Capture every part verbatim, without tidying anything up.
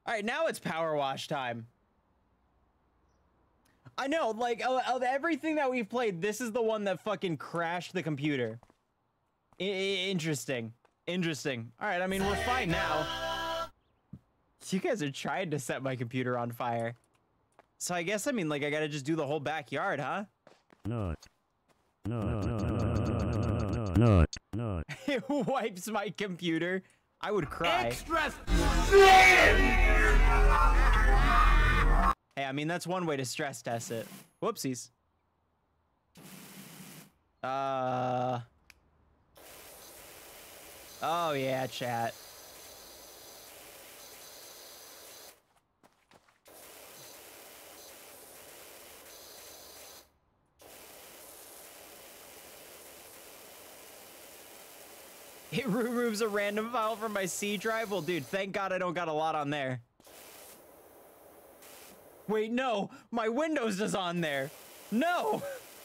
All right, now it's power wash time. I know, like, of, of everything that we've played, this is the one that fucking crashed the computer. I I interesting. Interesting. All right, I mean, we're fine now. You guys are trying to set my computer on fire. So I guess, I mean, like, I gotta just do the whole backyard, huh? No. No, no, no, no, no, no, no. It wipes my computer. I would cry. Extra. Hey, I mean, that's one way to stress test it. Whoopsies. Uh. Oh, yeah, chat. It removes a random file from my C drive. Well, dude, thank God I don't got a lot on there. Wait, no, my Windows is on there. No.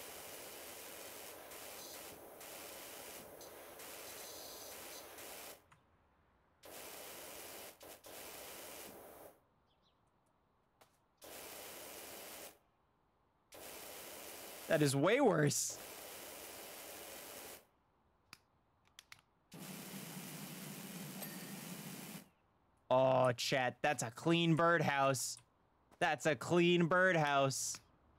That is way worse. Oh, chat, that's a clean birdhouse. That's a clean birdhouse.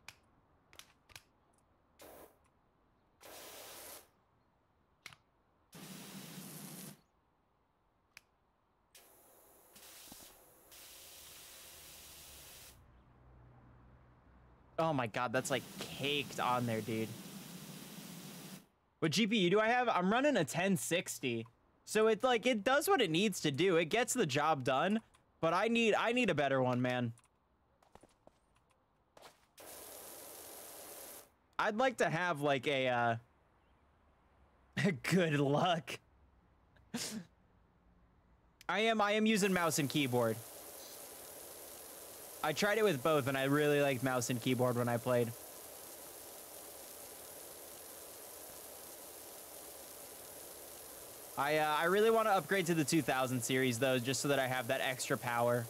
Oh my God, that's like caked on there, dude. What G P U do I have? I'm running a ten sixty. So it's like, it does what it needs to do. It gets the job done, but I need, I need a better one, man. I'd like to have like a, uh, good luck. I am, I am using mouse and keyboard. I tried it with both and I really liked mouse and keyboard when I played. I, uh, I really want to upgrade to the two thousand series though, just so that I have that extra power.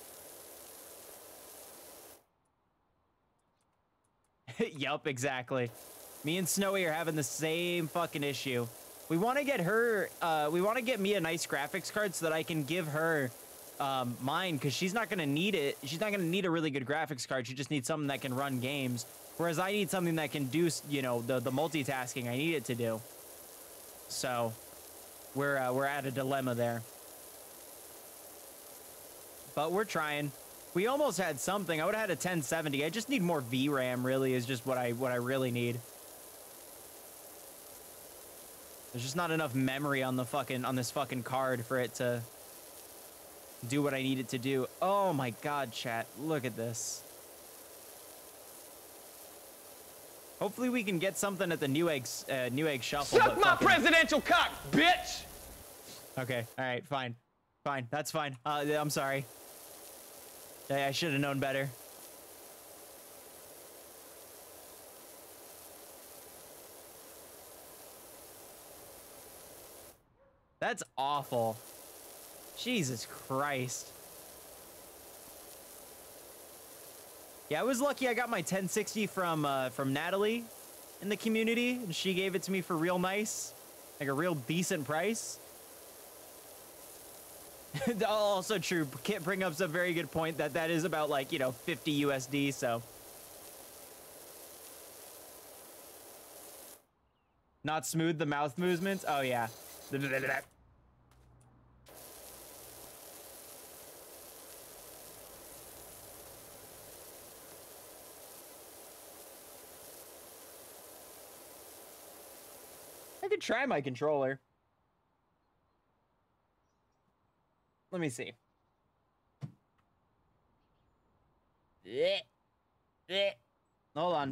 Yup, exactly. Me and Snowy are having the same fucking issue. We want to get her, uh, we want to get me a nice graphics card so that I can give her um, mine, because she's not going to need it. She's not going to need a really good graphics card. She just needs something that can run games. Whereas I need something that can do, you know, the, the multitasking I need it to do. So we're, uh, we're at a dilemma there. But we're trying. We almost had something. I would have had a ten seventy. I just need more V RAM, really, is just what I what I really need. There's just not enough memory on the fucking on this fucking card for it to do what I need it to do. Oh my God, chat. Look at this. Hopefully we can get something at the Newegg uh, Newegg Shuffle. Suck my fucking... presidential cock, bitch! Okay, all right, fine. Fine, that's fine. Uh, I'm sorry. I, I should have known better. That's awful. Jesus Christ. Yeah, I was lucky I got my ten sixty from uh, from Natalie in the community, and she gave it to me for real nice, like a real decent price. Also true. Kit bring up a very good point that that is about like, you know, fifty U S D, so. Not smooth the mouth movements? Oh yeah. I could try my controller. Let me see. Hold on.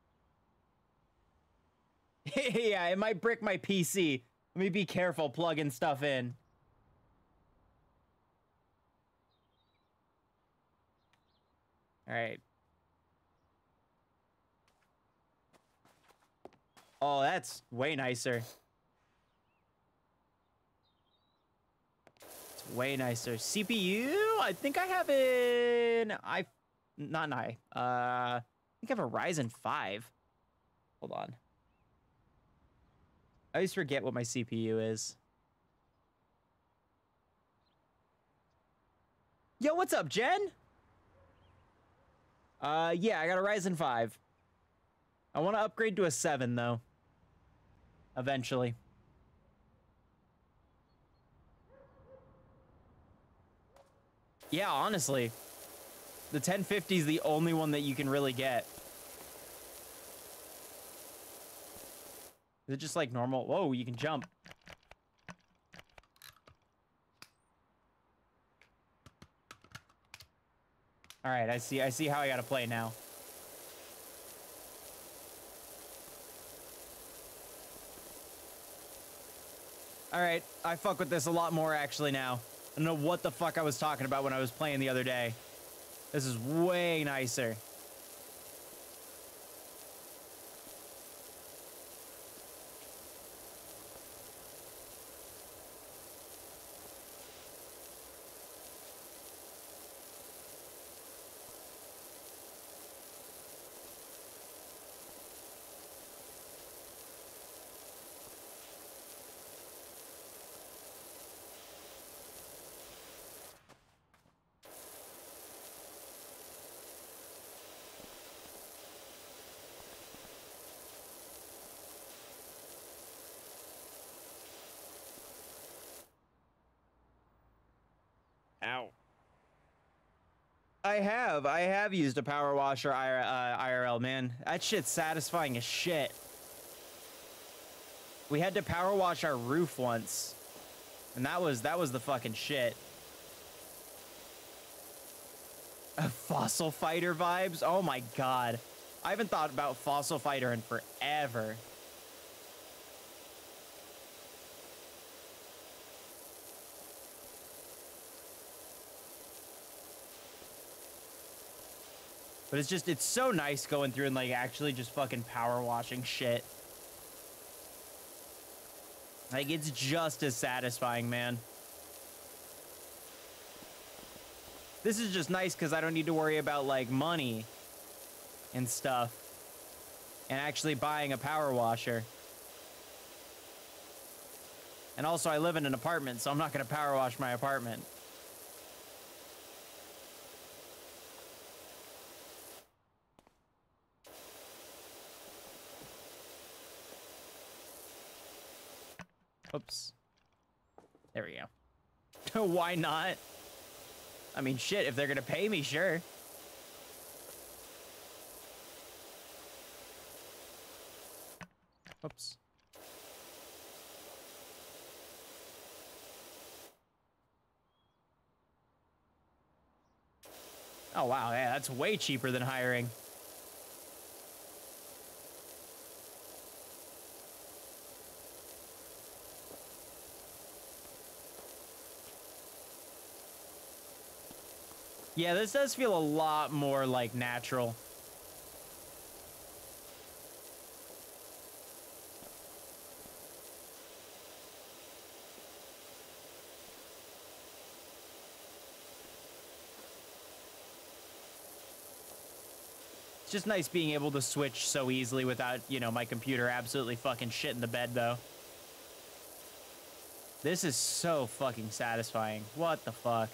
Yeah, it might brick my P C. Let me be careful plugging stuff in. All right. Oh, that's way nicer. It's Way nicer. C P U, I think I have an I, not an I. Uh, I think I have a Ryzen five. Hold on. I always forget what my C P U is. Yo, what's up, Jen? Uh, yeah, I got a Ryzen five. I want to upgrade to a seven, though. Eventually. Yeah, honestly. The ten fifty is the only one that you can really get. Is it just like normal? Whoa, you can jump. All right, I see. I see how I gotta play now. All right, I fuck with this a lot more actually now. I don't know what the fuck I was talking about when I was playing the other day. This is way nicer. Ow. I have. I have used a power washer I R, uh, I R L, man. That shit's satisfying as shit. We had to power wash our roof once. And that was, that was the fucking shit. Uh, Fossil Fighter vibes? Oh my god. I haven't thought about Fossil Fighter in forever. But it's just, it's so nice going through and like actually just fucking power washing shit. Like, it's just as satisfying, man. This is just nice because I don't need to worry about like money and stuff. And actually buying a power washer. And also I live in an apartment, so I'm not gonna power wash my apartment. Oops. There we go. Why not? I mean, shit, if they're gonna pay me, sure. Oops. Oh, wow, yeah, that's way cheaper than hiring. Yeah, this does feel a lot more, like, natural. It's just nice being able to switch so easily without, you know, my computer absolutely fucking shit in the bed, though. This is so fucking satisfying. What the fuck?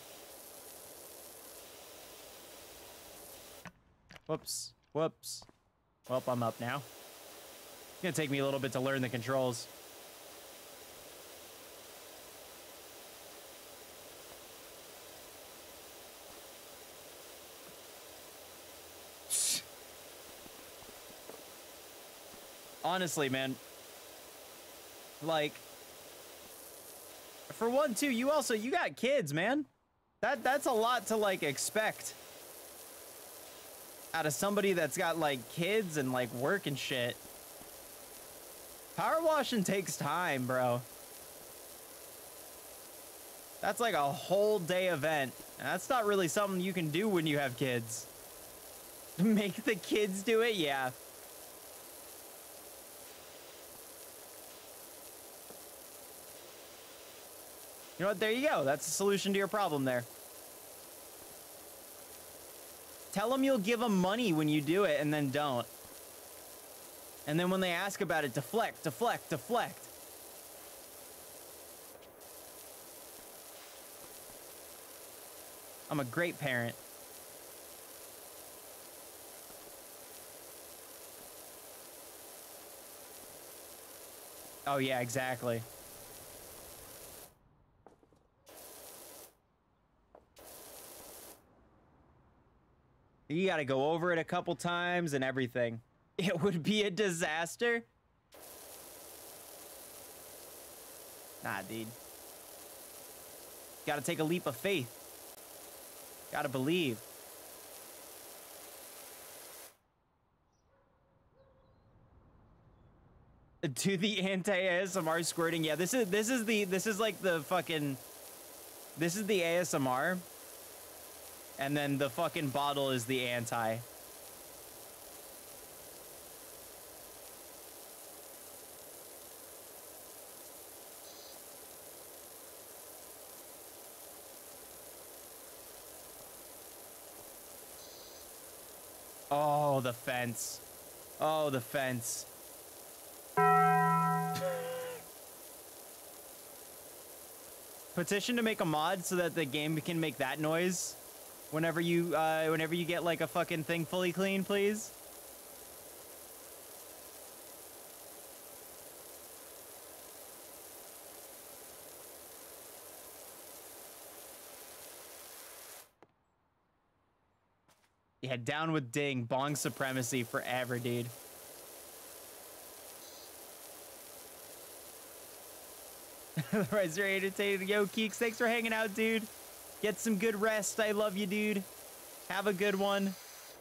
Whoops. Whoops. Well, I'm up now. It's gonna take me a little bit to learn the controls. Honestly, man. Like, for one, too, you also, you got kids, man. That, that's a lot to, like, expect out of somebody that's got like kids and like work and shit. Power washing takes time, bro. That's like a whole day event. And that's not really something you can do when you have kids. Make the kids do it? Yeah. You know what? There you go. That's the solution to your problem there. Tell them you'll give them money when you do it and then don't. And then when they ask about it, deflect, deflect, deflect. I'm a great parent. Oh, yeah, exactly. You gotta go over it a couple times and everything. It would be a disaster. Nah, dude. Gotta take a leap of faith. Gotta believe. Do the anti-A S M R squirting. Yeah, this is this is the this is like the fucking this is the A S M R. And then the fucking bottle is the anti. Oh, the fence. Oh, the fence. Petition to make a mod so that the game can make that noise whenever you uh whenever you get like a fucking thing fully clean, please. Yeah, down with Ding. Bong supremacy forever, dude. Otherwise, you're entertaining. Yo, Keeks, thanks for hanging out, dude. Get some good rest. I love you, dude. Have a good one.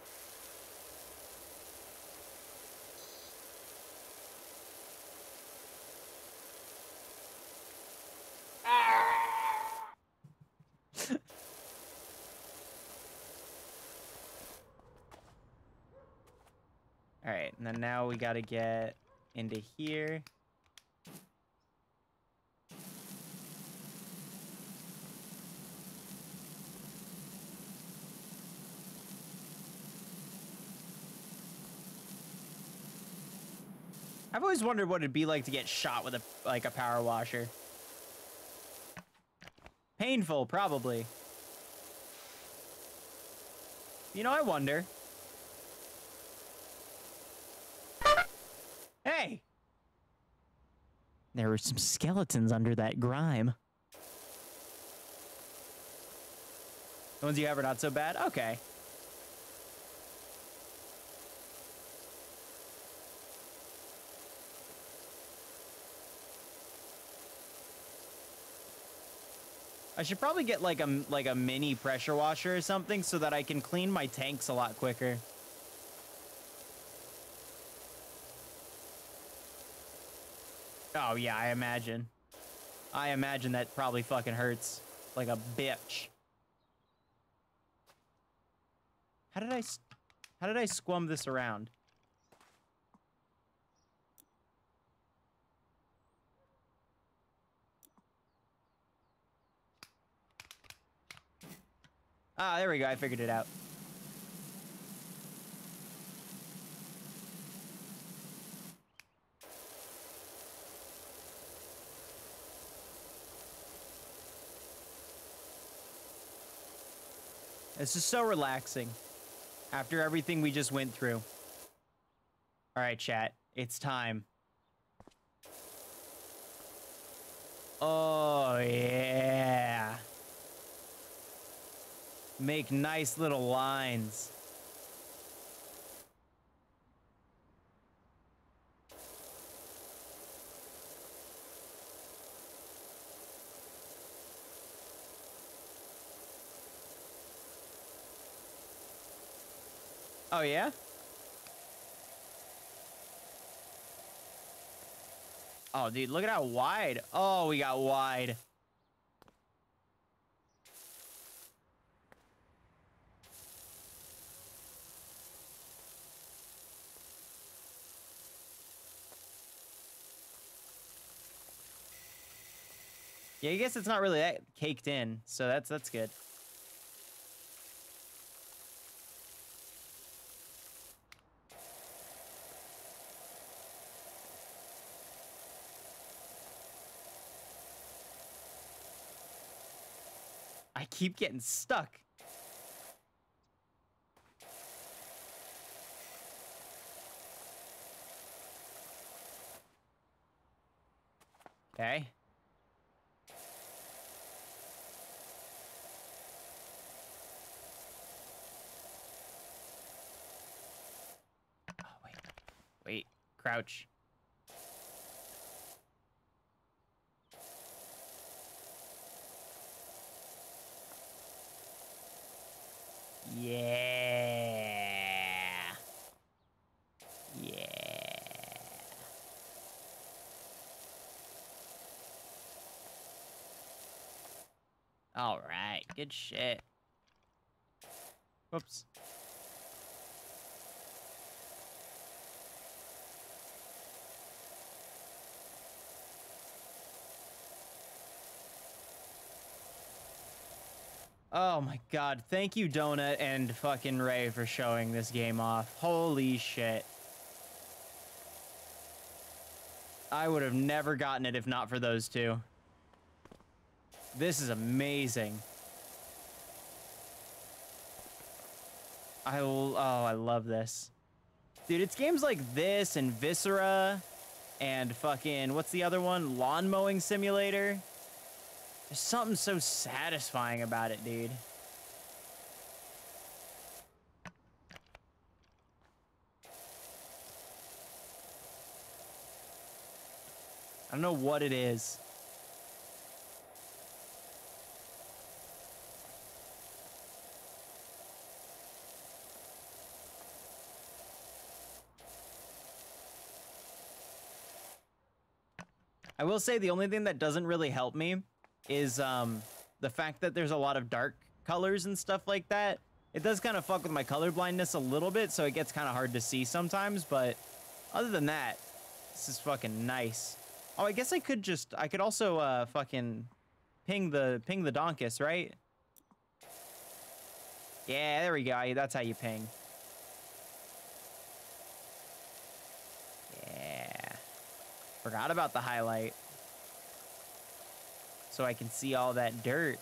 All right, and then now we got to get into here. I've always wondered what it'd be like to get shot with a like a power washer. Painful, probably. You know, I wonder. Hey! There were some skeletons under that grime. The ones you have are not so bad? Okay. I should probably get like a like a mini pressure washer or something so that I can clean my tanks a lot quicker. Oh yeah, I imagine. I imagine that probably fucking hurts like a bitch. How did I how did I squum this around? Ah, there we go. I figured it out. This is so relaxing after everything we just went through. All right, chat. It's time. Oh, yeah. Make nice little lines. Oh, yeah? Oh, dude, look at how wide. Oh, we got wide. Yeah, I guess it's not really that caked in, so that's that's good. I keep getting stuck. Okay. Oh, wait. Wait. Crouch. Yeah. Yeah. All right. Good shit. Whoops. Oh my god. Thank you, Donut and fucking Ray, for showing this game off. Holy shit. I would have never gotten it if not for those two. This is amazing. I will, oh, I love this. Dude, it's games like this and Viscera and fucking, what's the other one? Lawn Mowing Simulator. There's something so satisfying about it, dude. I don't know what it is. I will say the only thing that doesn't really help me is um, the fact that there's a lot of dark colors and stuff like that. It does kind of fuck with my color blindness a little bit, so it gets kind of hard to see sometimes, but other than that, this is fucking nice. Oh, I guess I could just, I could also uh, fucking ping the, ping the Donkus, right? Yeah, there we go. That's how you ping. Yeah. Forgot about the highlight. So I can see all that dirt.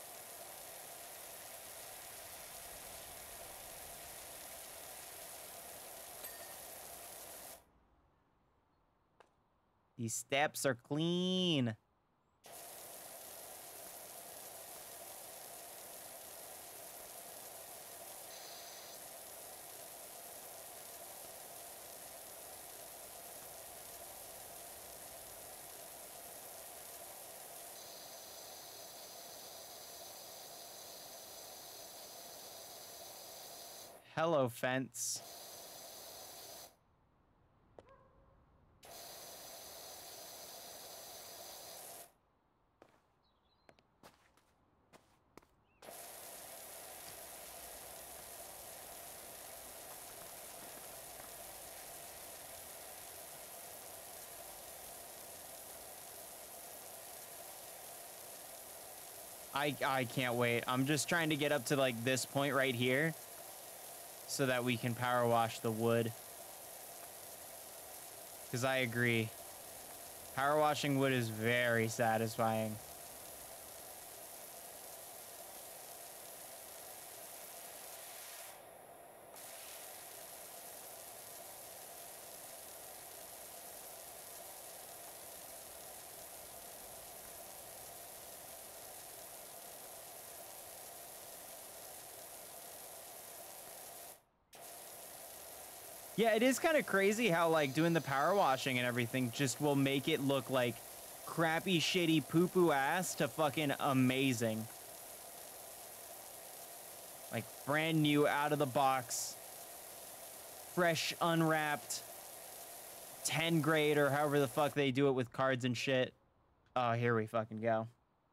These steps are clean. Hello, fence. I, I can't wait. I'm just trying to get up to like this point right here so that we can power wash the wood. Because I agree. Power washing wood is very satisfying. Yeah, it is kind of crazy how like doing the power washing and everything just will make it look like crappy, shitty, poo-poo ass to fucking amazing. Like brand new, out of the box, fresh, unwrapped, ten grade or however the fuck they do it with cards and shit. Oh, here we fucking go.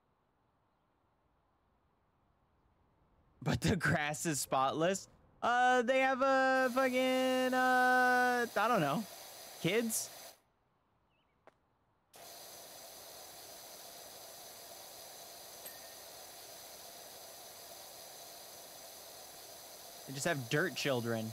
But the grass is spotless. Uh, they have a fucking, uh, I don't know, kids? They just have dirt children.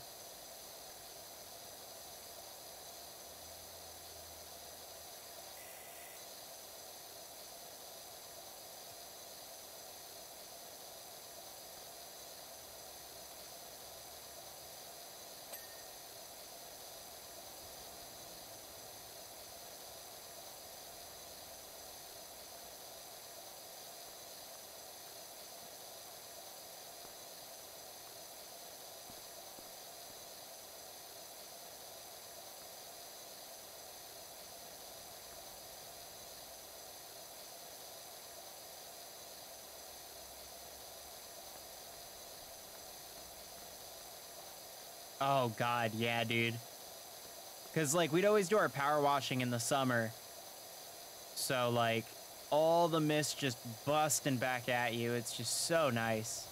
Oh, God, yeah, dude. Because, like, we'd always do our power washing in the summer. So, like, all the mist just busting back at you. It's just so nice.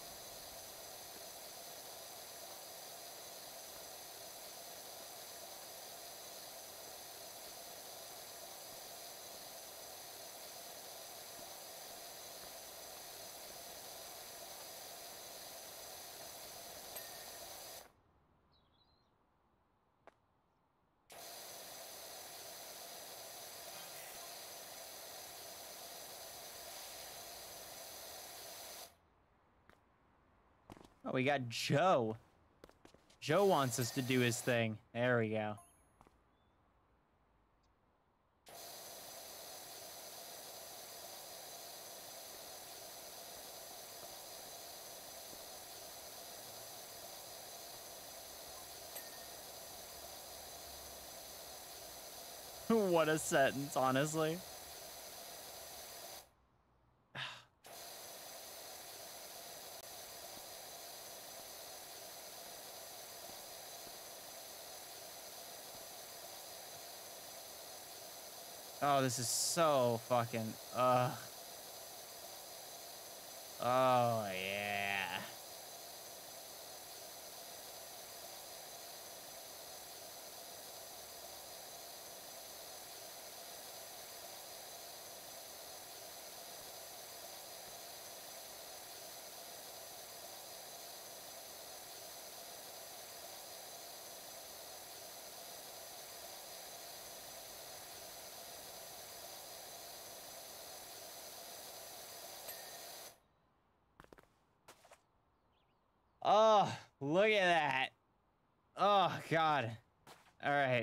Oh, we got Joe. Joe wants us to do his thing. There we go. What a sentence, honestly. Oh, this is so fucking, ugh. Oh, yeah. Oh, look at that. Oh, God. All right.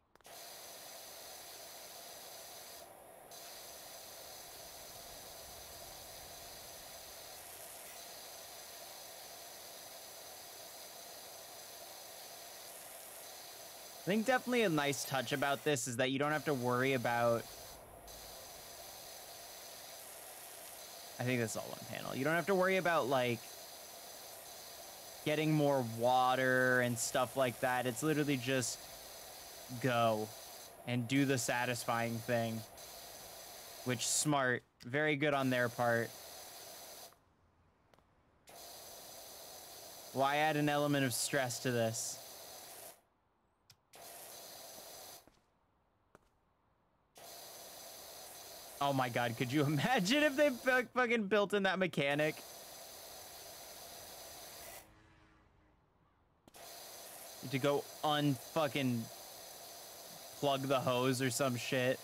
I think definitely a nice touch about this is that you don't have to worry about... I think that's all one panel. You don't have to worry about, like, getting more water and stuff like that. It's literally just go and do the satisfying thing. Which, smart. Very good on their part. Why add an element of stress to this? Oh my God, could you imagine if they fucking built in that mechanic? To go unfucking plug the hose or some shit.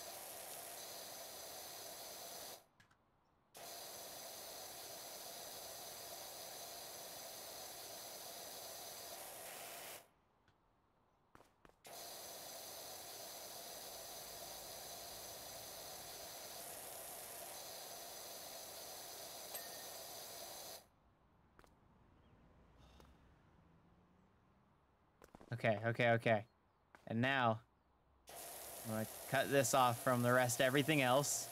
Okay, okay, okay. And now, I'm gonna cut this off from the rest of everything else.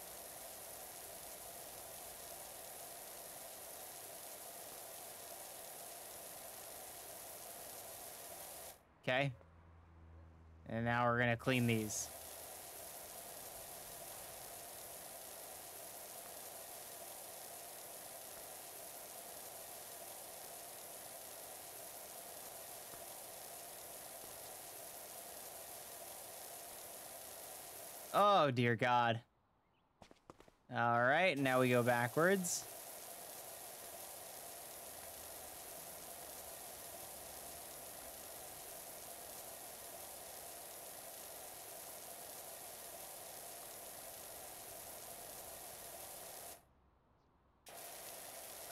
Okay. And now we're gonna clean these. Oh, dear God. All right, now we go backwards.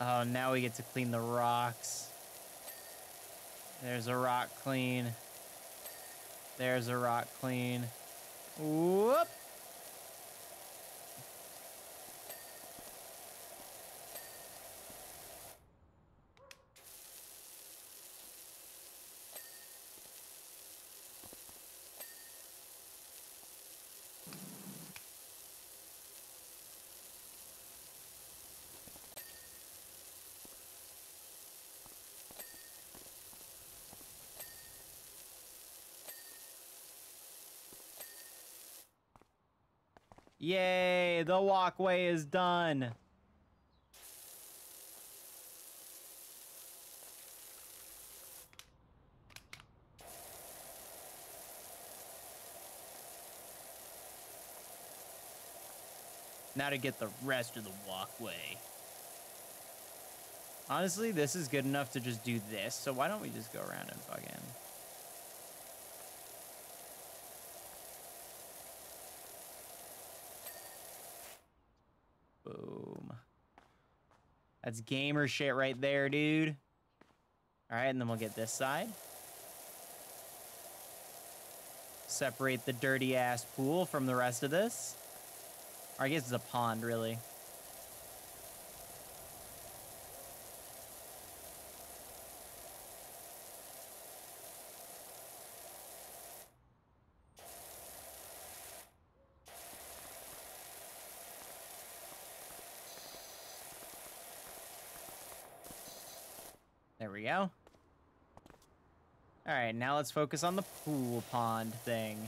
Oh, now we get to clean the rocks. There's a rock clean. There's a rock clean. Whoop. Yay, the walkway is done. Now to get the rest of the walkway. Honestly, this is good enough to just do this, so why don't we just go around and fucking... Boom. That's gamer shit right there, dude. All right, and then we'll get this side. Separate the dirty ass pool from the rest of this. Or I guess it's a pond, really. There we go. All right, now let's focus on the pool pond thing.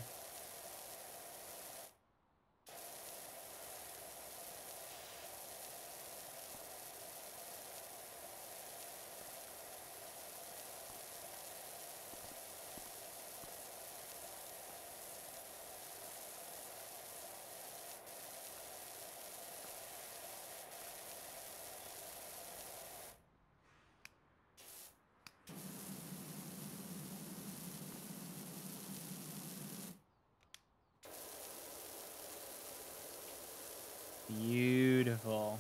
Beautiful.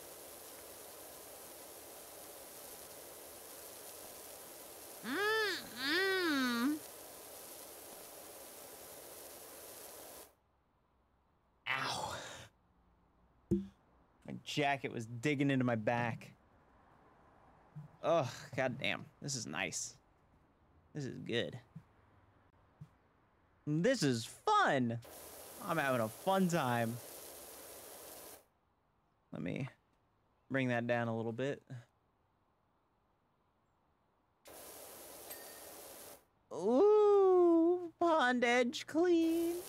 Mm-mm. Ow. My jacket was digging into my back. Oh, goddamn. This is nice. This is good. This is fun. I'm having a fun time. Let me bring that down a little bit. Ooh, pond edge cleaned.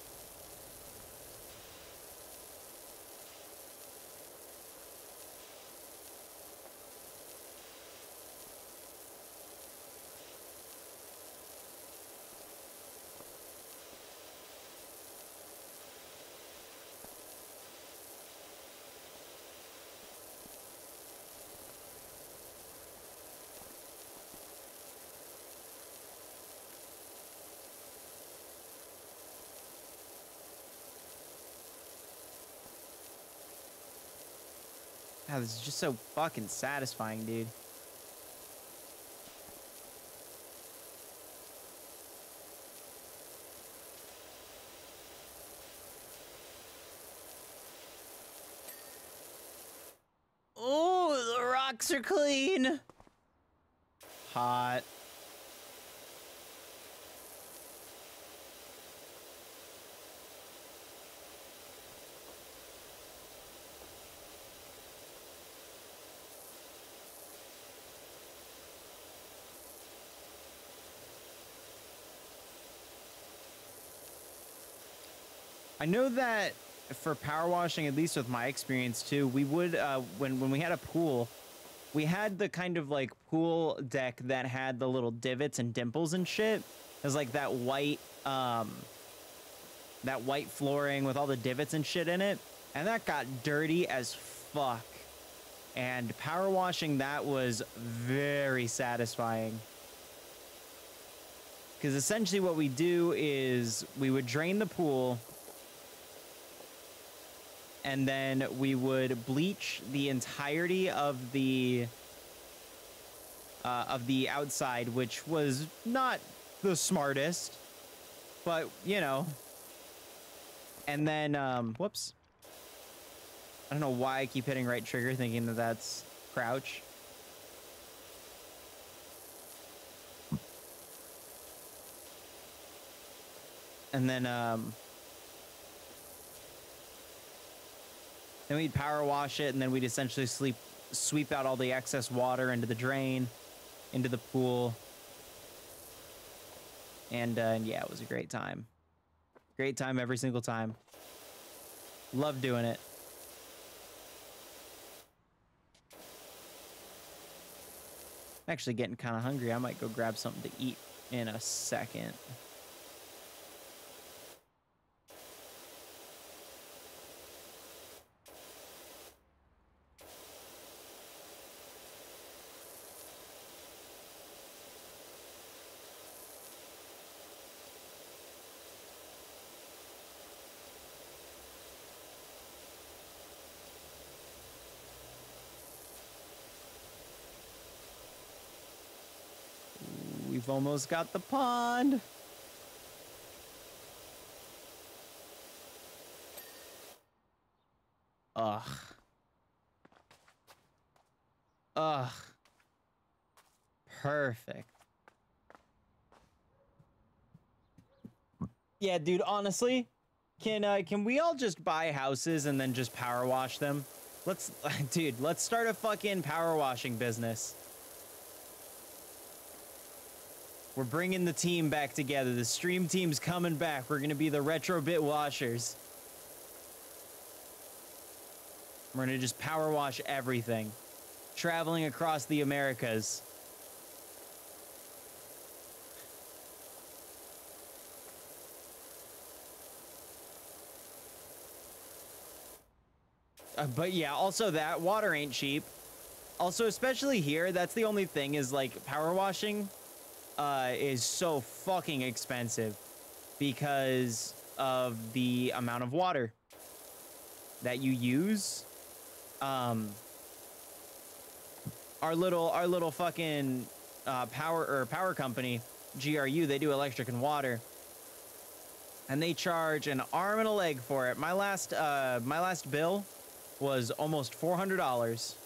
God, this is just so fucking satisfying, dude. Oh, the rocks are clean. Hot. I know that for power washing, at least with my experience too, we would, uh, when, when we had a pool, we had the kind of like pool deck that had the little divots and dimples and shit. It was like that white, um, that white flooring with all the divots and shit in it. And that got dirty as fuck. And power washing that was very satisfying. Because essentially what we do is we would drain the pool. and then we would bleach the entirety of the uh, of the outside, which was not the smartest, but you know. And then, um, whoops. I don't know why I keep hitting right trigger thinking that that's crouch. And then, um, then we'd power wash it, and then we'd essentially sleep, sweep out all the excess water into the drain, into the pool. And, uh, and yeah, it was a great time. Great time every single time. Love doing it. I'm actually getting kind of hungry. I might go grab something to eat in a second. We've almost got the pond. Ugh. Ugh. Perfect. Yeah, dude, honestly, can uh, can we all just buy houses and then just power wash them? Let's, dude, let's start a fucking power washing business. We're bringing the team back together. The stream team's coming back. We're gonna be the retro bit washers. We're gonna just power wash everything. Traveling across the Americas. Uh, but yeah, also that water ain't cheap. Also, especially here, that's the only thing is like power washing uh, is so fucking expensive because of the amount of water that you use. Um, our little, our little fucking uh, power or power company, G R U, they do electric and water. And they charge an arm and a leg for it. My last, uh, my last bill was almost four hundred dollars.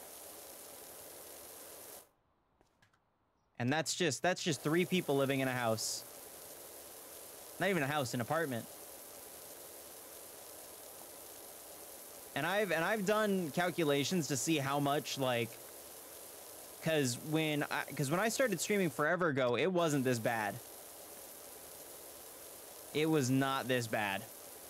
And that's just, that's just three people living in a house. Not even a house, an apartment. And I've, and I've done calculations to see how much, like, cause when I, cause when I started streaming forever ago, it wasn't this bad. It was not this bad.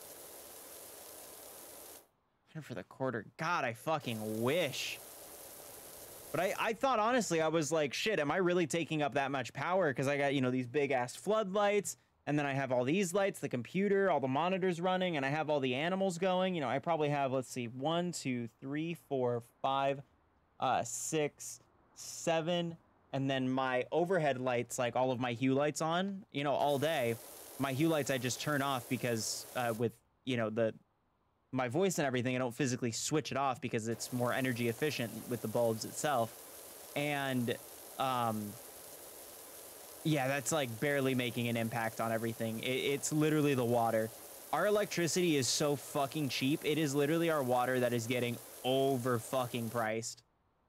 For the quarter. God, I fucking wish. But I, I thought, honestly, I was like, shit, am I really taking up that much power? Because I got, you know, these big ass floodlights, and then I have all these lights, the computer, all the monitors running, and I have all the animals going. You know, I probably have, let's see, one, two, three, four, five, uh, six, seven, and then my overhead lights, like all of my hue lights on, you know, all day. My hue lights I just turn off because uh, with, you know, the my voice and everything, I don't physically switch it off because it's more energy efficient with the bulbs itself. And, um, yeah, that's like barely making an impact on everything. It, it's literally the water. Our electricity is so fucking cheap. It is literally our water that is getting over fucking priced.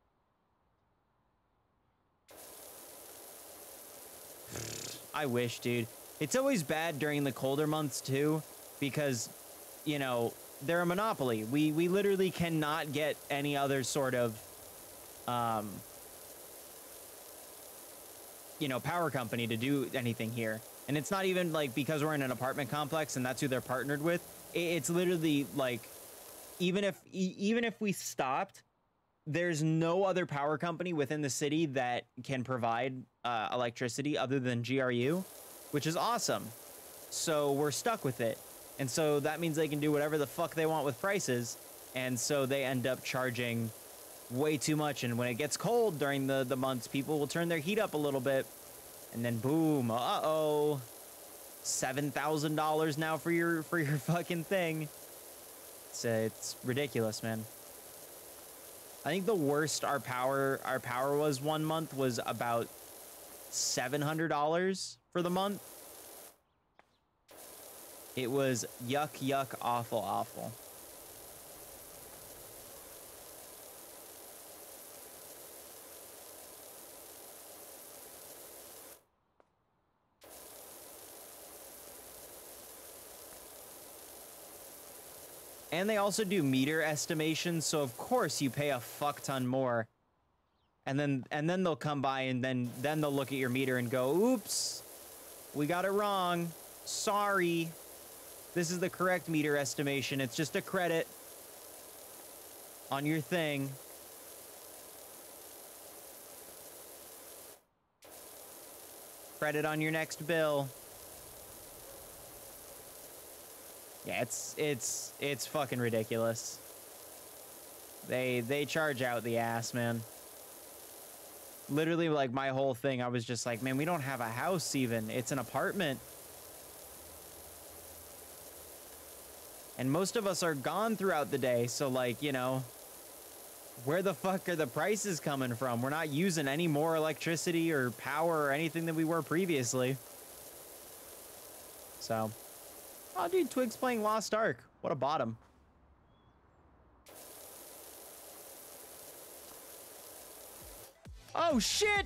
I wish, dude. It's always bad during the colder months too, because, you know, they're a monopoly. We we literally cannot get any other sort of, um, you know, power company to do anything here. And it's not even like because we're in an apartment complex and that's who they're partnered with. It's literally like, even if e even if we stopped, there's no other power company within the city that can provide uh, electricity other than G R U, which is awesome. So we're stuck with it. And so that means they can do whatever the fuck they want with prices. And so they end up charging way too much. And when it gets cold during the, the months, people will turn their heat up a little bit. And then boom, uh-oh. seven thousand dollars now for your, for your fucking thing. It's, uh, it's ridiculous, man. I think the worst our power our power was one month was about seven hundred dollars for the month. It was yuck, yuck, awful, awful. And they also do meter estimations, so of course you pay a fuck ton more. And then and then they'll come by and then then they'll look at your meter and go, "Oops. We got it wrong. Sorry. This is the correct meter estimation. It's just a credit on your thing." Credit on your next bill. Yeah, it's it's it's fucking ridiculous. They they charge out the ass, man. Literally, like, my whole thing, I was just like, man, we don't have a house even. It's an apartment. And most of us are gone throughout the day, so, like, you know, where the fuck are the prices coming from? We're not using any more electricity or power or anything than we were previously. So, oh, dude, Twig's playing Lost Ark. What a bottom. Oh, shit!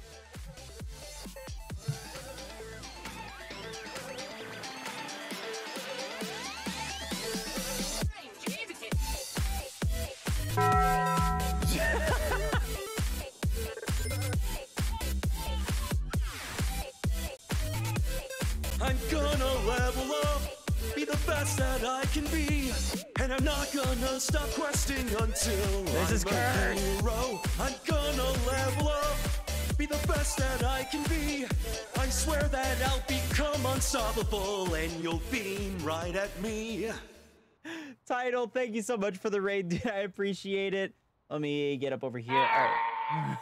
I'm gonna level up, be the best that I can be, and I'm not gonna stop questing until This I'm is a Kurt. hero. I'm gonna level up, be the best that I can be. I swear that I'll become unstoppable, and you'll beam right at me. Title, thank you so much for the raid, dude. I appreciate it. Let me get up over here. All right.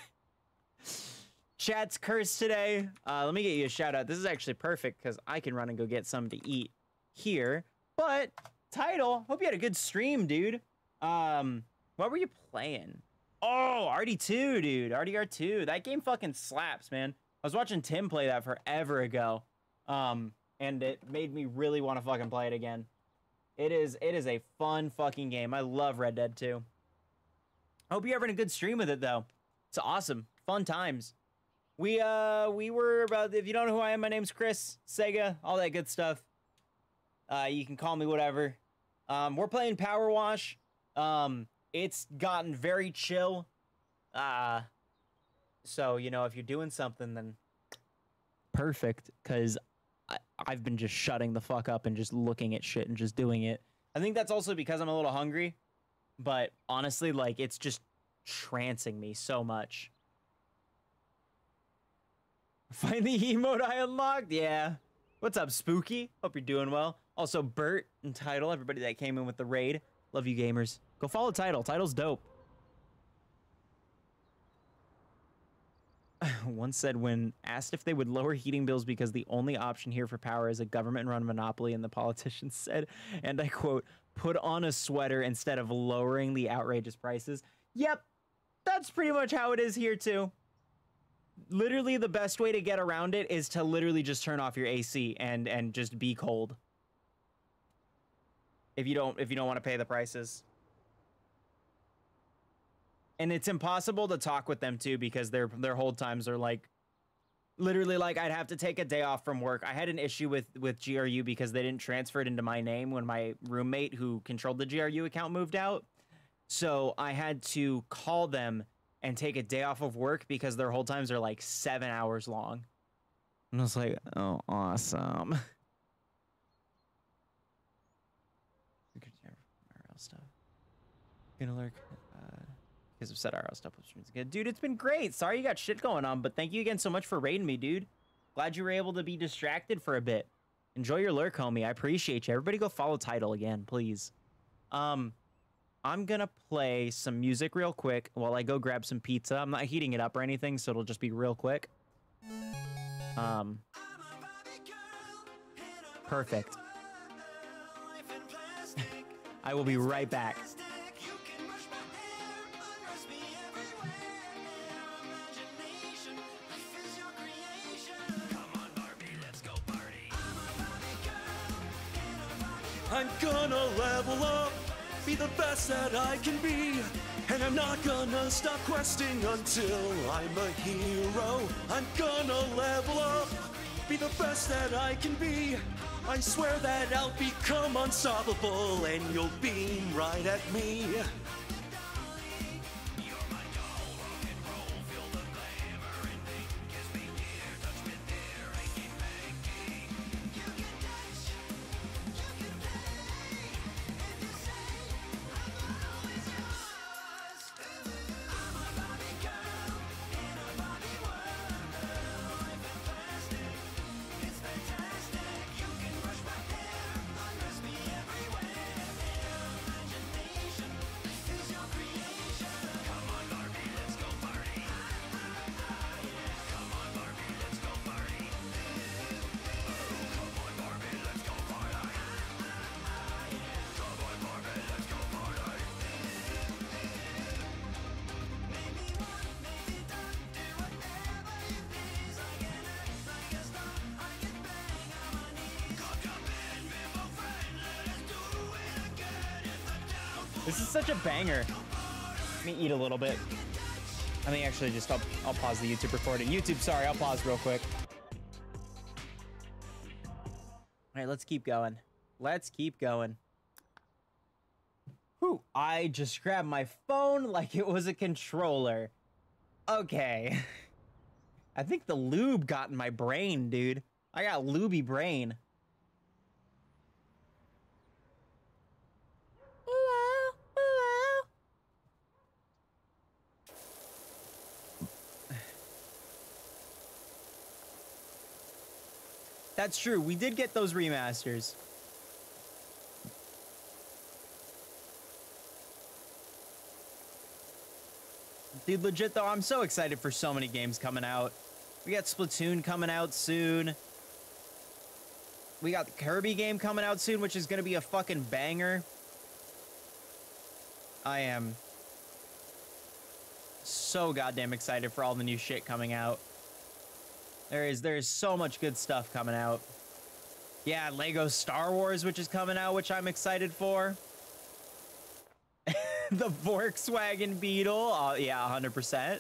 Chat's cursed today. Uh, let me get you a shout out. This is actually perfect because I can run and go get something to eat here. But Title, hope you had a good stream, dude. Um, what were you playing? Oh, R D two, dude. R D R two. That game fucking slaps, man. I was watching Tim play that forever ago. Um, and it made me really want to fucking play it again. It is it is a fun fucking game. I love Red Dead two. I hope you're having a good stream with it though. It's awesome. Fun times. We uh we were about, if you don't know who I am, my name's Chris, Sega, all that good stuff. Uh you can call me whatever. Um we're playing Power Wash. Um it's gotten very chill. Uh so, you know, if you're doing something, then perfect, cuz I, I've been just shutting the fuck up and just looking at shit and just doing it. I think that's also because I'm a little hungry, but honestly, like, it's just trancing me so much. Finally, emote I unlocked? Yeah. What's up, Spooky? Hope you're doing well. Also, Bert and Title, everybody that came in with the raid. Love you, gamers. Go follow Title. Title's dope. Once said when asked if they would lower heating bills because the only option here for power is a government-run monopoly, and the politician said, and I quote, "Put on a sweater instead of lowering the outrageous prices." Yep, that's pretty much how it is here too. Literally, the best way to get around it is to literally just turn off your A C and and just be cold. If you don't if you don't want to pay the prices. And it's impossible to talk with them too because their their hold times are like literally like I'd have to take a day off from work. I had an issue with with G R U because they didn't transfer it into my name when my roommate who controlled the G R U account moved out. So I had to call them and take a day off of work because their hold times are like seven hours long. And I was like, oh, awesome. Stuff. Gonna lurk. Uh, because of said R L stuff. Dude, it's been great. Sorry you got shit going on, but thank you again so much for raiding me, dude. Glad you were able to be distracted for a bit. Enjoy your lurk, homie. I appreciate you. Everybody go follow Title again, please. Um, I'm gonna play some music real quick while I go grab some pizza. I'm not heating it up or anything, so it'll just be real quick. Um, perfect. I will be right back. I'm gonna level up, be the best that I can be. And I'm not gonna stop questing until I'm a hero. I'm gonna level up, be the best that I can be. I swear that I'll become unstoppable and you'll beam right at me. This is such a banger. Let me eat a little bit. I think actually just I'll, I'll pause the YouTube recording. YouTube, sorry, I'll pause real quick. All right, let's keep going. Let's keep going. Whew, I just grabbed my phone like it was a controller. Okay. I think the lube got in my brain, dude. I got lubey brain. That's true. We did get those remasters. Dude, legit though, I'm so excited for so many games coming out. We got Splatoon coming out soon. We got the Kirby game coming out soon, which is going to be a fucking banger. I am so goddamn excited for all the new shit coming out. There is, there is so much good stuff coming out. Yeah, Lego Star Wars, which is coming out, which I'm excited for. The Volkswagen Beetle. Oh, yeah, one hundred percent.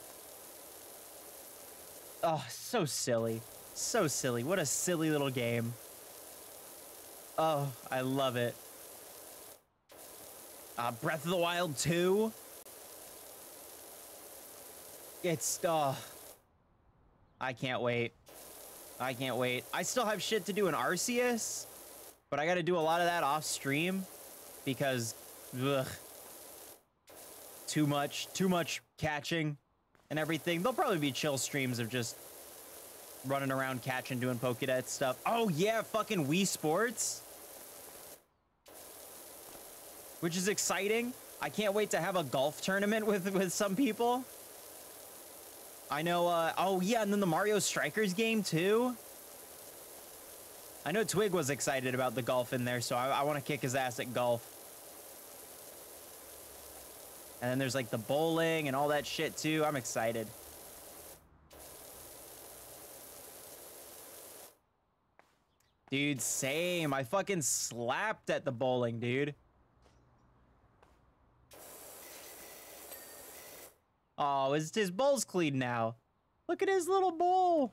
Oh, so silly. So silly. What a silly little game. Oh, I love it. Uh, Breath of the Wild two. It's, oh... I can't wait. I can't wait. I still have shit to do in Arceus, but I got to do a lot of that off stream because, ugh, too much, too much catching and everything. There'll probably be chill streams of just running around catching, doing Pokédex stuff. Oh yeah, fucking Wii Sports, which is exciting. I can't wait to have a golf tournament with with some people. I know, uh, oh yeah, and then the Mario Strikers game too. I know Twig was excited about the golf in there, so I, I want to kick his ass at golf. And then there's like the bowling and all that shit too. I'm excited. Dude, same. I fucking slapped at the bowling, dude. Oh, his, his bowl's clean now. Look at his little bowl.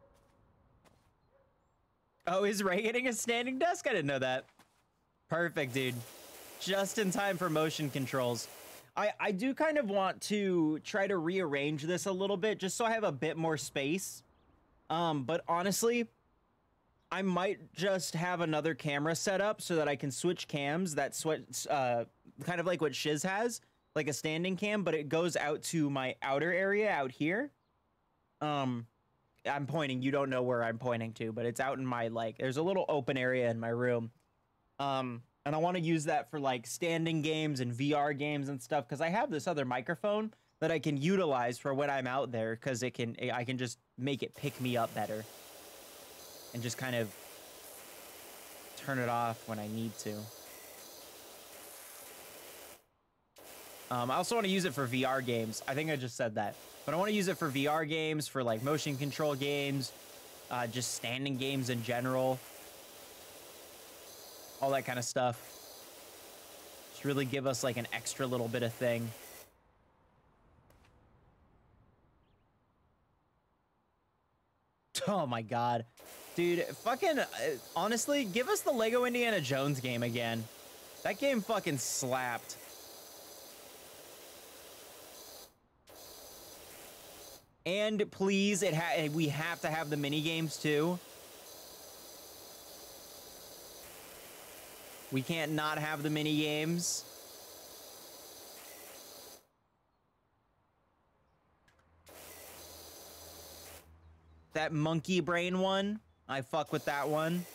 Oh, is Ray getting a standing desk? I didn't know that. Perfect, dude. Just in time for motion controls. I, I do kind of want to try to rearrange this a little bit just so I have a bit more space. Um, but honestly, I might just have another camera set up so that I can switch cams. That's what, uh, kind of like what Shiz has. Like a standing cam, but it goes out to my outer area out here. Um, I'm pointing, you don't know where I'm pointing to, but it's out in my, like, there's a little open area in my room. Um, and I want to use that for like standing games and V R games and stuff, because I have this other microphone that I can utilize for when I'm out there, because it can, I can just make it pick me up better. And just kind of turn it off when I need to. Um, I also want to use it for V R games. I think I just said that. But I want to use it for V R games, for like motion control games, uh, just standing games in general. All that kind of stuff. Just really give us like an extra little bit of thing. Oh my god. Dude, fucking, uh, honestly, give us the Lego Indiana Jones game again. That game fucking slapped. And please, it ha we have to have the mini games too. We can't not have the mini games. That monkey brain one, I fuck with that one.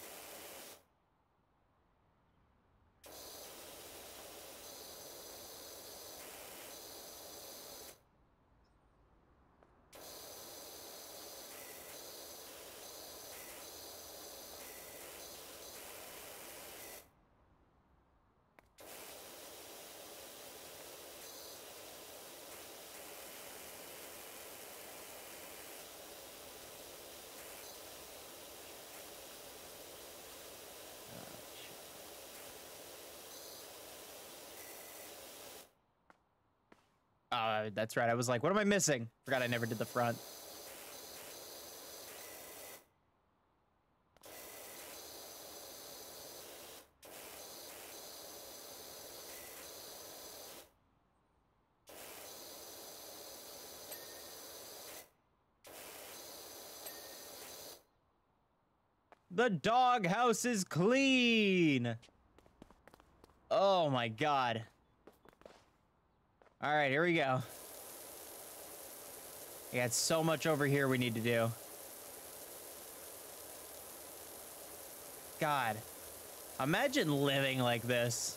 Uh, that's right. I was like, what am I missing? Forgot I never did the front. The doghouse is clean. Oh my god. All right, here we go. We got so much over here we need to do. God, imagine living like this.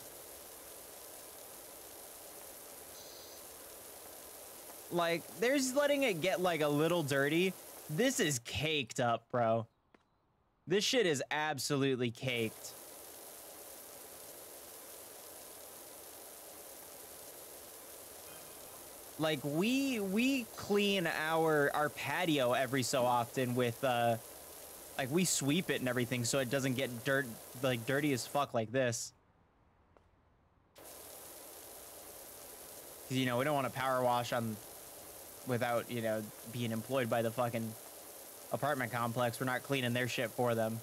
Like, there's letting it get like a little dirty. This is caked up, bro. This shit is absolutely caked. Like, we we clean our our patio every so often with uh like we sweep it and everything so it doesn't get dirt like dirty as fuck like this. 'Cause, you know, we don't want to power wash on without, you know, being employed by the fucking apartment complex. We're not cleaning their shit for them.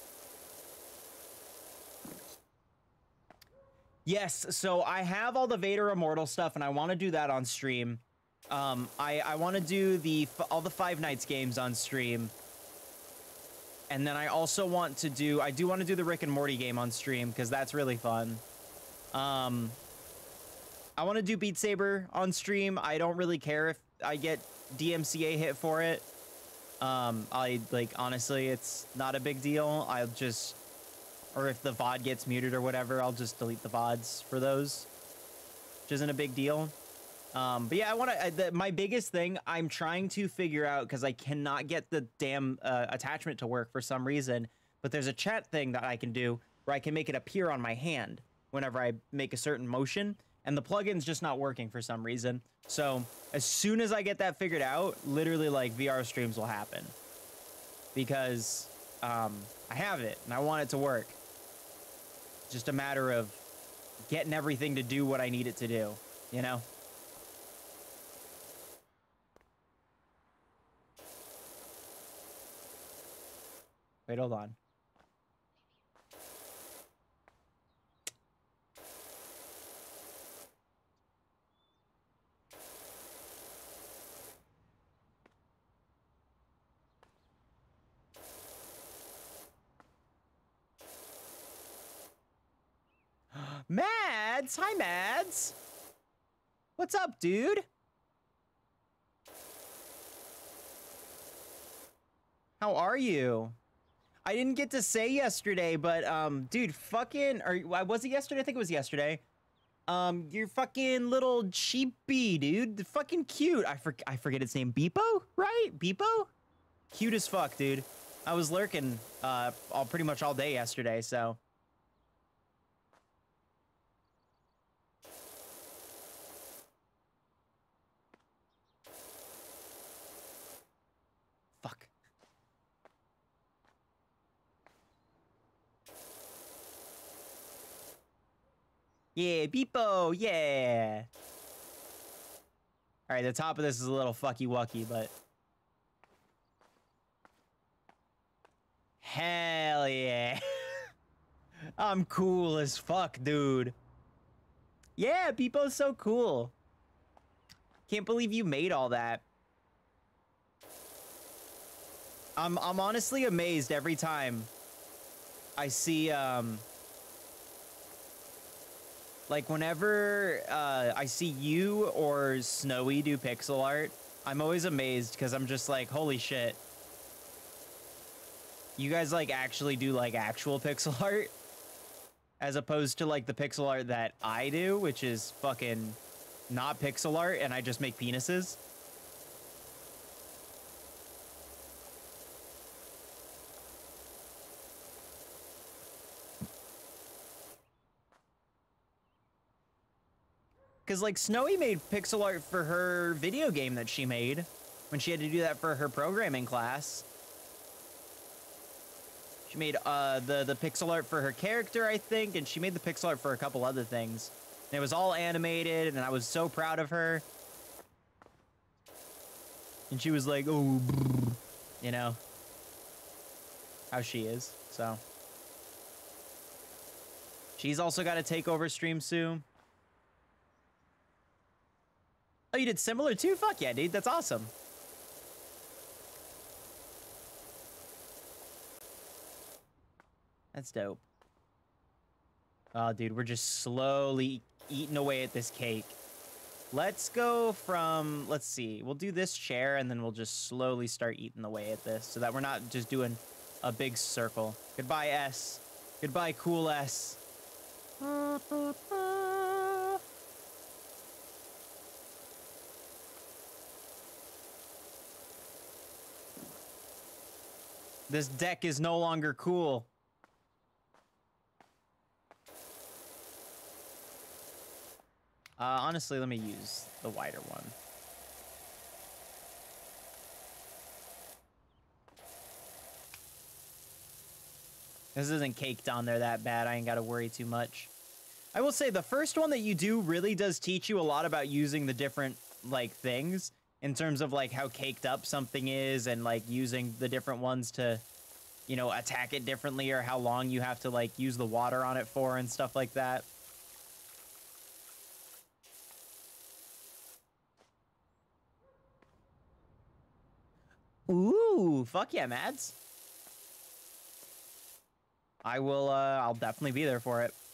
Yes, so I have all the Vader Immortal stuff, and I want to do that on stream. Um, I, I want to do the all the Five Nights games on stream. And then I also want to do... I do want to do the Rick and Morty game on stream, because that's really fun. Um, I want to do Beat Saber on stream. I don't really care if I get D M C A hit for it. Um, I, like, honestly, it's not a big deal. I'll just... Or if the V O D gets muted or whatever, I'll just delete the V O Ds for those, which isn't a big deal. Um, but yeah, I want to, my biggest thing I'm trying to figure out, because I cannot get the damn uh, attachment to work for some reason, but there's a chat thing that I can do where I can make it appear on my hand whenever I make a certain motion, and the plugin's just not working for some reason. So as soon as I get that figured out, literally like V R streams will happen, because um, I have it and I want it to work. Just a matter of getting everything to do what I need it to do, you know? Wait, hold on. Mads! Hi, Mads! What's up, dude? How are you? I didn't get to say yesterday, but, um, dude, fucking... Or, was it yesterday? I think it was yesterday. Um, you're fucking little sheepy, dude. Fucking cute. I, for I forget its name. Beepo? Right? Beepo? Cute as fuck, dude. I was lurking, uh, all pretty much all day yesterday, so... Yeah, Beepo, yeah. All right, the top of this is a little fucky wucky, but hell yeah. I'm cool as fuck, dude. Yeah, Beepo's so cool. Can't believe you made all that. I'm I'm honestly amazed every time I see um like whenever uh I see you or Snowy do pixel art, I'm always amazed because I'm just like, holy shit. You guys like actually do like actual pixel art as opposed to like the pixel art that I do, which is fucking not pixel art and I just make penises. Because, like, Snowy made pixel art for her video game that she made when she had to do that for her programming class. She made uh, the, the pixel art for her character, I think, and she made the pixel art for a couple other things. And it was all animated, and I was so proud of her. And she was like, oh, brr, you know, how she is, so. She's also got to take over stream soon. Oh, you did similar too? Fuck yeah, dude. That's awesome. That's dope. Oh, dude, we're just slowly eating away at this cake. Let's go from, let's see. We'll do this chair, and then we'll just slowly start eating away at this so that we're not just doing a big circle. Goodbye, S. Goodbye, cool S. This deck is no longer cool. Uh, honestly, let me use the wider one. This isn't caked on there that bad. I ain't got to worry too much. I will say the first one that you do really does teach you a lot about using the different, like, things. In terms of, like, how caked up something is and, like, using the different ones to, you know, attack it differently or how long you have to, like, use the water on it for and stuff like that. Ooh, fuck yeah, Mads. I will, uh, I'll definitely be there for it.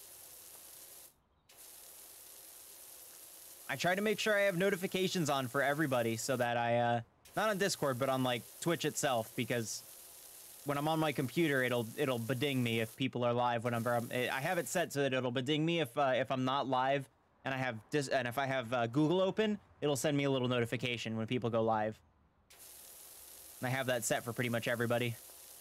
I try to make sure I have notifications on for everybody so that I, uh, not on Discord, but on, like, Twitch itself, because when I'm on my computer, it'll, it'll beding me if people are live whenever I'm, I have it set so that it'll beding me if, uh, if I'm not live, and I have, dis and if I have, uh, Google open, it'll send me a little notification when people go live. And I have that set for pretty much everybody.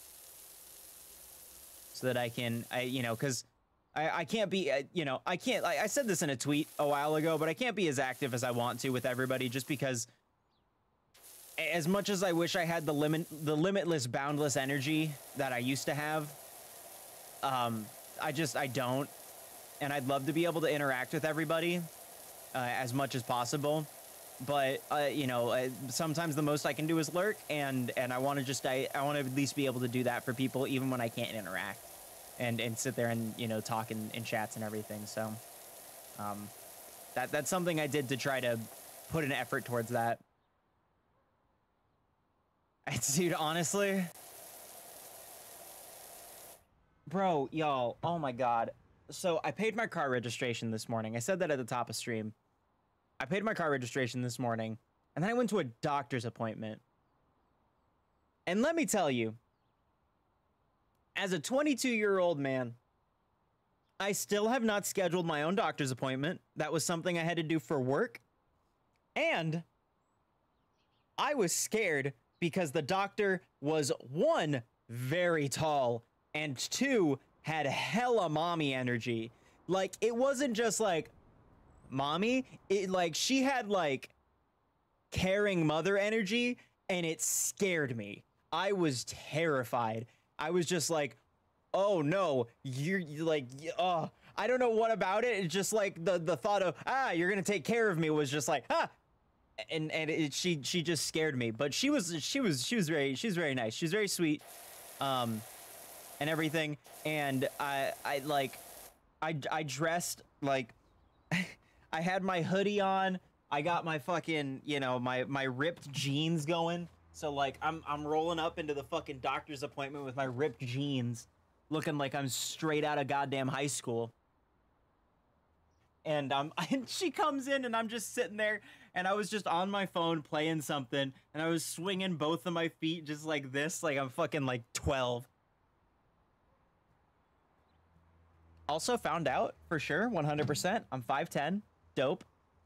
So that I can, I, you know, because I, I can't be, uh, you know, I can't, I, I said this in a tweet a while ago, but I can't be as active as I want to with everybody just because as much as I wish I had the limit, the limitless, boundless energy that I used to have, um, I just, I don't. And I'd love to be able to interact with everybody uh, as much as possible. But, uh, you know, uh, sometimes the most I can do is lurk, and, and I want to just, I, I want to at least be able to do that for people even when I can't interact. And, and sit there and, you know, talk in, in chats and everything. So, um, that, that's something I did to try to put an effort towards that. Dude, honestly. Bro, y'all, oh my God. So, I paid my car registration this morning. I said that at the top of stream. I paid my car registration this morning, and then I went to a doctor's appointment. And let me tell you, as a twenty-two-year-old man, I still have not scheduled my own doctor's appointment. That was something I had to do for work. And I was scared because the doctor was, one, very tall, and two, had hella mommy energy. Like, it wasn't just like, mommy, it, like, she had, like, caring mother energy, and it scared me. I was terrified. I was just like, oh no, you're, you're like, oh, I don't know what about it. It's just like the the thought of ah, you're gonna take care of me was just like ah, and and it, she she just scared me. But she was she was she was very she was very nice. She was very sweet, um, and everything. And I I like I I dressed like I had my hoodie on. I got my fucking you know my my ripped jeans going. So like I'm I'm rolling up into the fucking doctor's appointment with my ripped jeans, looking like I'm straight out of goddamn high school. And um, and she comes in and I'm just sitting there and I was just on my phone playing something and I was swinging both of my feet just like this, like I'm fucking like twelve. Also found out for sure, one hundred percent, I'm five ten, dope.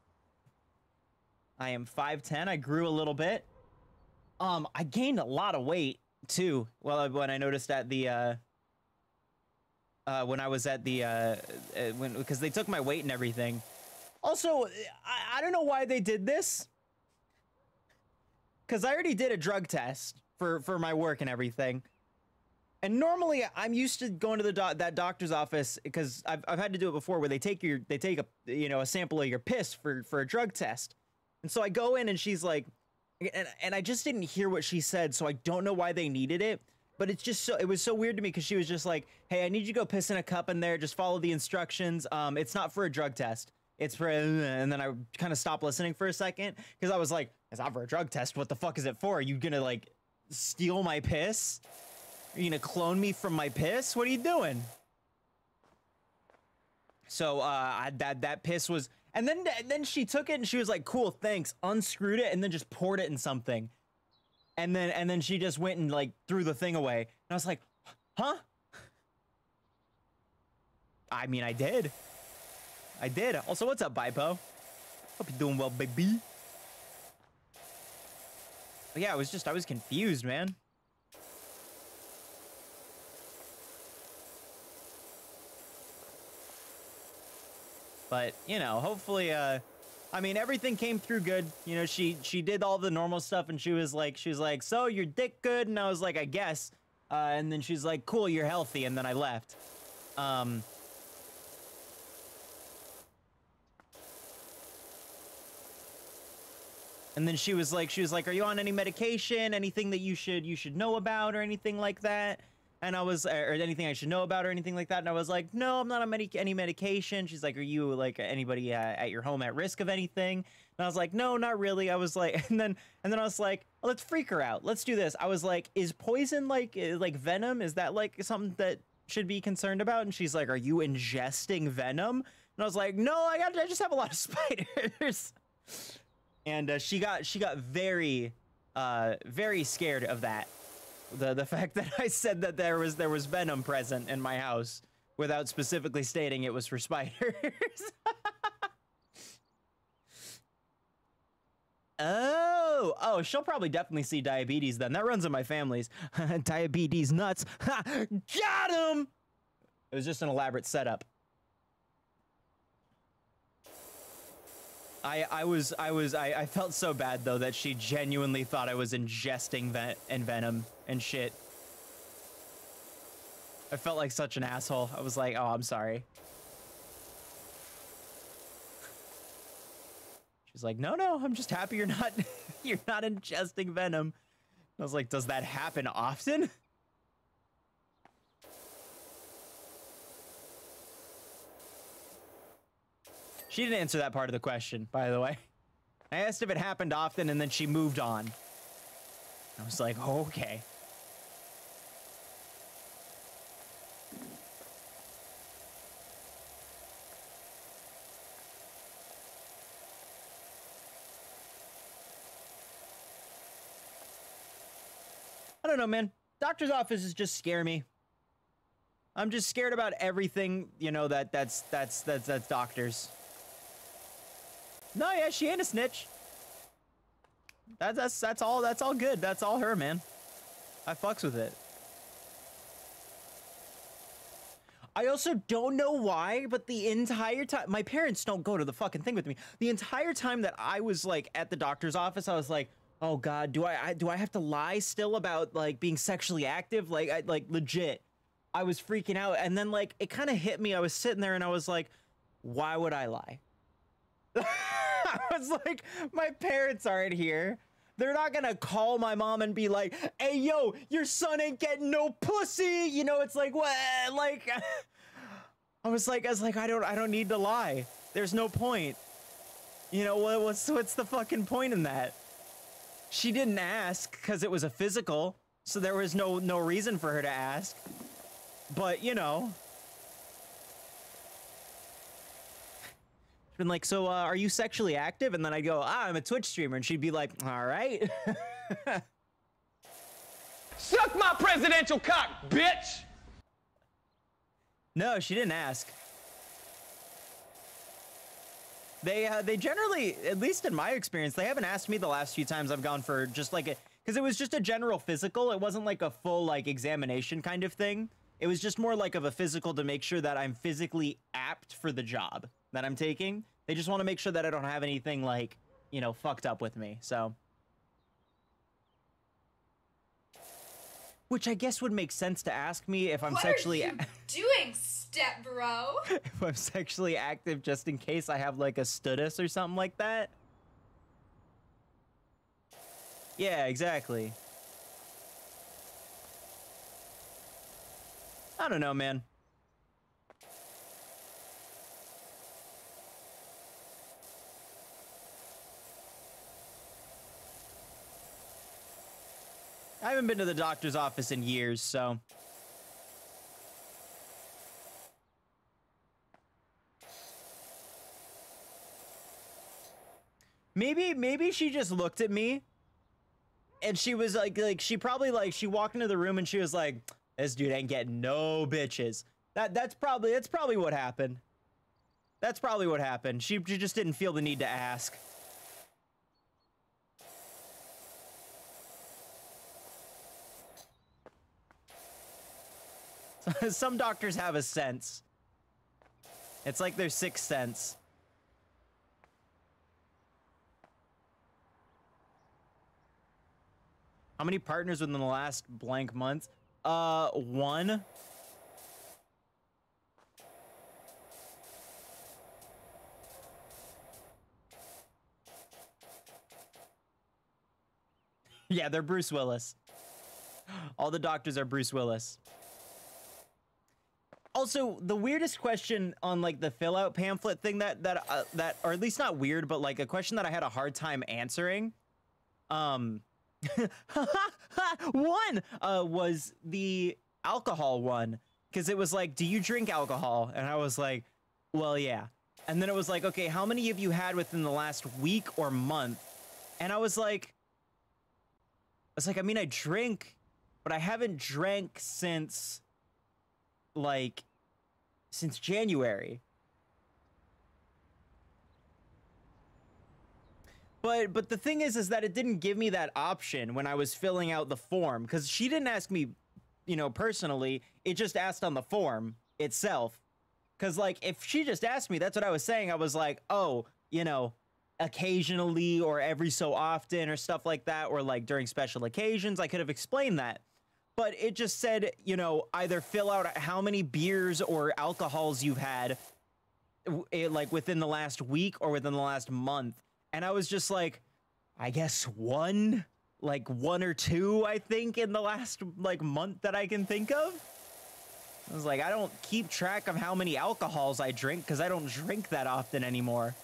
I am five ten, I grew a little bit. Um, I gained a lot of weight too. Well, when I noticed at the, uh, uh, when I was at the, uh, uh when, because they took my weight and everything. Also, I, I don't know why they did this. Cause I already did a drug test for, for my work and everything. And normally I'm used to going to the doc that doctor's office because I've, I've had to do it before where they take your, they take a, you know, a sample of your piss for, for a drug test. And so I go in and she's like, And, and I just didn't hear what she said, so I don't know why they needed it. But it's just so, it was so weird to me because she was just like, hey, I need you to go piss in a cup in there. Just follow the instructions. Um, it's not for a drug test. It's for, and then I kind of stopped listening for a second because I was like, it's not for a drug test. What the fuck is it for? Are you gonna like steal my piss? Are you gonna clone me from my piss? What are you doing? So uh, I, that, that piss was... And then, and then she took it and she was like, cool, thanks, unscrewed it and then just poured it in something. And then, and then she just went and like threw the thing away. And I was like, huh? I mean, I did. I did. Also, what's up, Bipo? Hope you're doing well, baby. But yeah, I was just, I was confused, man. But, you know, hopefully, uh, I mean, everything came through good. You know, she, she did all the normal stuff and she was like, she was like, so your dick good? And I was like, I guess. Uh, and then she's like, cool, you're healthy. And then I left. Um, and then she was like, she was like, are you on any medication? Anything that you should, you should know about or anything like that? And I was, or anything I should know about or anything like that. And I was like, no, I'm not on medi any medication. She's like, are you like anybody uh, at your home at risk of anything? And I was like, no, not really. I was like, and then, and then I was like, oh, let's freak her out. Let's do this. I was like, is poison like, like venom? Is that like something that should be concerned about? And she's like, are you ingesting venom? And I was like, no, I got, I just have a lot of spiders. And uh, she got, she got very, uh, very scared of that. The the fact that I said that there was there was venom present in my house without specifically stating it was for spiders. oh, oh, she'll probably definitely see diabetes then. That runs in my family's. Diabetes nuts. Got him! It was just an elaborate setup. I, I was, I was, I, I felt so bad though that she genuinely thought I was ingesting ven and venom and shit. I felt like such an asshole. I was like, oh, I'm sorry. She's like, no, no, I'm just happy you're not, you're not ingesting venom. I was like, does that happen often? She didn't answer that part of the question, by the way. I asked if it happened often, and then she moved on. I was like, oh, okay. I don't know, man. Doctor's offices just scare me. I'm just scared about everything, you know, that that's that's that's that's doctors. No, yeah, she ain't a snitch. That's that's that's all that's all good. That's all her, man. I fucks with it. I also don't know why, but the entire time, my parents don't go to the fucking thing with me. The entire time that I was like at the doctor's office, I was like, oh God, do I, I do I have to lie still about like being sexually active? Like, I, like legit. I was freaking out. And then like, it kind of hit me. I was sitting there and I was like, why would I lie? I was like, my parents aren't here. They're not gonna call my mom and be like, hey, yo, your son ain't getting no pussy. You know, it's like, what? Like, I was like, I was like, I don't, I don't need to lie. There's no point. You know, what, what's, what's the fucking point in that? She didn't ask because it was a physical. So there was no, no reason for her to ask. But, you know. Been like, so uh, are you sexually active? And then I'd go, ah, I'm a Twitch streamer. And she'd be like, all right. Suck my presidential cock, bitch! No, she didn't ask. They uh, they generally, at least in my experience, they haven't asked me the last few times I've gone for just like a, because it was just a general physical. It wasn't like a full like examination kind of thing. It was just more like of a physical to make sure that I'm physically apt for the job that I'm taking. They just want to make sure that I don't have anything like, you know, fucked up with me. So, which I guess would make sense to ask me if I'm what sexually are you doing, step bro? if I'm sexually active, just in case I have like a studus or something like that. Yeah, exactly. I don't know, man. I haven't been to the doctor's office in years, so. Maybe, maybe she just looked at me and she was like, like, she probably like, she walked into the room and she was like, this dude ain't getting no bitches. That, that's probably, that's probably what happened. That's probably what happened. She, she just didn't feel the need to ask. Some doctors have a sense. It's like their sixth sense. How many partners within the last blank month? Uh, one. Yeah, they're Bruce Willis. All the doctors are Bruce Willis. Also, the weirdest question on like the fill out pamphlet thing that that uh, that or at least not weird, but like a question that I had a hard time answering. Um, one uh, was the alcohol one, because it was like, do you drink alcohol? And I was like, well, yeah. And then it was like, okay, how many have you had within the last week or month? And I was like, I was like, I mean, I drink, but I haven't drank since like since January. But but the thing is is that it didn't give me that option when I was filling out the form, because she didn't ask me, you know, personally. It just asked on the form itself. Because like if she just asked me, that's what I was saying. I was like, oh, you know, occasionally or every so often or stuff like that, or like during special occasions. I could have explained that. But it just said, you know, either fill out how many beers or alcohols you've had, it, like within the last week or within the last month. And I was just like, I guess one, like one or two, I think, in the last like month that I can think of. I was like, I don't keep track of how many alcohols I drink because I don't drink that often anymore.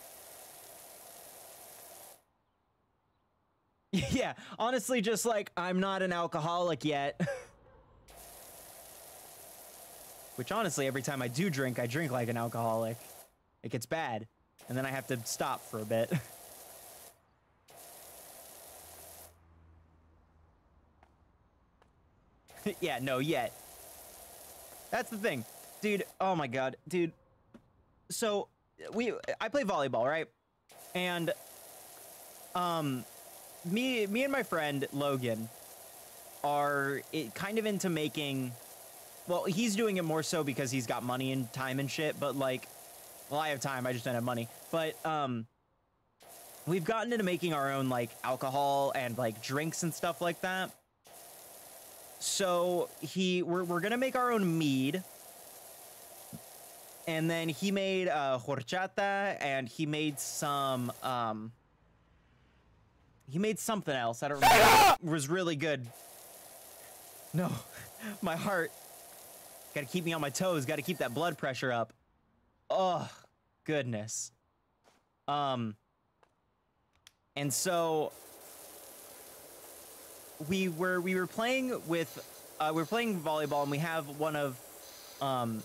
Yeah, honestly, just like, I'm not an alcoholic yet. Which honestly, every time I do drink, I drink like an alcoholic. It gets bad. And then I have to stop for a bit. Yeah, no, yet. That's the thing. Dude, oh my god. Dude. So, we, I play volleyball, right? And, um... Me, me and my friend Logan are it, kind of into making. Well, he's doing it more so because he's got money and time and shit. But like, well, I have time. I just don't have money. But um, we've gotten into making our own like alcohol and like drinks and stuff like that. so he we're we're gonna make our own mead. And then he made uh, horchata, and he made some, um, he made something else. I don't remember. It was really good. No, my heart. Gotta keep me on my toes. Gotta keep that blood pressure up. Oh, goodness. Um, and so we were we were playing with, uh, we were playing volleyball, and we have one of, um.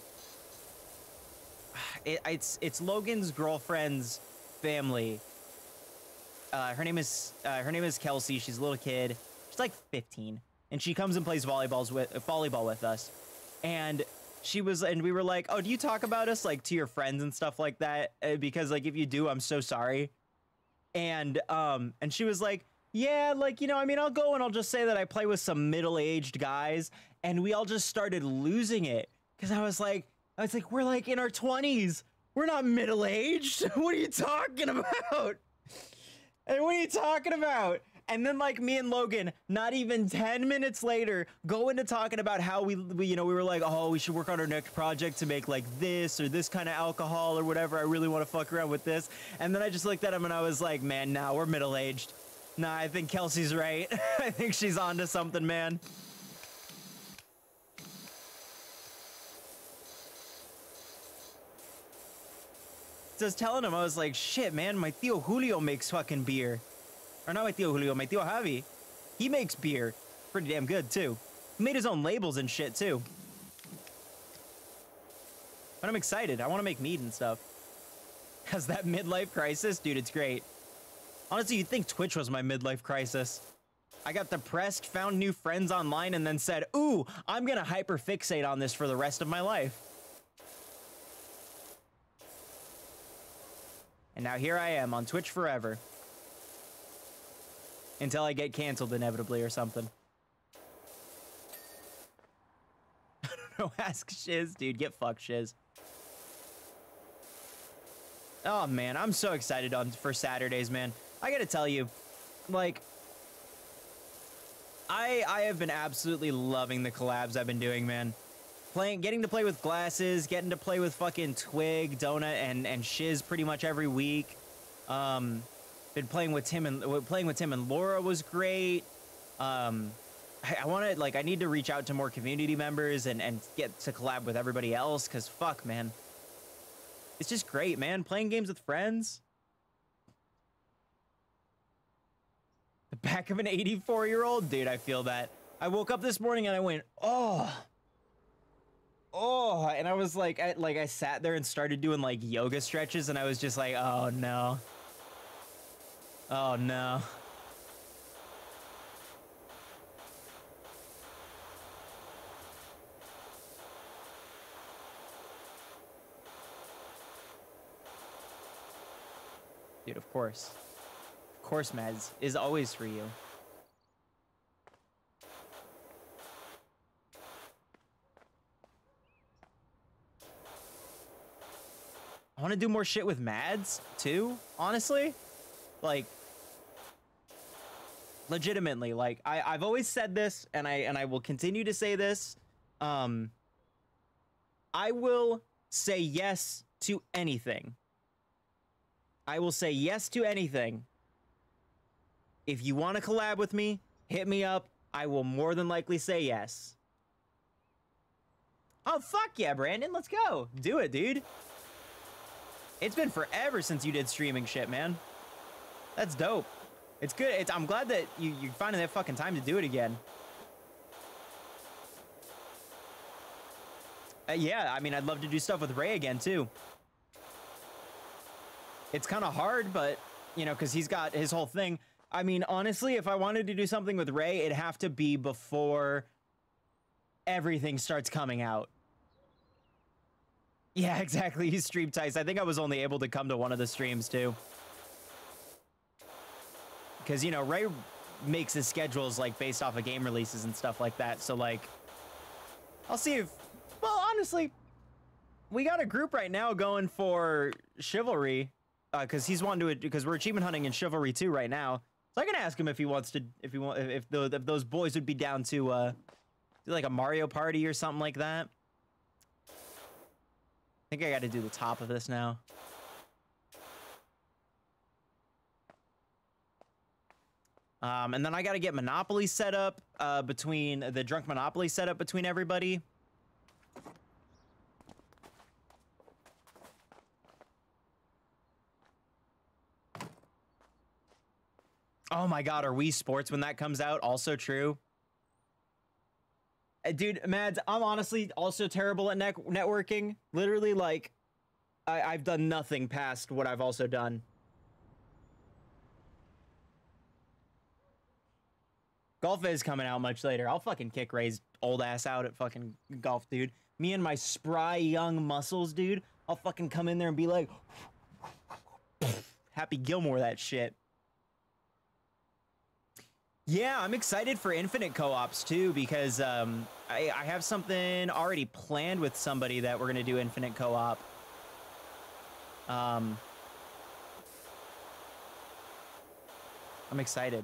It, it's it's Logan's girlfriend's family. Uh, her name is uh, her name is Kelsey. She's a little kid. She's like fifteen, and she comes and plays volleyballs with uh, volleyball with us. And she was, and we were like, "Oh, do you talk about us like to your friends and stuff like that? Uh, because like if you do, I'm so sorry." And um, and she was like, "Yeah, like you know, I mean, I'll go and I'll just say that I play with some middle-aged guys." And we all just started losing it because I was like. I was like, we're like in our twenties. We're not middle-aged. What are you talking about? And what are you talking about? And then like me and Logan, not even ten minutes later, go into talking about how we, we, you know, we were like, oh, we should work on our next project to make like this or this kind of alcohol or whatever. I really want to fuck around with this. And then I just looked at him and I was like, man, nah, we're middle-aged. Nah, I think Kelsey's right. I think she's onto something, man. So I was telling him, I was like, shit, man, my Tío Julio makes fucking beer. Or not my Tío Julio, my Tío Javi. He makes beer. Pretty damn good, too. He made his own labels and shit, too. But I'm excited. I want to make mead and stuff. Has that midlife crisis? Dude, it's great. Honestly, you'd think Twitch was my midlife crisis. I got depressed, found new friends online, and then said, ooh, I'm gonna hyperfixate on this for the rest of my life. And now here I am on Twitch forever. Until I get canceled inevitably or something. I don't know, ask Shiz, dude. Get fucked, Shiz. Oh, man, I'm so excited on for Saturdays, man. I gotta tell you, like... I, I have been absolutely loving the collabs I've been doing, man. Playing, getting to play with Glasses, getting to play with fucking Twig, Donut, and and Shiz pretty much every week. Um, been playing with Tim and playing with Tim and Laura was great. Um, I, I want to like I need to reach out to more community members and and get to collab with everybody else. Cause fuck, man, it's just great, man. Playing games with friends. The back of an eighty-four year old dude. I feel that. I woke up this morning and I went, oh. Oh, and I was like, I, like I sat there and started doing like yoga stretches, and I was just like, oh no, oh no. Dude, of course, of course, Mads is always for you. I want to do more shit with Mads, too, honestly. Like, legitimately, like, I, I've always said this, and I and I will continue to say this. Um, I will say yes to anything. I will say yes to anything. If you want to collab with me, hit me up. I will more than likely say yes. Oh, fuck yeah, Brandon. Let's go. Do it, dude. It's been forever since you did streaming shit, man. That's dope. It's good. It's, I'm glad that you, you're finding that fucking time to do it again. Uh, yeah, I mean, I'd love to do stuff with Ray again, too. It's kind of hard, but, you know, because he's got his whole thing. I mean, honestly, if I wanted to do something with Ray, it'd have to be before everything starts coming out. Yeah, exactly. He's stream tight. I think I was only able to come to one of the streams, too. Because, you know, Ray makes his schedules, like, based off of game releases and stuff like that. So, like, I'll see if... Well, honestly, we got a group right now going for Chivalry. Because uh, he's wanting to... Because we're achievement hunting in Chivalry, too, right now. So I can ask him if he wants to... If he want, if, the, if those boys would be down to, uh... Do like a Mario Party or something like that. I think I got to do the top of this now. Um, and then I got to get Monopoly set up uh, between the Drunk Monopoly set up between everybody. Oh my God, are Wii Sports when that comes out also true? Uh, Dude, Mads, I'm honestly also terrible at net networking. Literally, like, I I've done nothing past what I've also done. Golf is coming out much later. I'll fucking kick Ray's old ass out at fucking golf, dude. Me and my spry young muscles, dude. I'll fucking come in there and be like, Happy Gilmore that shit. Yeah, I'm excited for Infinite co-ops too, because um, I, I have something already planned with somebody that we're gonna do Infinite co-op. Um, I'm excited.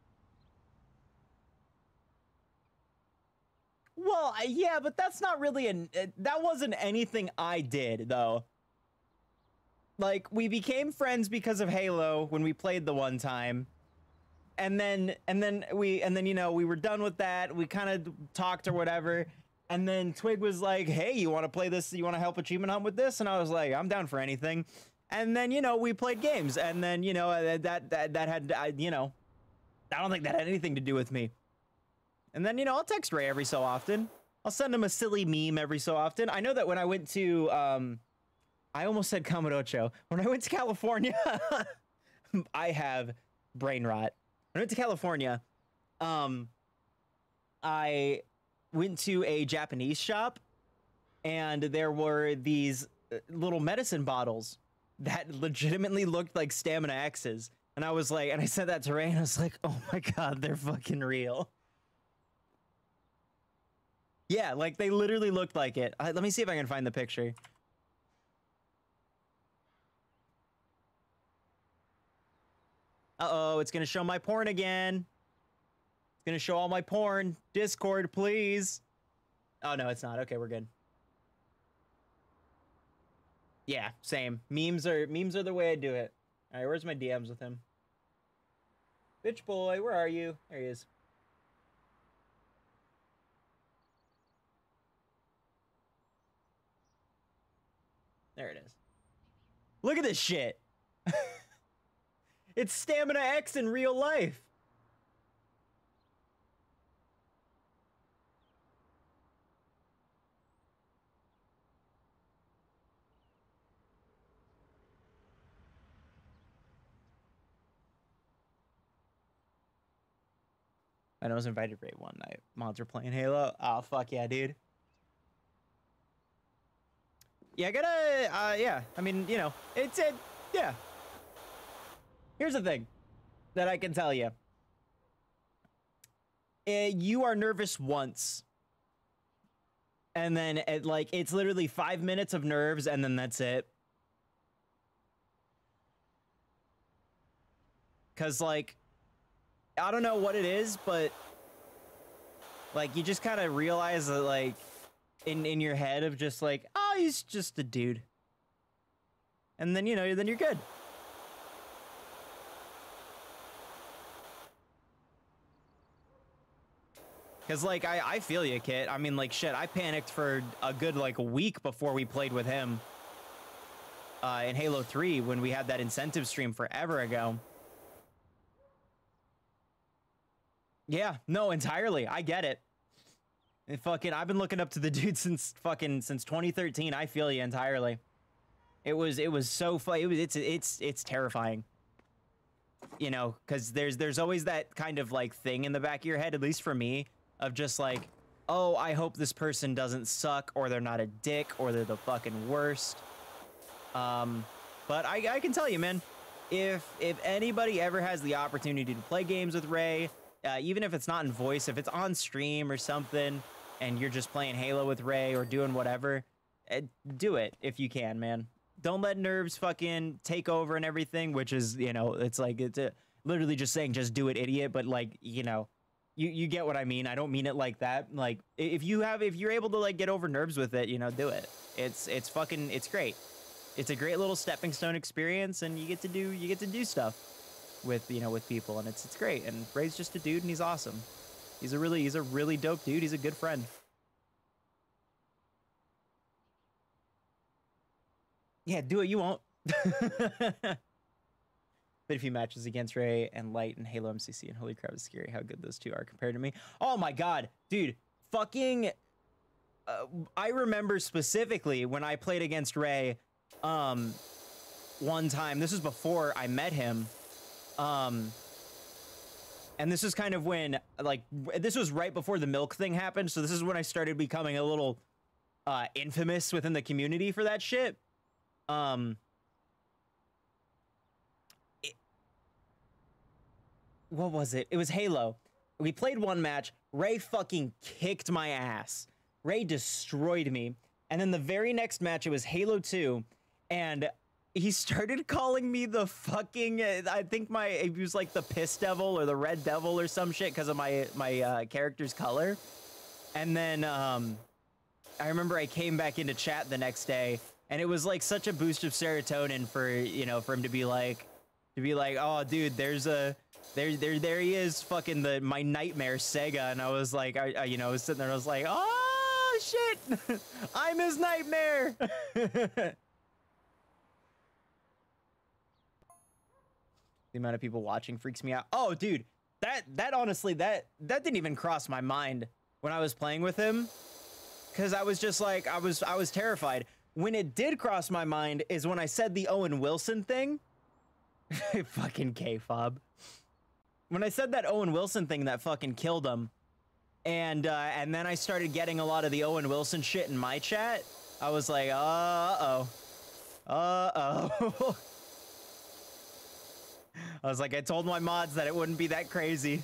Well, I- yeah, but that's not really an. Uh, that wasn't anything I did though. Like, we became friends because of Halo when we played the one time. And then, and then we, and then, you know, we were done with that. We kind of talked or whatever. And then Twig was like, hey, you want to play this? You want to help Achievement Hunt with this? And I was like, I'm down for anything. And then, you know, we played games. And then, you know, uh, that, that, that had, I, you know, I don't think that had anything to do with me. And then, you know, I'll text Ray every so often. I'll send him a silly meme every so often. I know that when I went to, um, I almost said Camarocho. When I went to California, I have brain rot. When I went to California, um, I went to a Japanese shop, and there were these little medicine bottles that legitimately looked like Stamina X's. And I was like, and I said that to Ray, and I was like, oh my God, they're fucking real. Yeah, like they literally looked like it. Uh, let me see if I can find the picture. Uh-oh, it's gonna show my porn again. It's gonna show all my porn. Discord, please. Oh, no, it's not. Okay, we're good. Yeah, same. Memes are memes are the way I do it. All right, where's my D Ms with him? Bitch boy, where are you? There he is. There it is. Look at this shit. It's Stamina X in real life. I was invited to raid one night. Mods are playing Halo. Oh, fuck yeah, dude. Yeah, I gotta, uh, yeah. I mean, you know, it's it, yeah. Here's the thing that I can tell you. Uh, you are nervous once. And then, it, like, it's literally five minutes of nerves, and then that's it. Because, like, I don't know what it is, but, like, you just kind of realize that, like, in, in your head of just, like, oh, he's just a dude. And then, you know, then you're good. Because, like, I, I feel you, Kit. I mean, like, shit, I panicked for a good, like, a week before we played with him uh, in Halo three when we had that incentive stream forever ago. Yeah, no, entirely. I get it. And fucking, I've been looking up to the dude since fucking, since twenty thirteen. I feel you entirely. It was, it was so fun. It was, it's, it's, it's terrifying. You know, because there's, there's always that kind of, like, thing in the back of your head, at least for me, of just like, oh, I hope this person doesn't suck, or they're not a dick, or they're the fucking worst. Um, but I, I can tell you, man, if if anybody ever has the opportunity to play games with Ray, uh, even if it's not in voice, if it's on stream or something, and you're just playing Halo with Ray or doing whatever, uh, do it if you can, man. Don't let nerves fucking take over and everything, which is, you know, it's like, it's a, literally just saying, just do it, idiot, but like, you know, you you get what I mean. I don't mean it like that. Like if you have if you're able to like get over nerves with it, you know, do it. It's it's fucking it's great. It's a great little stepping stone experience, and you get to do you get to do stuff with you know with people, and it's it's great. And Ray's just a dude, and he's awesome. He's a really he's a really dope dude. He's a good friend. Yeah, do it. You won't. But if he matches against Ray and Light and Halo M C C and holy crap, it's scary how good those two are compared to me. Oh my god, dude, fucking. Uh, I remember specifically when I played against Ray, um, one time. This was before I met him, um, and this is kind of when like this was right before the milk thing happened. So this is when I started becoming a little uh, infamous within the community for that shit. Um. What was it? It was Halo. We played one match. Ray fucking kicked my ass. Ray destroyed me. And then the very next match, it was Halo two. And he started calling me the fucking, I think my, he was like the Piss Devil or the Red Devil or some shit because of my, my uh, character's color. And then um, I remember I came back into chat the next day and it was like such a boost of serotonin for, you know, for him to be like, to be like, oh dude, there's a, There, there, there he is, fucking the my nightmare Sega, and I was like, I, I you know, I was sitting there, and I was like, oh shit, I'm his nightmare. The amount of people watching freaks me out. Oh, dude, that that honestly, that that didn't even cross my mind when I was playing with him, because I was just like, I was I was terrified. When it did cross my mind is when I said the Owen Wilson thing. Fucking K-fob. When I said that Owen Wilson thing that fucking killed him, and uh, and then I started getting a lot of the Owen Wilson shit in my chat, I was like, uh-oh. Uh-oh. I was like, I told my mods that it wouldn't be that crazy.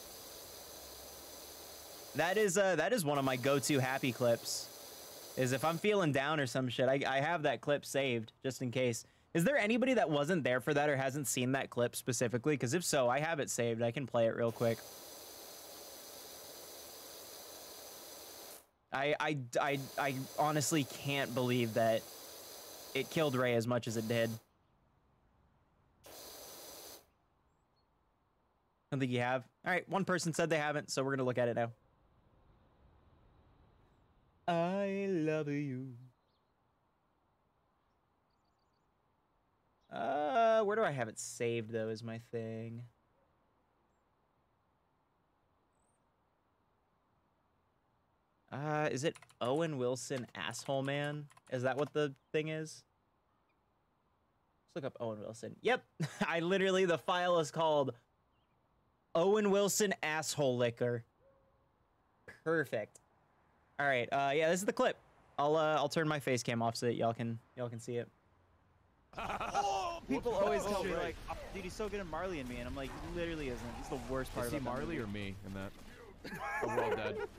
That is uh, that is one of my go-to happy clips, is if I'm feeling down or some shit, I, I have that clip saved, just in case. Is there anybody that wasn't there for that or hasn't seen that clip specifically? Because if so, I have it saved. I can play it real quick. I, I, I, I honestly can't believe that it killed Ray as much as it did. I don't think you have. All right, one person said they haven't, so we're going to look at it now. I love you. Uh, where do I have it saved, though, is my thing. Uh, is it Owen Wilson Asshole Man? Is that what the thing is? Let's look up Owen Wilson. Yep, I literally, the file is called Owen Wilson Asshole Liquor. Perfect. All right, uh, yeah, this is the clip. I'll, uh, I'll turn my face cam off so that y'all can, y'all can see it. Oh, people always tell me like, oh, dude, he's so good at Marley and me, and I'm like, he literally isn't. He's the worst part Is he about that Marley movie. or me in that? Oh, we're all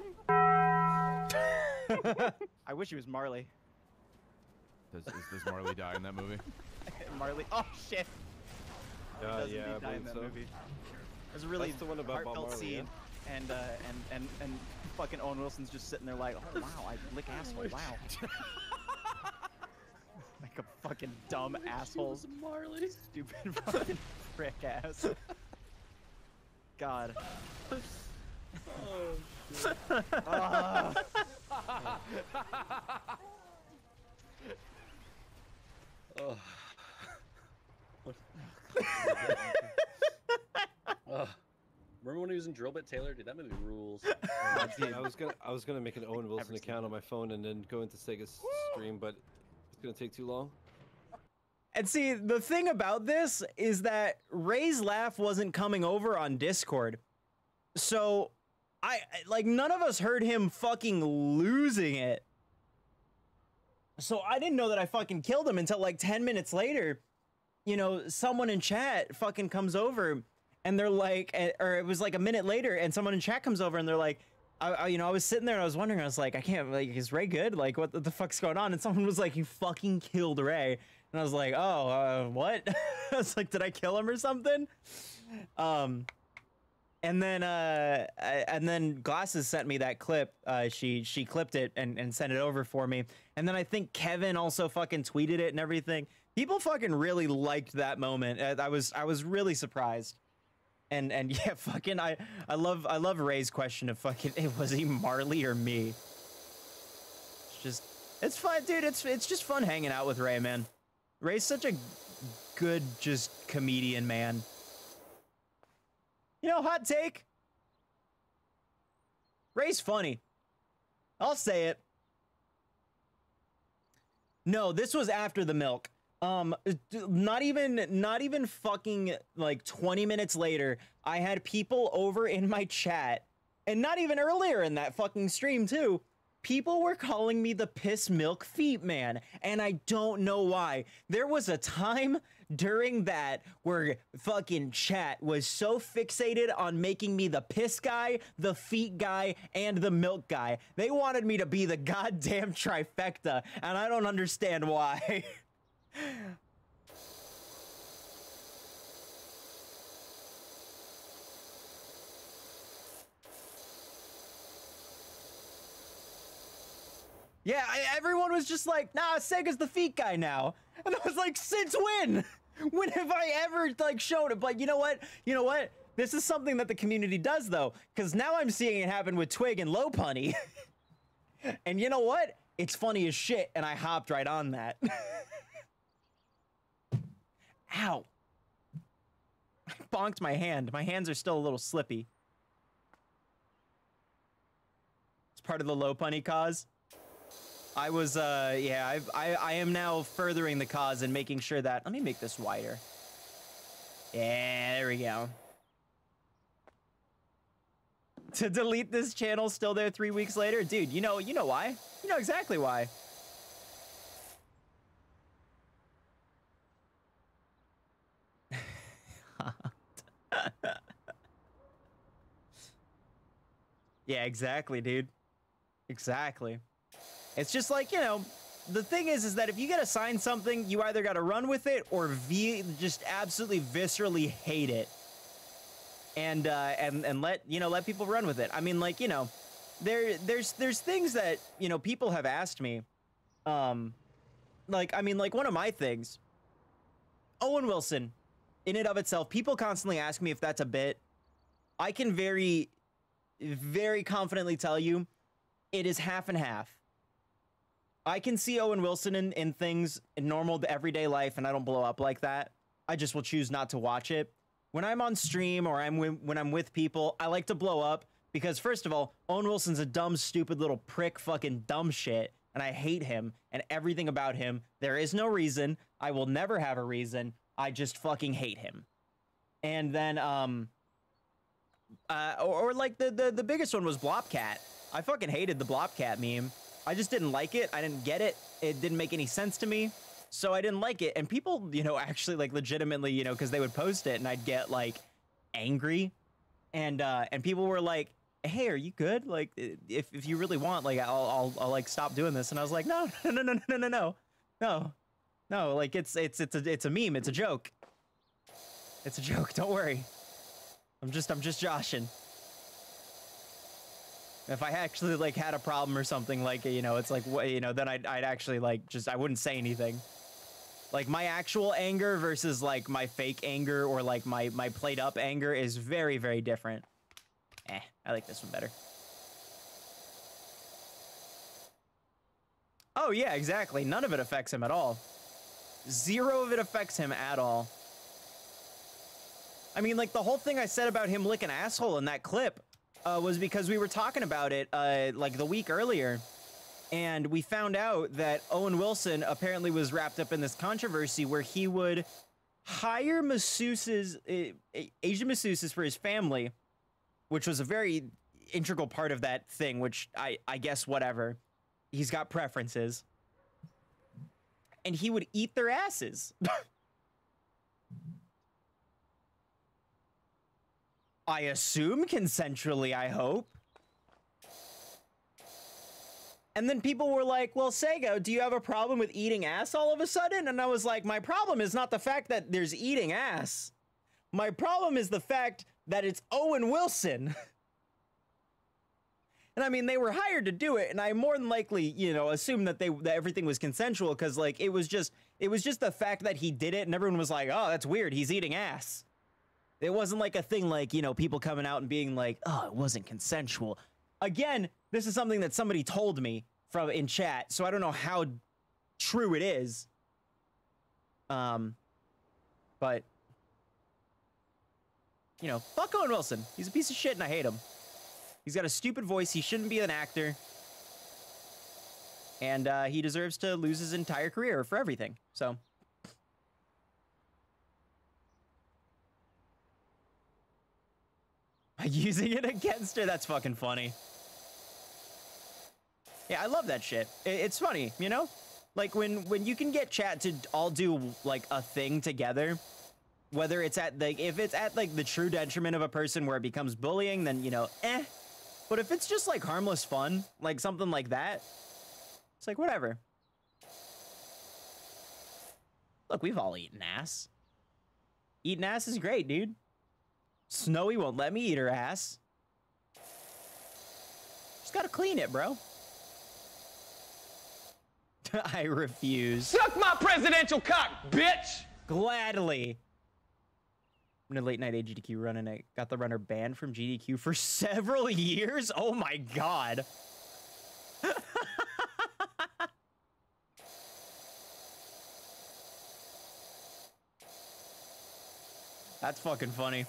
dead. I wish he was Marley. Does, is, does Marley die in that movie? Marley. Oh shit. Uh, Doesn't yeah, he I die in believe that so. movie? There's a really That's the one about Bob heartfelt Marley, scene, yeah? and, uh, and and and fucking Owen Wilson's just sitting there like, oh wow, I lick asshole, wow. Like a fucking dumb asshole. Marley. Stupid fucking prick ass. God. Oh, uh. Oh. Oh. Remember when he was in Drill Bit Taylor? Dude, that movie rules. Oh, dude. I was gonna, I was gonna make an Owen Wilson account on my phone and then go into Sega's stream, but it's gonna take too long. And see, the thing about this is that Ray's laugh wasn't coming over on Discord. So, I, like, none of us heard him fucking losing it. So I didn't know that I fucking killed him until like ten minutes later. You know, someone in chat fucking comes over and they're like, or it was like a minute later and someone in chat comes over and they're like, I, I, you know, I was sitting there and I was wondering, I was like, I can't, like, is Ray good? Like, what the, the fuck's going on? And someone was like, you fucking killed Ray. And I was like, oh, uh, what? I was like, did I kill him or something? Um, And then, uh, I- and then Glasses sent me that clip. Uh, she she clipped it and, and sent it over for me. And then I think Kevin also fucking tweeted it and everything. People fucking really liked that moment. Uh, I was I was really surprised. And and yeah, fucking I I love I love Ray's question of fucking hey, was he Marley or me? It's just it's fun, dude. It's it's just fun hanging out with Ray, man. Ray's such a good just comedian, man. You know, hot take. Ray's funny. I'll say it. No, this was after the milk. Um, not even, not even fucking like twenty minutes later, I had people over in my chat, and not even earlier in that fucking stream too. People were calling me the piss milk feet man, and I don't know why. There was a time during that where fucking chat was so fixated on making me the piss guy, the feet guy, and the milk guy. They wanted me to be the goddamn trifecta, and I don't understand why. Yeah, I, everyone was just like, nah, Sega's the feet guy now. And I was like, since when? When have I ever, like, showed it? But you know what? You know what? This is something that the community does, though. Because now I'm seeing it happen with Twig and Lopunny. And you know what? It's funny as shit, and I hopped right on that. Ow. I bonked my hand. My hands are still a little slippy. It's part of the Lopunny cause. I was, uh, yeah, I've, I, I am now furthering the cause and making sure that, let me make this wider. Yeah, there we go. To delete this channel still there three weeks later? Dude, you know, you know why? You know exactly why. Yeah, exactly, dude. Exactly. It's just like, you know, the thing is, is that if you get assigned something, you either got to run with it or v just absolutely viscerally hate it. And, uh, and, and let, you know, let people run with it. I mean, like, you know, there, there's, there's things that, you know, people have asked me, um, like, I mean, like one of my things, Owen Wilson, in and of itself, people constantly ask me if that's a bit. I can very, very confidently tell you it is half and half. I can see Owen Wilson in, in things in normal everyday life, and I don't blow up like that. I just will choose not to watch it. When I'm on stream or I'm when I'm with people, I like to blow up because, first of all, Owen Wilson's a dumb, stupid little prick, fucking dumb shit, and I hate him and everything about him. There is no reason. I will never have a reason. I just fucking hate him. And then, um, uh, or, or like the, the the biggest one was Blopcat. I fucking hated the Blopcat meme. I just didn't like it. I didn't get it. It didn't make any sense to me. So I didn't like it. And people, you know, actually like legitimately, you know, because they would post it and I'd get like angry. And uh, and people were like, hey, are you good? Like, if, if you really want, like, I'll, I'll, I'll like stop doing this. And I was like, no, no, no, no, no, no, no, no, no. Like it's, it's, it's a, it's a meme. It's a joke. It's a joke. Don't worry. I'm just, I'm just joshing. If I actually like had a problem or something, like, you know, it's like, what, you know, then I'd, I'd actually like just, I wouldn't say anything. Like my actual anger versus like my fake anger or like my, my played up anger is very, very different. Eh, I like this one better. Oh yeah, exactly. None of it affects him at all. Zero of it affects him at all. I mean, like the whole thing I said about him licking asshole in that clip Uh, was because we were talking about it uh, like the week earlier, and we found out that Owen Wilson apparently was wrapped up in this controversy where he would hire masseuses, uh, Asian masseuses for his family, which was a very integral part of that thing, which I, I guess whatever. He's got preferences. And he would eat their asses. I assume consensually, I hope. And then people were like, well, Sega, do you have a problem with eating ass all of a sudden? And I was like, my problem is not the fact that there's eating ass. My problem is the fact that it's Owen Wilson. And I mean, they were hired to do it, and I more than likely, you know, assume that they that everything was consensual, because like it was just it was just the fact that he did it, and everyone was like, "Oh, that's weird. He's eating ass." It wasn't like a thing like, you know, people coming out and being like, "Oh, it wasn't consensual." Again, this is something that somebody told me from in chat, so I don't know how true it is. Um, but you know, fuck Owen Wilson. He's a piece of shit, and I hate him. He's got a stupid voice. He shouldn't be an actor. And uh, he deserves to lose his entire career for everything. So. Using it against her, that's fucking funny. Yeah, I love that shit. It, it's funny, you know? Like, when, when you can get chat to all do, like, a thing together, whether it's at, like, if it's at, like, the true detriment of a person where it becomes bullying, then, you know, eh. But if it's just, like, harmless fun, like, something like that, it's like, whatever. Look, we've all eaten ass. Eating ass is great, dude. Snowy won't let me eat her ass. Just gotta clean it, bro. I refuse. Suck my presidential cock, bitch! Gladly. I'm in a late night A G D Q run, and I got the runner banned from G D Q for several years. Oh my god. That's fucking funny.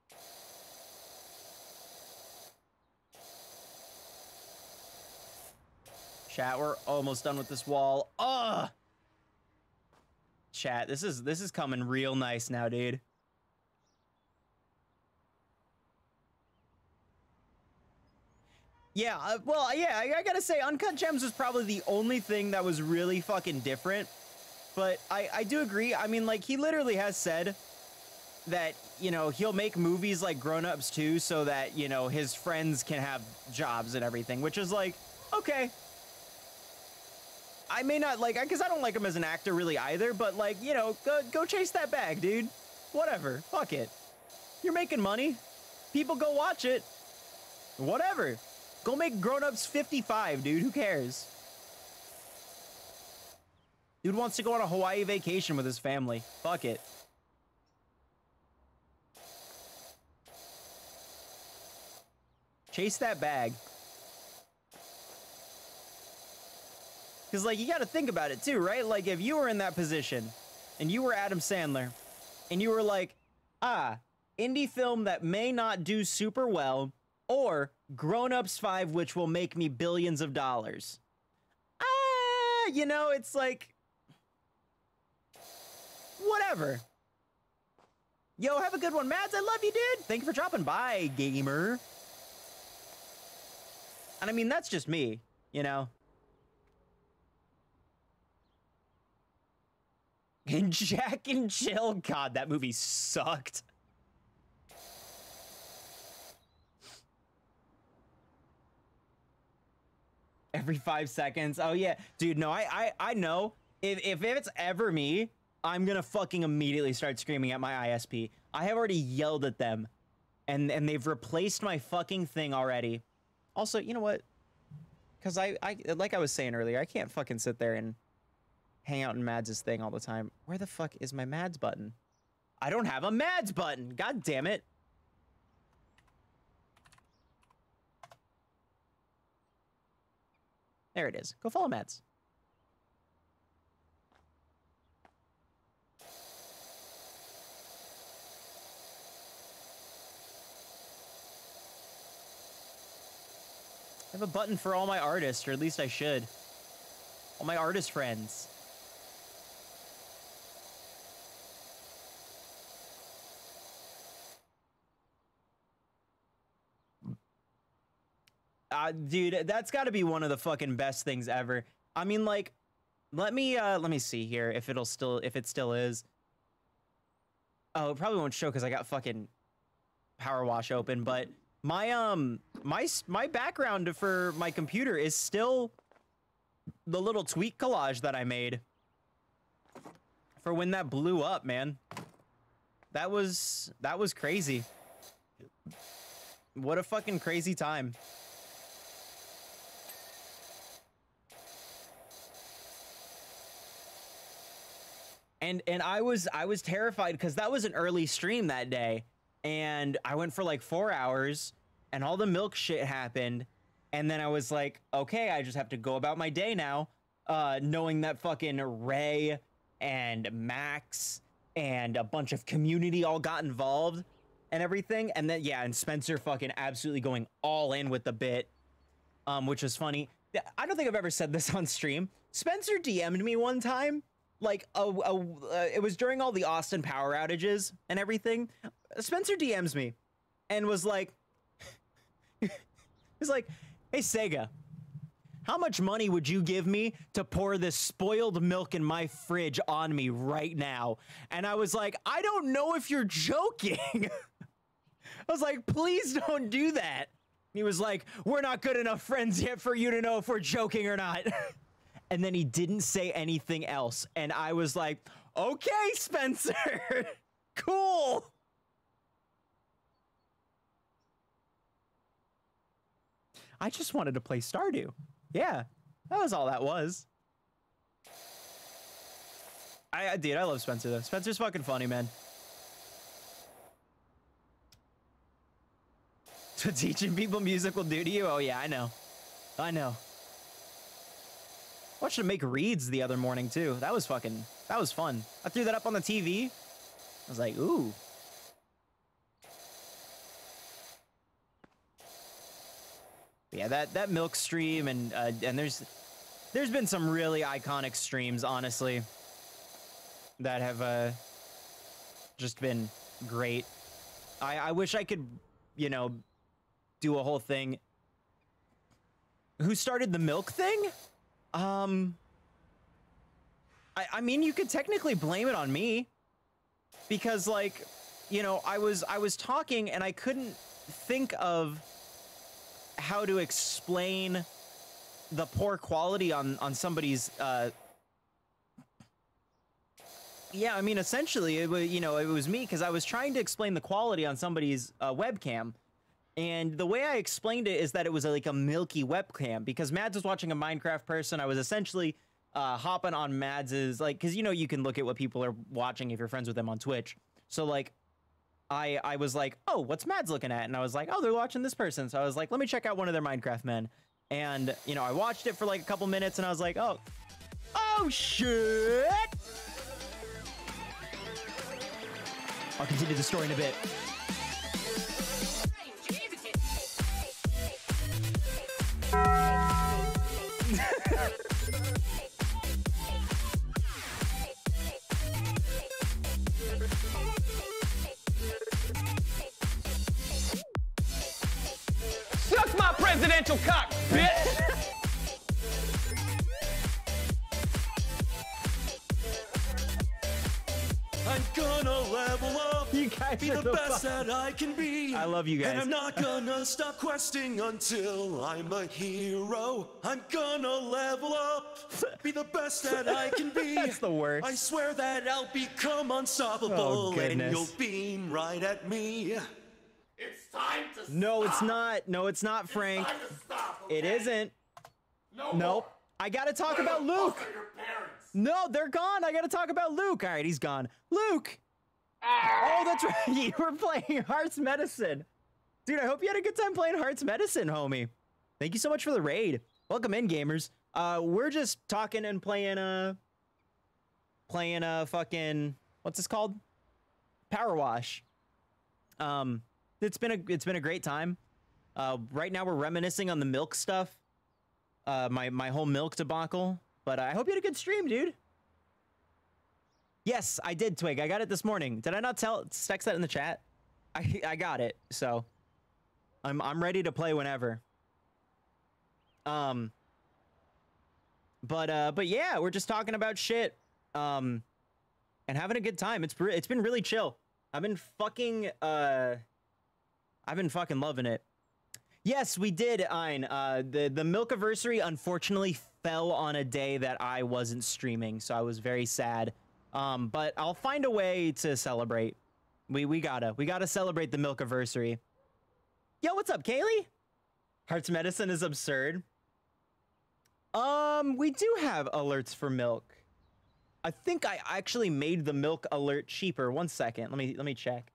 Chat, we're almost done with this wall. Ugh. Chat, this is this is coming real nice now, dude. Yeah, uh, well, yeah, I, I gotta say, Uncut Gems was probably the only thing that was really fucking different. But I, I do agree. I mean, like, he literally has said that, you know, he'll make movies like Grown Ups too, so that, you know, his friends can have jobs and everything, which is like, okay. I may not like, because I don't like him as an actor really either, but like, you know, go, go chase that bag, dude. Whatever. Fuck it. You're making money. People go watch it. Whatever. Go make Grown Ups fifty-five, dude. Who cares? Dude wants to go on a Hawaii vacation with his family. Fuck it. Chase that bag. Because, like, you got to think about it, too, right? Like, if you were in that position, and you were Adam Sandler, and you were like, ah, indie film that may not do super well, or Grown Ups five, which will make me billions of dollars. Ah, you know, it's like, whatever. Yo, have a good one, Mads. I love you, dude. Thank you for dropping by, gamer. And I mean, that's just me, you know? And Jack and Jill, God, that movie sucked. Every five seconds. Oh yeah, dude. No, I, I, I know. If, if it's ever me, I'm gonna fucking immediately start screaming at my I S P. I have already yelled at them, and and they've replaced my fucking thing already. Also, you know what? Because I, I, like I was saying earlier, I can't fucking sit there and hang out in Mads' thing all the time. Where the fuck is my Mads button? I don't have a Mads button. God damn it. There it is. Go follow Mads. I have a button for all my artists, or at least I should. All my artist friends. Uh, dude, that's got to be one of the fucking best things ever. I mean, like, let me uh, let me see here if it'll still if it still is. Oh, it probably won't show because I got fucking Power Wash open. But my um my my background for my computer is still the little tweet collage that I made for when that blew up, man. That was that was crazy. What a fucking crazy time. And and I was I was terrified because that was an early stream that day, and I went for like four hours, and all the milk shit happened, and then I was like, okay, I just have to go about my day now, uh, knowing that fucking Ray and Max and a bunch of community all got involved and everything, and then yeah, and Spencer fucking absolutely going all in with the bit, um, which was funny. I don't think I've ever said this on stream. Spencer D M'd me one time. Like, a, a, uh, it was during all the Austin power outages and everything. Spencer D Ms me and was like, he's like, hey, Sega, how much money would you give me to pour this spoiled milk in my fridge on me right now? And I was like, I don't know if you're joking. I was like, please don't do that. He was like, we're not good enough friends yet for you to know if we're joking or not. And then he didn't say anything else. And I was like, okay, Spencer, cool. I just wanted to play Stardew. Yeah, that was all that was. I, I dude, I love Spencer though. Spencer's fucking funny, man. So teaching people music will do to you? Oh yeah, I know. I know. I watched him make reads the other morning too. That was fucking, that was fun. I threw that up on the T V. I was like, ooh. Yeah, that that milk stream and uh, and there's there's been some really iconic streams, honestly, that have uh, just been great. I I wish I could, you know, do a whole thing. Who started the milk thing? Um, I, I mean, you could technically blame it on me because, like, you know, I was I was talking and I couldn't think of how to explain the poor quality on on somebody's. Uh, yeah, I mean, essentially, it was, you know, it was me because I was trying to explain the quality on somebody's uh, webcam. And the way I explained it is that it was a, like a milky webcam because Mads was watching a Minecraft person. I was essentially uh, hopping on Mads's, like, because, you know, you can look at what people are watching if you're friends with them on Twitch. So, like, I, I was like, oh, what's Mads looking at? And I was like, oh, they're watching this person. So I was like, let me check out one of their Minecraft men. And, you know, I watched it for like a couple minutes and I was like, oh, oh, shit. I'll continue the story in a bit. Suck my presidential cock, bitch! I'm gonna level up, You guys be are the the best fuck- that I can be. I love you guys. And I'm not gonna stop questing until I'm a hero. I'm gonna level up, be the best that I can be. That's the worst. I swear that I'll become unstoppable, Oh, and goodness. you'll beam right at me. It's time to No, it's not. No, it's not, Frank. time to stop, It okay? isn't. No Nope. more. I gotta talk Where about the fuck Luke. are your parents? No, they're gone. I gotta talk about Luke. All right, he's gone. Luke. Oh, that's right. You were playing Hearts Medicine. Dude, I hope you had a good time playing Hearts Medicine, homie. Thank you so much for the raid. Welcome in, gamers. Uh, we're just talking and playing, uh, playing, uh, fucking, what's this called? Power Wash. Um, it's been a, it's been a great time. Uh, right now we're reminiscing on the milk stuff. Uh, my, my whole milk debacle. But I hope you had a good stream, dude. Yes, I did, Twig. I got it this morning. Did I not tell text that in the chat? I I got it. So I'm I'm ready to play whenever. Um But uh but yeah, we're just talking about shit. Um and having a good time. It's it's been really chill. I've been fucking uh I've been fucking loving it. Yes, we did, Ein. Uh the the Milkiversary unfortunately fell on a day that I wasn't streaming, so I was very sad. Um, but I'll find a way to celebrate. We we gotta we gotta celebrate the Milkiversary. Yo, what's up, Kaylee? Hearts medicine is absurd. Um, we do have alerts for milk. I think I actually made the milk alert cheaper. One second. Let me let me check.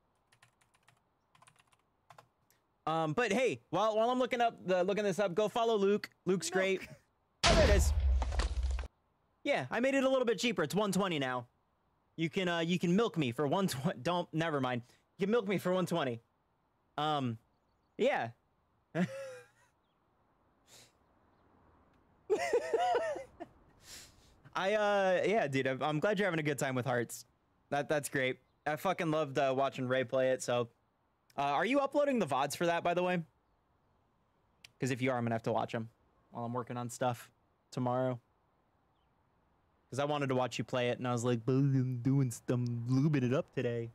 Um, but hey, while while I'm looking up the looking this up, go follow Luke. Luke's milk. Great. Oh, there it is. Yeah, I made it a little bit cheaper. It's one twenty now. You can uh you can milk me for one twenty. Don't never mind. You can milk me for one twenty. Um, yeah. I uh yeah, dude. I'm, I'm glad you're having a good time with Hearts. That that's great. I fucking loved uh, watching Ray play it. So, uh, are you uploading the V O Ds for that, by the way? Because if you are, I'm gonna have to watch them while I'm working on stuff tomorrow. Because I wanted to watch you play it, and I was like, I'm doing some lubing it up today.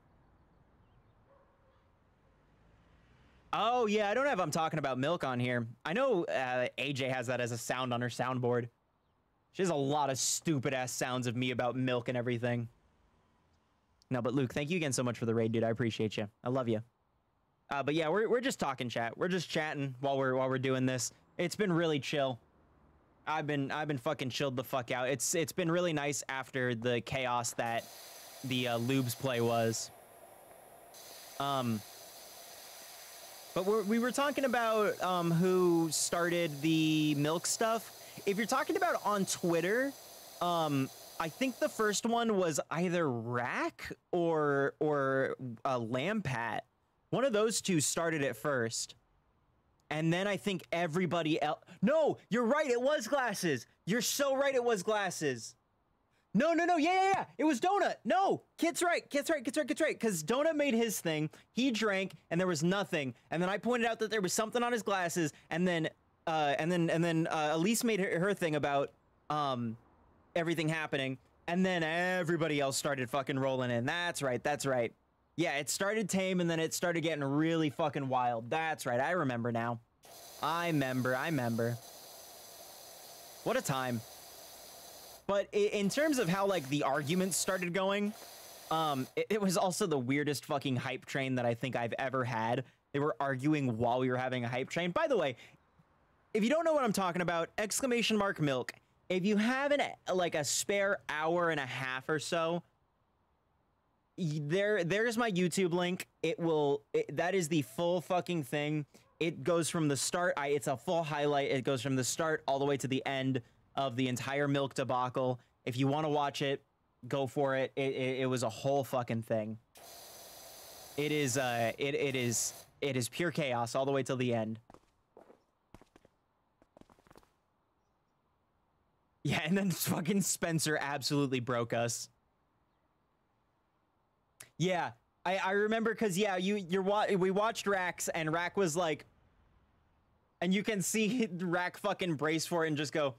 Oh yeah, I don't have I'm talking about milk on here. I know uh, A J has that as a sound on her soundboard. She has a lot of stupid ass sounds of me about milk and everything. No, but Luke, thank you again so much for the raid, dude. I appreciate you. I love you. Uh, but yeah, we're we're just talking chat. We're just chatting while we're while we're doing this. It's been really chill. I've been I've been fucking chilled the fuck out. It's it's been really nice after the chaos that the uh, Lubes play was. Um. But we're, we were talking about um, who started the milk stuff. If you're talking about on Twitter, um, I think the first one was either Rack or or uh, Lampat. One of those two started it first. And then I think everybody else... No, you're right. It was Glasses. You're so right. It was Glasses. No, no, no. Yeah, yeah, yeah. It was Donut. No, Kit's right. Kit's right. Kit's right. Kit's right. Because Donut made his thing. He drank, and there was nothing. And then I pointed out that there was something on his glasses. And then, uh, and then, and then uh, Elise made her, her thing about um, everything happening. And then everybody else started fucking rolling in. That's right. That's right. Yeah, it started tame, and then it started getting really fucking wild. That's right. I remember now. I remember. I remember. What a time. But in terms of how, like, the arguments started going, um, it, it was also the weirdest fucking hype train that I think I've ever had. They were arguing while we were having a hype train. By the way, if you don't know what I'm talking about, exclamation mark milk. If you have an, like, a spare hour and a half or so, there, there's my YouTube link. It will, it, that is the full fucking thing. It goes from the start. I, it's a full highlight. It goes from the start all the way to the end of the entire milk debacle. If you want to watch it, go for it. It, it. it was a whole fucking thing. It is, uh, it, it is, it is pure chaos all the way till the end. Yeah, and then fucking Spencer absolutely broke us. Yeah, I, I remember because, yeah, you, you're wa we watched Rax, and Rack was like, and you can see Rack fucking brace for it and just go,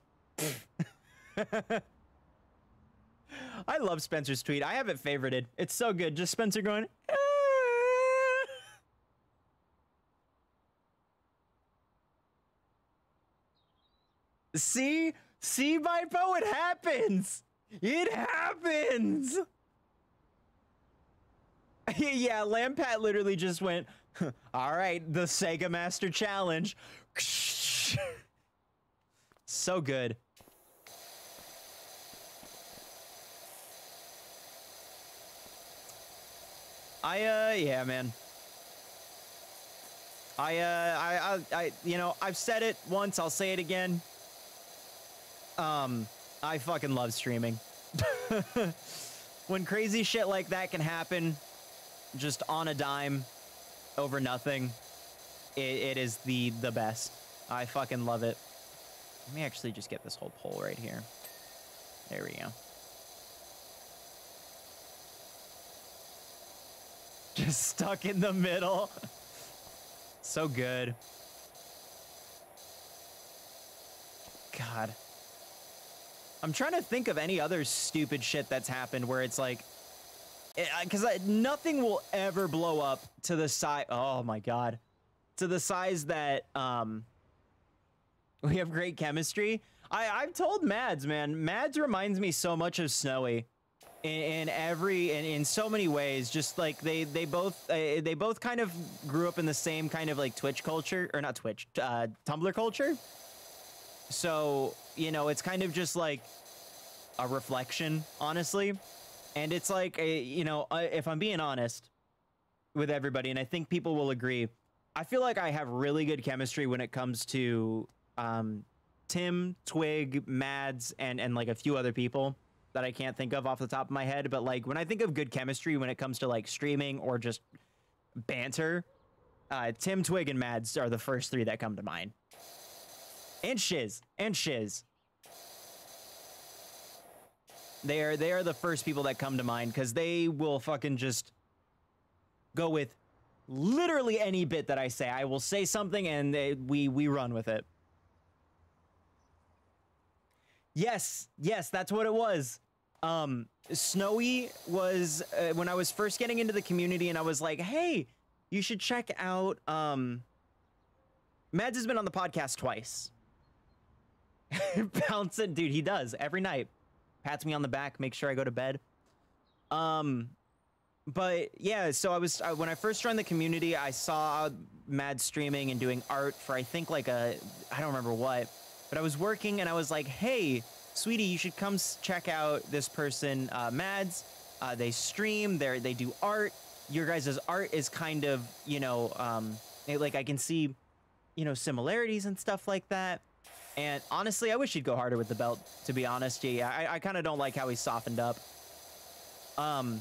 I love Spencer's tweet. I have it favorited. It's so good. Just Spencer going, ah. See? See, Vipo? It happens. It happens. Yeah, Lampat literally just went, all right, the Sega Master Challenge. So good. I, uh, yeah, man. I, uh, I, I, I, you know, I've said it once, I'll say it again. Um, I fucking love streaming. When crazy shit like that can happen, just on a dime, over nothing, it, it is the, the best. I fucking love it. Let me actually just get this whole pole right here. There we go. Just stuck in the middle. So good. God. I'm trying to think of any other stupid shit that's happened where it's like, because nothing will ever blow up to the size. Oh my God. To the size that um, we have great chemistry. I, I've told Mads, man. Mads reminds me so much of Snowy in, in every in, in so many ways. Just like they they both uh, they both kind of grew up in the same kind of like Twitch culture, or not Twitch, uh, Tumblr culture. So you know, it's kind of just like a reflection, honestly. And it's like, a, you know, uh, if I'm being honest with everybody, and I think people will agree, I feel like I have really good chemistry when it comes to um, Tim, Twig, Mads, and and like a few other people that I can't think of off the top of my head. But like when I think of good chemistry when it comes to like streaming or just banter, uh, Tim, Twig, and Mads are the first three that come to mind. And Shiz, and Shiz. They are they are the first people that come to mind because they will fucking just go with literally any bit that I say. I will say something and they, we we run with it. Yes, yes, that's what it was. Um, Snowy was uh, when I was first getting into the community, and I was like, hey, you should check out. Um, Mads has been on the podcast twice. Bouncing, dude, he does every night. Pats me on the back, make sure I go to bed. Um, but yeah, so I was, I, when I first joined the community, I saw Mad streaming and doing art for, I think like a, I don't remember what, but I was working and I was like, hey, sweetie, you should come check out this person, uh, Mads. Uh, they stream, they they do art. Your guys' art is kind of, you know, um, it, like I can see, you know, similarities and stuff like that. And honestly, I wish he'd go harder with the belt, to be honest. Yeah, I, I kind of don't like how he's softened up. Um,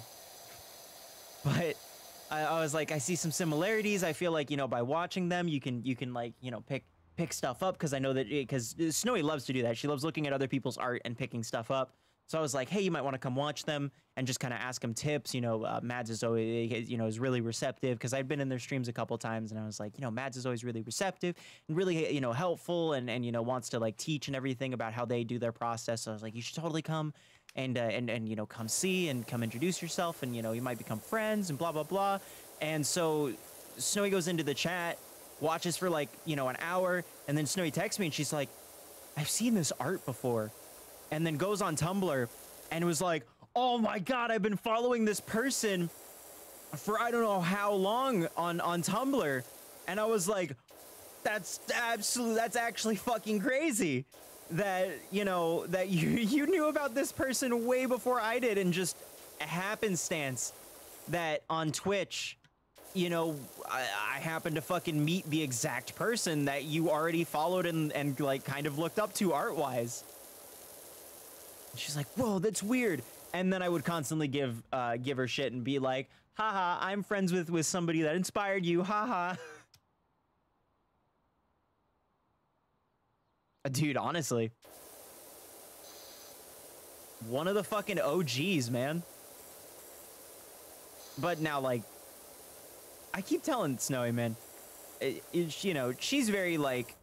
but I, I was like, I see some similarities. I feel like, you know, by watching them, you can, you can like, you know, pick, pick stuff up. Cause I know that, because Snowy loves to do that. She loves looking at other people's art and picking stuff up. So I was like, hey, you might want to come watch them and just kind of ask them tips. You know, uh, Mads is always, you know, is really receptive because I'd been in their streams a couple times and I was like, you know, Mads is always really receptive and really, you know, helpful and, and, you know, wants to like teach and everything about how they do their process. So I was like, you should totally come and, uh, and, and, you know, come see and come introduce yourself and, you know, you might become friends and blah, blah, blah. And so Snowy goes into the chat, watches for like, you know, an hour. And then Snowy texts me and she's like, I've seen this art before. And then goes on Tumblr and was like, oh my God, I've been following this person for I don't know how long on, on Tumblr. And I was like, that's absolutely, that's actually fucking crazy that, you know, that you, you knew about this person way before I did. And just a happenstance that on Twitch, you know, I, I happened to fucking meet the exact person that you already followed and, and like kind of looked up to art wise. She's like, whoa, that's weird. And then I would constantly give uh, give her shit and be like, haha, I'm friends with, with somebody that inspired you, haha. Dude, honestly. One of the fucking O Gs, man. But now, like, I keep telling Snowy, man, it, it, you know, she's very, like,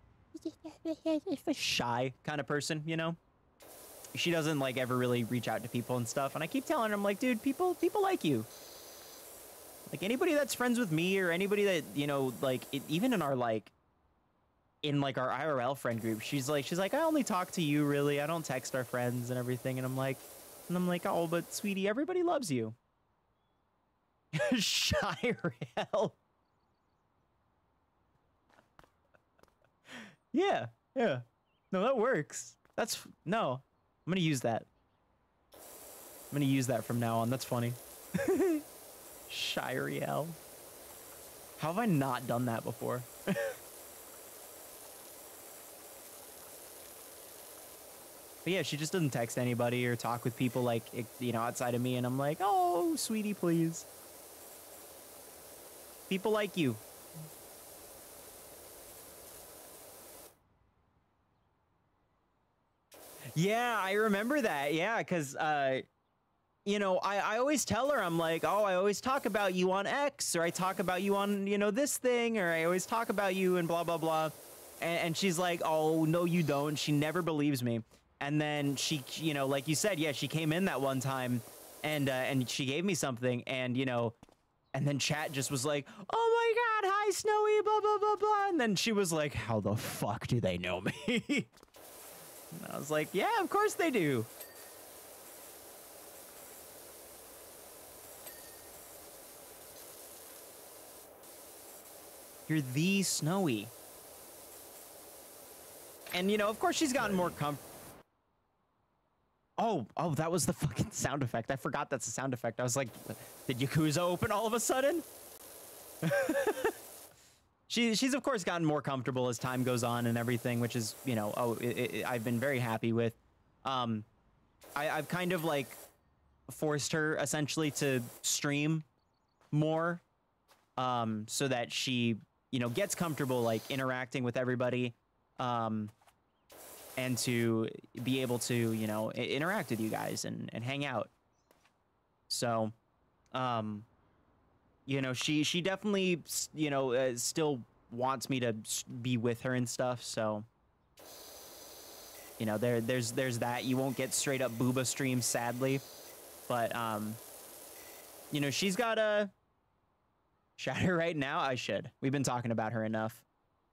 shy kind of person, you know? She doesn't like ever really reach out to people and stuff. And I keep telling her, I'm like, dude, people, people like you. Like anybody that's friends with me or anybody that, you know, like it, even in our, like, in like our I R L friend group, she's like, she's like, I only talk to you really. I don't text our friends and everything. And I'm like, and I'm like, oh, but sweetie, everybody loves you. Shy Riel. Yeah, yeah. No, that works. That's, no. I'm gonna use that. I'm gonna use that from now on. That's funny. Shy Riel. How have I not done that before? But yeah, she just doesn't text anybody or talk with people like, you know, outside of me. And I'm like, oh, sweetie, please. People like you. Yeah, I remember that. Yeah, because, uh, you know, I, I always tell her, I'm like, oh, I always talk about you on X, or I talk about you on, you know, this thing, or I always talk about you and blah, blah, blah. And, and she's like, oh, no, you don't. She never believes me. And then she, you know, like you said, yeah, she came in that one time and, uh, and she gave me something and, you know, and then chat just was like, oh my God, hi, Snowy, blah, blah, blah, blah. And then she was like, how the fuck do they know me? And I was like, yeah, of course they do. You're the Snowy. And, you know, of course she's gotten more com- Oh, oh, that was the fucking sound effect. I forgot that's the sound effect. I was like, did Yakuza open all of a sudden? she, she's, of course, gotten more comfortable as time goes on and everything, which is, you know, oh, it, it, I've been very happy with. Um, I, I've kind of, like, forced her, essentially, to stream more um, so that she, you know, gets comfortable, like, interacting with everybody. Um... and to be able to, you know, interact with you guys and, and hang out. So, um, you know, she, she definitely, you know, uh, still wants me to be with her and stuff. So, you know, there, there's, there's that. You won't get straight up booba streams, sadly. But, um, you know, she's got a shout her right now. I should. We've been talking about her enough.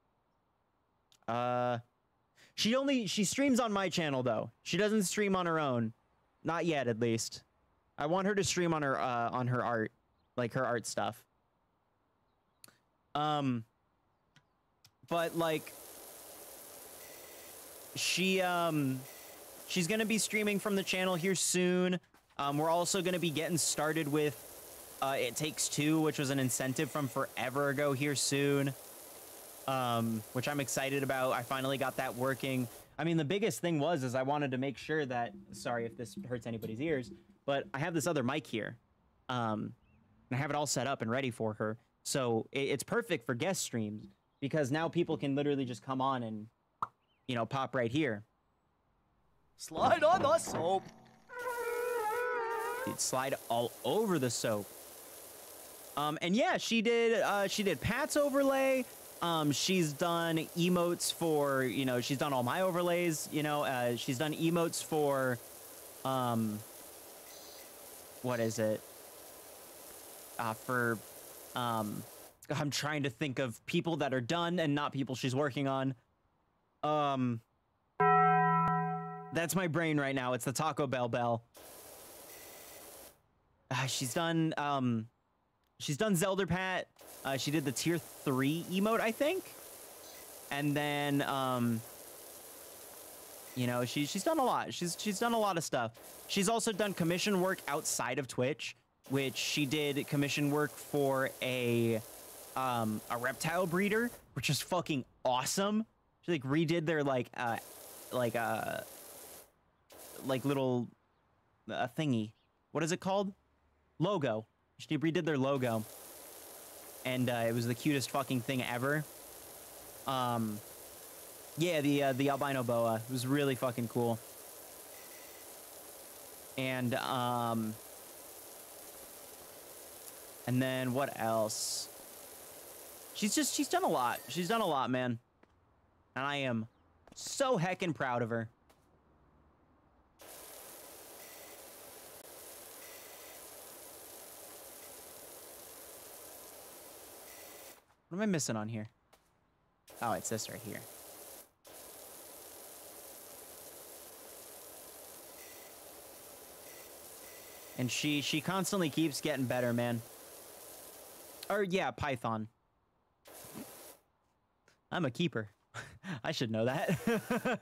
Uh... She only, she streams on my channel, though. She doesn't stream on her own. Not yet, at least. I want her to stream on her, uh, on her art. Like, her art stuff. Um, but, like, she, um, she's gonna be streaming from the channel here soon. Um, we're also gonna be getting started with, uh, It Takes Two, which was an incentive from forever ago here soon. Um, which I'm excited about. I finally got that working. I mean, the biggest thing was is I wanted to make sure that, sorry if this hurts anybody's ears, but I have this other mic here. Um, and I have it all set up and ready for her. So it, it's perfect for guest streams because now people can literally just come on and, you know, pop right here. Slide on the soap. Dude, slide all over the soap. Um, and yeah, she did, uh, she did Pat's overlay. Um, she's done emotes for, you know, she's done all my overlays, you know, uh, she's done emotes for, um, what is it? Uh, for, um, I'm trying to think of people that are done and not people she's working on. Um, that's my brain right now. It's the Taco Bell bell. Uh, she's done, um, she's done Zelda Pat. Uh, she did the tier three emote, I think. And then, um, you know, she, she's done a lot. She's, she's done a lot of stuff. She's also done commission work outside of Twitch, which she did commission work for a, um, a reptile breeder, which is fucking awesome. She like redid their like, uh, like, uh, like little, uh, thingy. What is it called? Logo. She redid their logo. And uh, it was the cutest fucking thing ever. Um, yeah, the uh, the albino boa. It was really fucking cool. And um, and then what else? She's just she's done a lot. She's done a lot, man. And I am so heckin' proud of her. What am I missing on here? Oh, it's this right here. And she she constantly keeps getting better, man. Or yeah, Python. I'm a keeper. I should know that.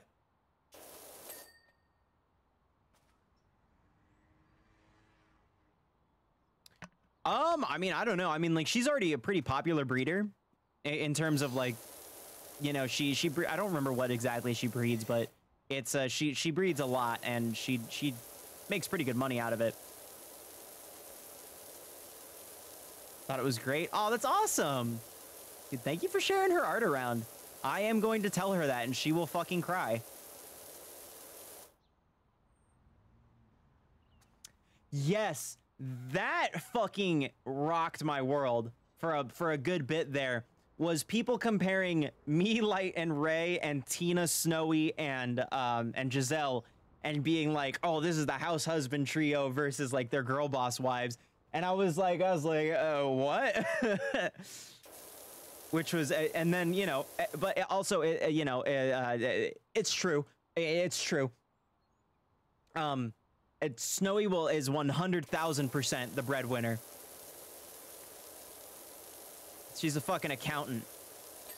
Um, I mean, I don't know. I mean, like, she's already a pretty popular breeder in, in terms of, like, you know, she, she, bre I don't remember what exactly she breeds, but it's, uh, she, she breeds a lot and she, she makes pretty good money out of it. Thought it was great. Oh, that's awesome. Dude, thank you for sharing her art around. I am going to tell her that and she will fucking cry. Yes. That fucking rocked my world for a for a good bit there. Was people comparing me, Light, and Ray, and Tina, Snowy, and um and Giselle, and being like, oh, this is the house husband trio versus like their girl boss wives, and I was like, I was like, uh, what? Which was, uh, and then you know, uh, but also, uh, you know, uh, uh, it's true, it's true. Um. It, Snowy will is one hundred thousand percent the breadwinner. She's a fucking accountant.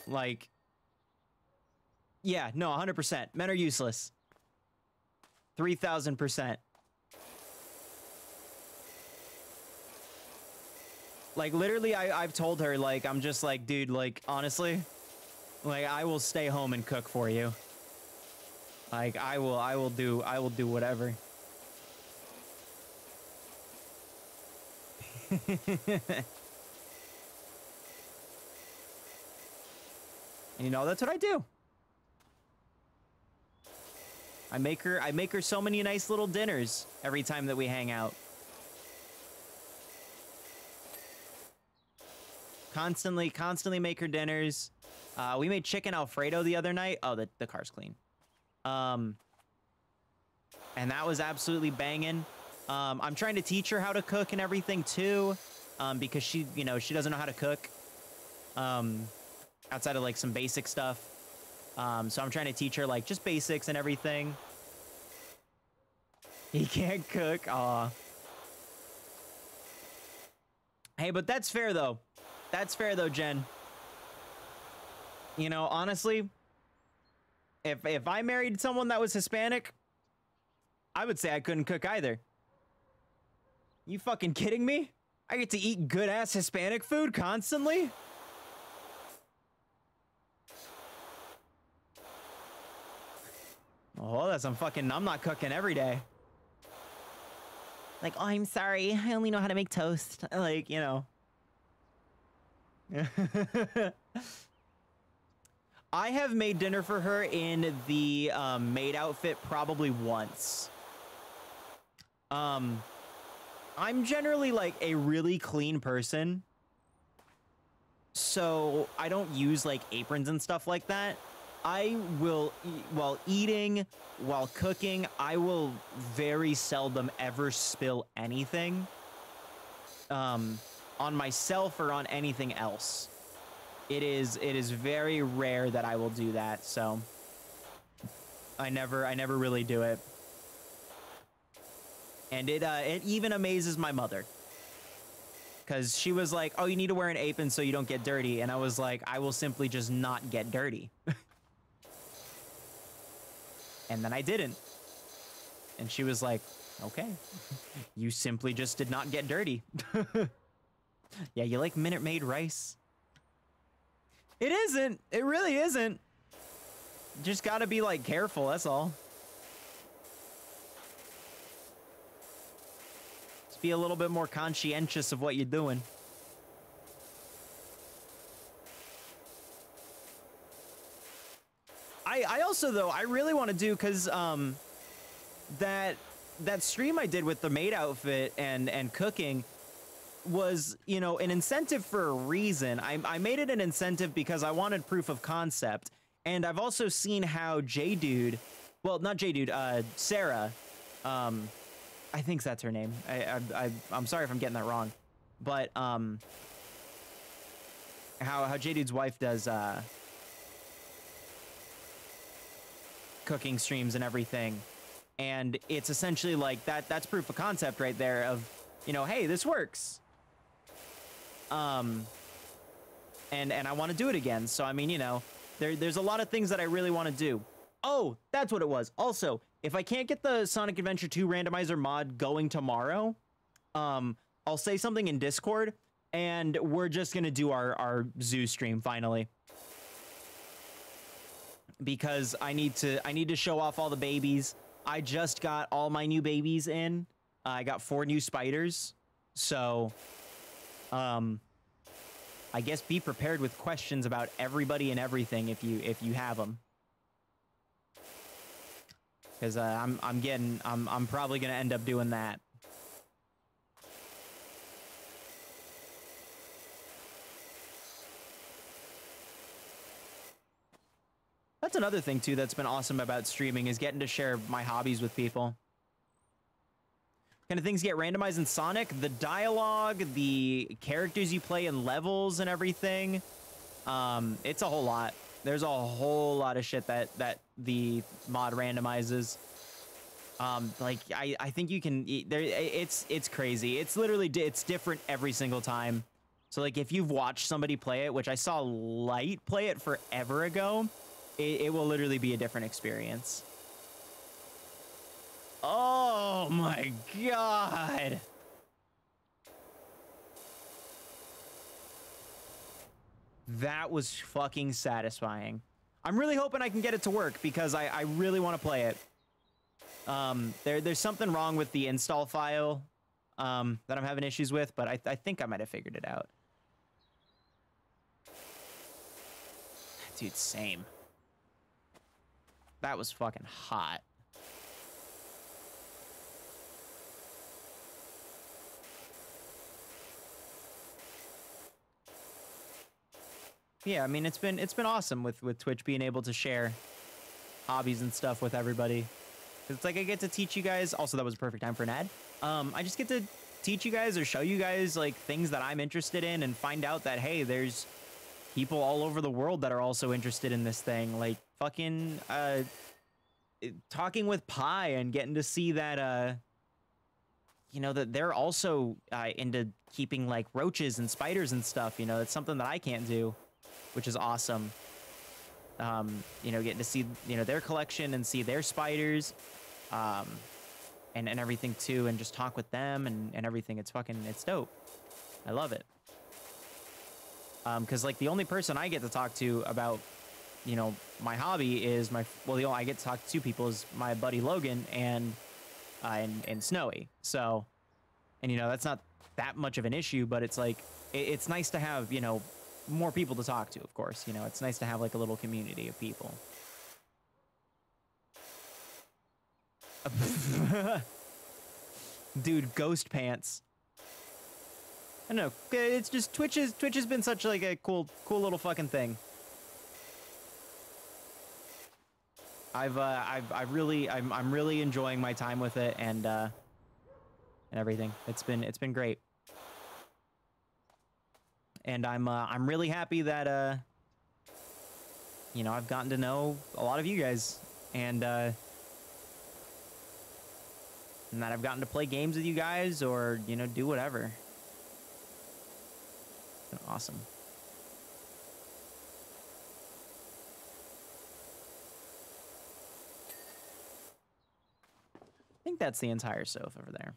Like, yeah, no, one hundred percent. Men are useless. three thousand percent. Like, literally, I, I've told her, like, I'm just like, dude, like, honestly, like, I will stay home and cook for you. Like, I will, I will do, I will do whatever. And you know, that's what I do. I make her, I make her so many nice little dinners every time that we hang out. Constantly, constantly make her dinners. Uh, we made chicken Alfredo the other night. Oh, the, the car's clean. Um, and that was absolutely banging. Um, I'm trying to teach her how to cook and everything too. Um, because she, you know, she doesn't know how to cook. Um, outside of like some basic stuff. Um, so I'm trying to teach her like just basics and everything. He can't cook. Aw. Hey, but that's fair though. That's fair though, Jen. You know, honestly, if if I married someone that was Hispanic, I would say I couldn't cook either. You fucking kidding me? I get to eat good ass Hispanic food constantly? Oh, that's some fucking, I'm not cooking every day. Like, oh, I'm sorry. I only know how to make toast. Like, you know. I have made dinner for her in the um, maid outfit probably once. Um, I'm generally like a really clean person. So I don't use like aprons and stuff like that. I will, e while eating, while cooking, I will very seldom ever spill anything um, on myself or on anything else. It is, it is very rare that I will do that, so I never, I never really do it. And it, uh, it even amazes my mother. Because she was like, oh, you need to wear an apron so you don't get dirty. And I was like, I will simply just not get dirty. And then I didn't. And she was like, okay, you simply just did not get dirty. Yeah, you like Minute Maid rice? It isn't. It really isn't. Just gotta be like careful, that's all. Just be a little bit more conscientious of what you're doing. I, I also, though, I really want to do, because um, that that stream I did with the maid outfit and, and cooking was, you know, an incentive for a reason. I, I made it an incentive because I wanted proof of concept. And I've also seen how J-Dude, well, not J-Dude, uh, Sarah, um, I think that's her name. I, I, I, I'm sorry if I'm getting that wrong. But um, how, how J-Dude's wife does... Uh, cooking streams and everything, and it's essentially like that that's proof of concept right there of, you know, hey, this works. Um and and I want to do it again. So I mean, you know, there there's a lot of things that I really want to do. Oh, that's what it was. Also, if I can't get the Sonic Adventure two randomizer mod going tomorrow, um I'll say something in Discord and we're just gonna do our our zoo stream finally. Because I need to I need to show off all the babies. I just got all my new babies in. Uh, I got four new spiders. So um I guess be prepared with questions about everybody and everything if you if you have them. Cuz uh, I'm I'm getting I'm I'm probably going to end up doing that. That's another thing, too, that's been awesome about streaming is getting to share my hobbies with people. Kind of things get randomized in Sonic. The dialogue, the characters you play in levels and everything. Um, it's a whole lot. There's a whole lot of shit that, that the mod randomizes. Um, like, I, I think you can... There, it's, it's crazy. It's literally... It's different every single time. So like if you've watched somebody play it, which I saw Light play it forever ago, it, it will literally be a different experience. Oh my god. That was fucking satisfying. I'm really hoping I can get it to work because I, I really want to play it. Um, there, there's something wrong with the install file um, that I'm having issues with, but I, I think I might have figured it out. Dude, same. That was fucking hot. Yeah, I mean it's been it's been awesome with with Twitch being able to share hobbies and stuff with everybody. It's like I get to teach you guys. Also, that was a perfect time for an ad. Um, I just get to teach you guys or show you guys like things that I'm interested in and find out that hey, there's people all over the world that are also interested in this thing. Like fucking uh, talking with Pi and getting to see that uh, you know that they're also uh, into keeping like roaches and spiders and stuff. You know, it's something that I can't do, which is awesome. Um, you know, getting to see, you know, their collection and see their spiders, um, and, and everything too, and just talk with them and, and everything. It's fucking, it's dope. I love it. Um, cause like the only person I get to talk to about, you know, my hobby is my, well, the only I get to talk to two people is my buddy Logan and, uh, and, and Snowy. So, and you know, that's not that much of an issue, but it's like, it, it's nice to have, you know, more people to talk to, of course. You know, it's nice to have like a little community of people. Dude, ghost pants. I don't know. It's just Twitch is Twitch has been such like a cool, cool little fucking thing. I've, uh, I've, I really, I'm, I'm really enjoying my time with it and, uh, and everything. It's been, it's been great. And I'm uh, I'm really happy that uh, you know I've gotten to know a lot of you guys, and uh, and that I've gotten to play games with you guys, or you know do whatever. Awesome. I think that's the entire Soph over there.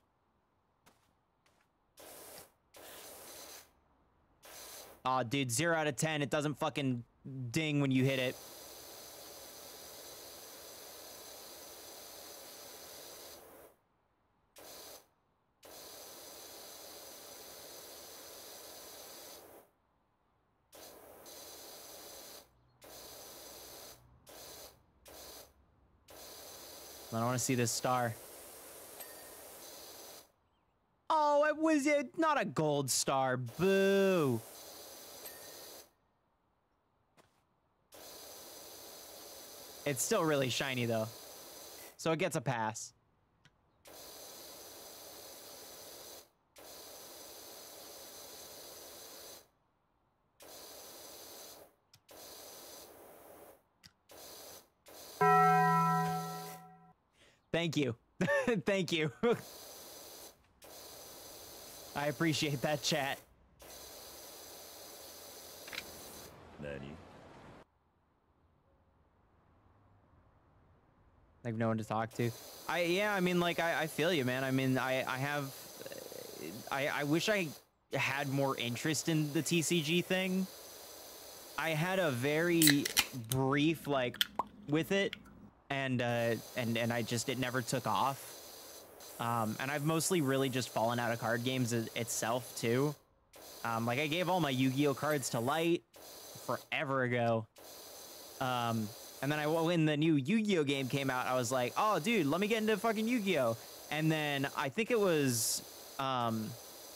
Aw, oh, dude, zero out of ten. It doesn't fucking ding when you hit it. I don't want to see this star. Oh, it was it not a gold star. Boo. It's still really shiny, though. So it gets a pass. Thank you. Thank you. I appreciate that, chat. Nani? Like no one to talk to. I yeah, I mean like I, I feel you, man. I mean I I have I I wish I had more interest in the T C G thing. I had a very brief like with it, and uh and and I just it never took off. Um and I've mostly really just fallen out of card games it, itself too. Um like I gave all my Yu-Gi-Oh cards to Light forever ago. Um And then I, when the new Yu-Gi-Oh game came out, I was like, oh, dude, let me get into fucking Yu-Gi-Oh. And then I think it was, um,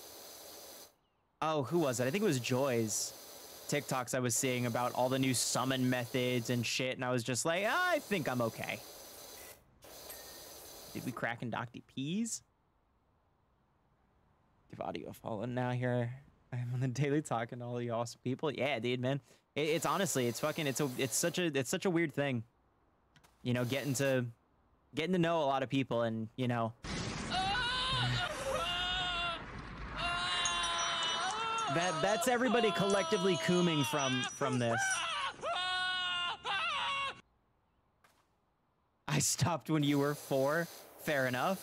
oh, who was it? I think it was Joy's TikToks I was seeing about all the new summon methods and shit. And I was just like, ah, I think I'm okay. Did we crack in Doctor P's? Give audio fallen now here. I'm on the daily talking to all the awesome people. Yeah, dude, man. It, it's honestly, it's fucking, it's a, it's such a, it's such a weird thing. You know, getting to, getting to know a lot of people, and you know. That that's everybody collectively cooming from from this. I stopped when you were four. Fair enough.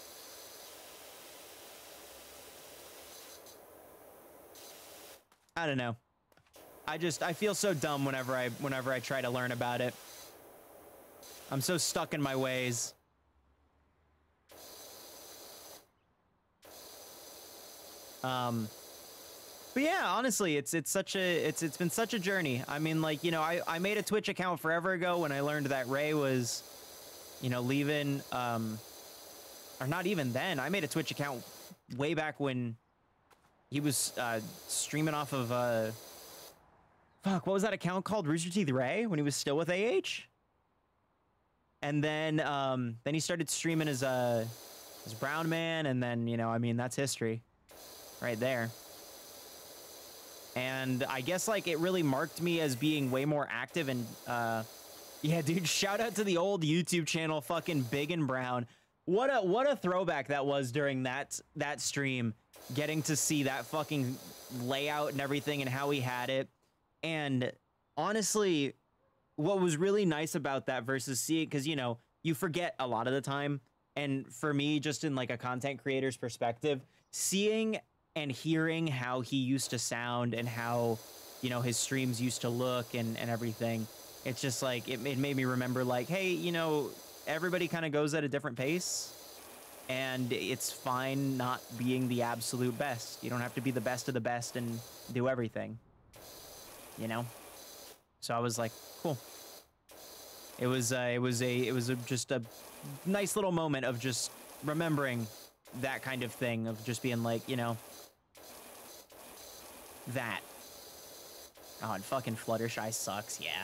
I don't know. I just I feel so dumb whenever I whenever I try to learn about it. I'm so stuck in my ways. Um But yeah, honestly, it's it's such a it's it's been such a journey. I mean, like, you know, I I made a Twitch account forever ago when I learned that Ray was, you know, leaving, um or not even then. I made a Twitch account way back when he was uh streaming off of uh fuck, what was that account called? Rooster Teeth Ray, when he was still with A H? And then um then he started streaming as a as Brown Man, and then, you know, I mean, that's history right there. And I guess, like, it really marked me as being way more active. And uh yeah, dude, shout out to the old YouTube channel, fucking Big and Brown. What a what a throwback that was during that that stream, getting to see that fucking layout and everything and how he had it. And honestly, what was really nice about that versus seeing, because, you know, you forget a lot of the time, and for me, just in like a content creator's perspective, seeing and hearing how he used to sound and how, you know, his streams used to look and, and everything, it's just like, it, it made me remember, like, hey, you know, everybody kind of goes at a different pace, and it's fine not being the absolute best. You don't have to be the best of the best and do everything, you know? So I was like, cool. It was, uh, it was a, it was a, just a nice little moment of just remembering that kind of thing, of just being like, you know, that. Oh, and fucking Fluttershy sucks, yeah.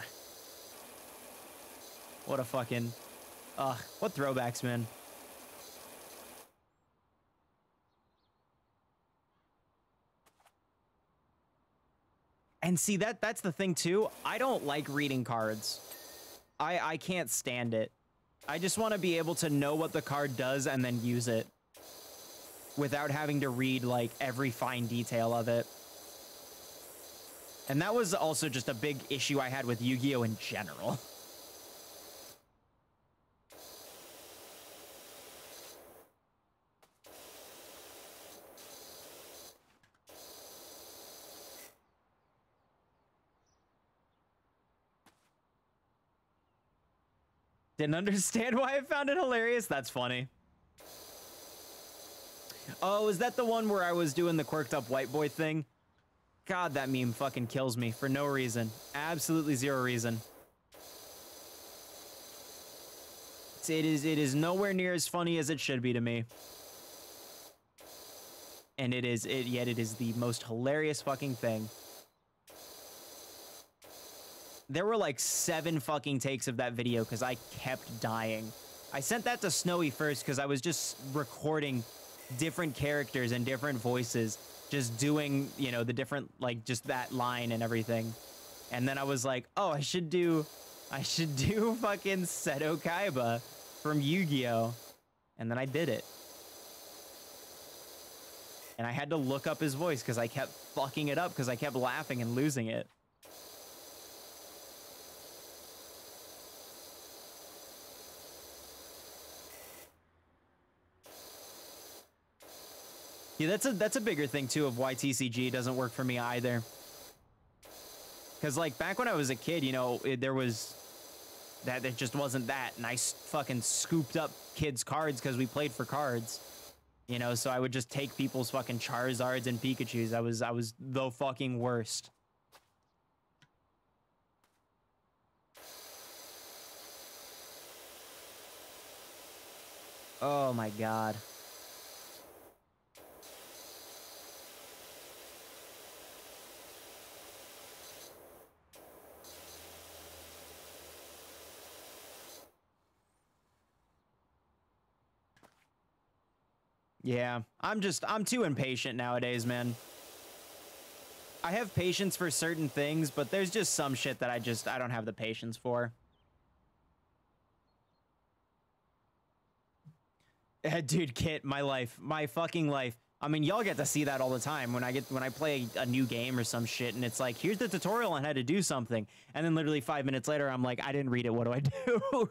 What a fucking, ugh, what throwbacks, man. And see, that that's the thing too. I don't like reading cards. I I can't stand it. I just want to be able to know what the card does and then use it without having to read like every fine detail of it. And that was also just a big issue I had with Yu-Gi-Oh! In general. Didn't understand why I found it hilarious. That's funny. Oh, is that the one where I was doing the quirked up white boy thing? God, that meme fucking kills me for no reason. Absolutely zero reason. It's, it is it is nowhere near as funny as it should be to me. And it is it yet it is the most hilarious fucking thing. There were like seven fucking takes of that video because I kept dying. I sent that to Snowy first because I was just recording different characters and different voices, just doing, you know, the different, like, just that line and everything. And then I was like, oh, I should do, I should do fucking Seto Kaiba from Yu-Gi-Oh! And then I did it. And I had to look up his voice because I kept fucking it up because I kept laughing and losing it. Yeah, that's a that's a bigger thing too of why T C G doesn't work for me either. Because like back when I was a kid, you know, it, there was that there just wasn't that, and I s fucking scooped up kids' cards because we played for cards, you know. So I would just take people's fucking Charizards and Pikachus. I was I was the fucking worst. Oh my god. Yeah, I'm just, I'm too impatient nowadays, man. I have patience for certain things, but there's just some shit that I just, I don't have the patience for. Uh, dude, Kit, my life, my fucking life. I mean, y'all get to see that all the time when I get when I play a new game or some shit, and it's like, here's the tutorial on how to do something, and then literally five minutes later, I'm like, I didn't read it. What do I do?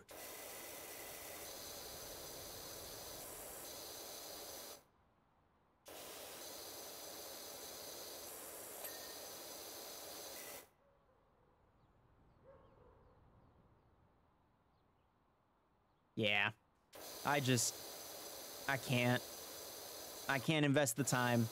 Yeah, I just, I can't. I can't invest the time.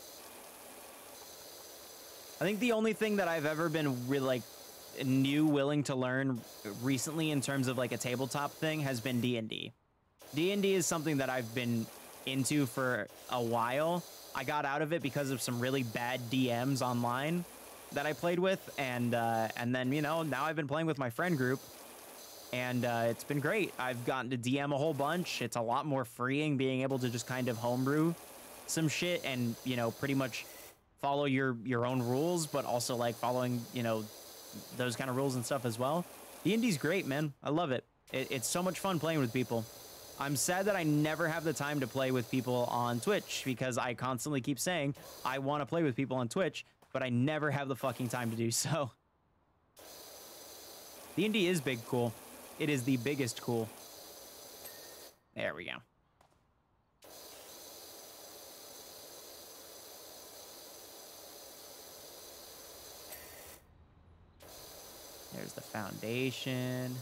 I think the only thing that I've ever been really like new willing to learn recently in terms of like a tabletop thing has been D and D. D and D is something that I've been into for a while. I got out of it because of some really bad D Ms online that I played with, and uh, and then, you know, now I've been playing with my friend group, and uh, it's been great. I've gotten to D M a whole bunch. It's a lot more freeing being able to just kind of homebrew some shit and, you know, pretty much follow your your own rules, but also like following, you know, those kind of rules and stuff as well. D and D's great, man. I love it. it. It's so much fun playing with people. I'm sad that I never have the time to play with people on Twitch because I constantly keep saying I want to play with people on Twitch, but I never have the fucking time to do so. D and D is big cool. It is the biggest cool. There we go. There's the foundation.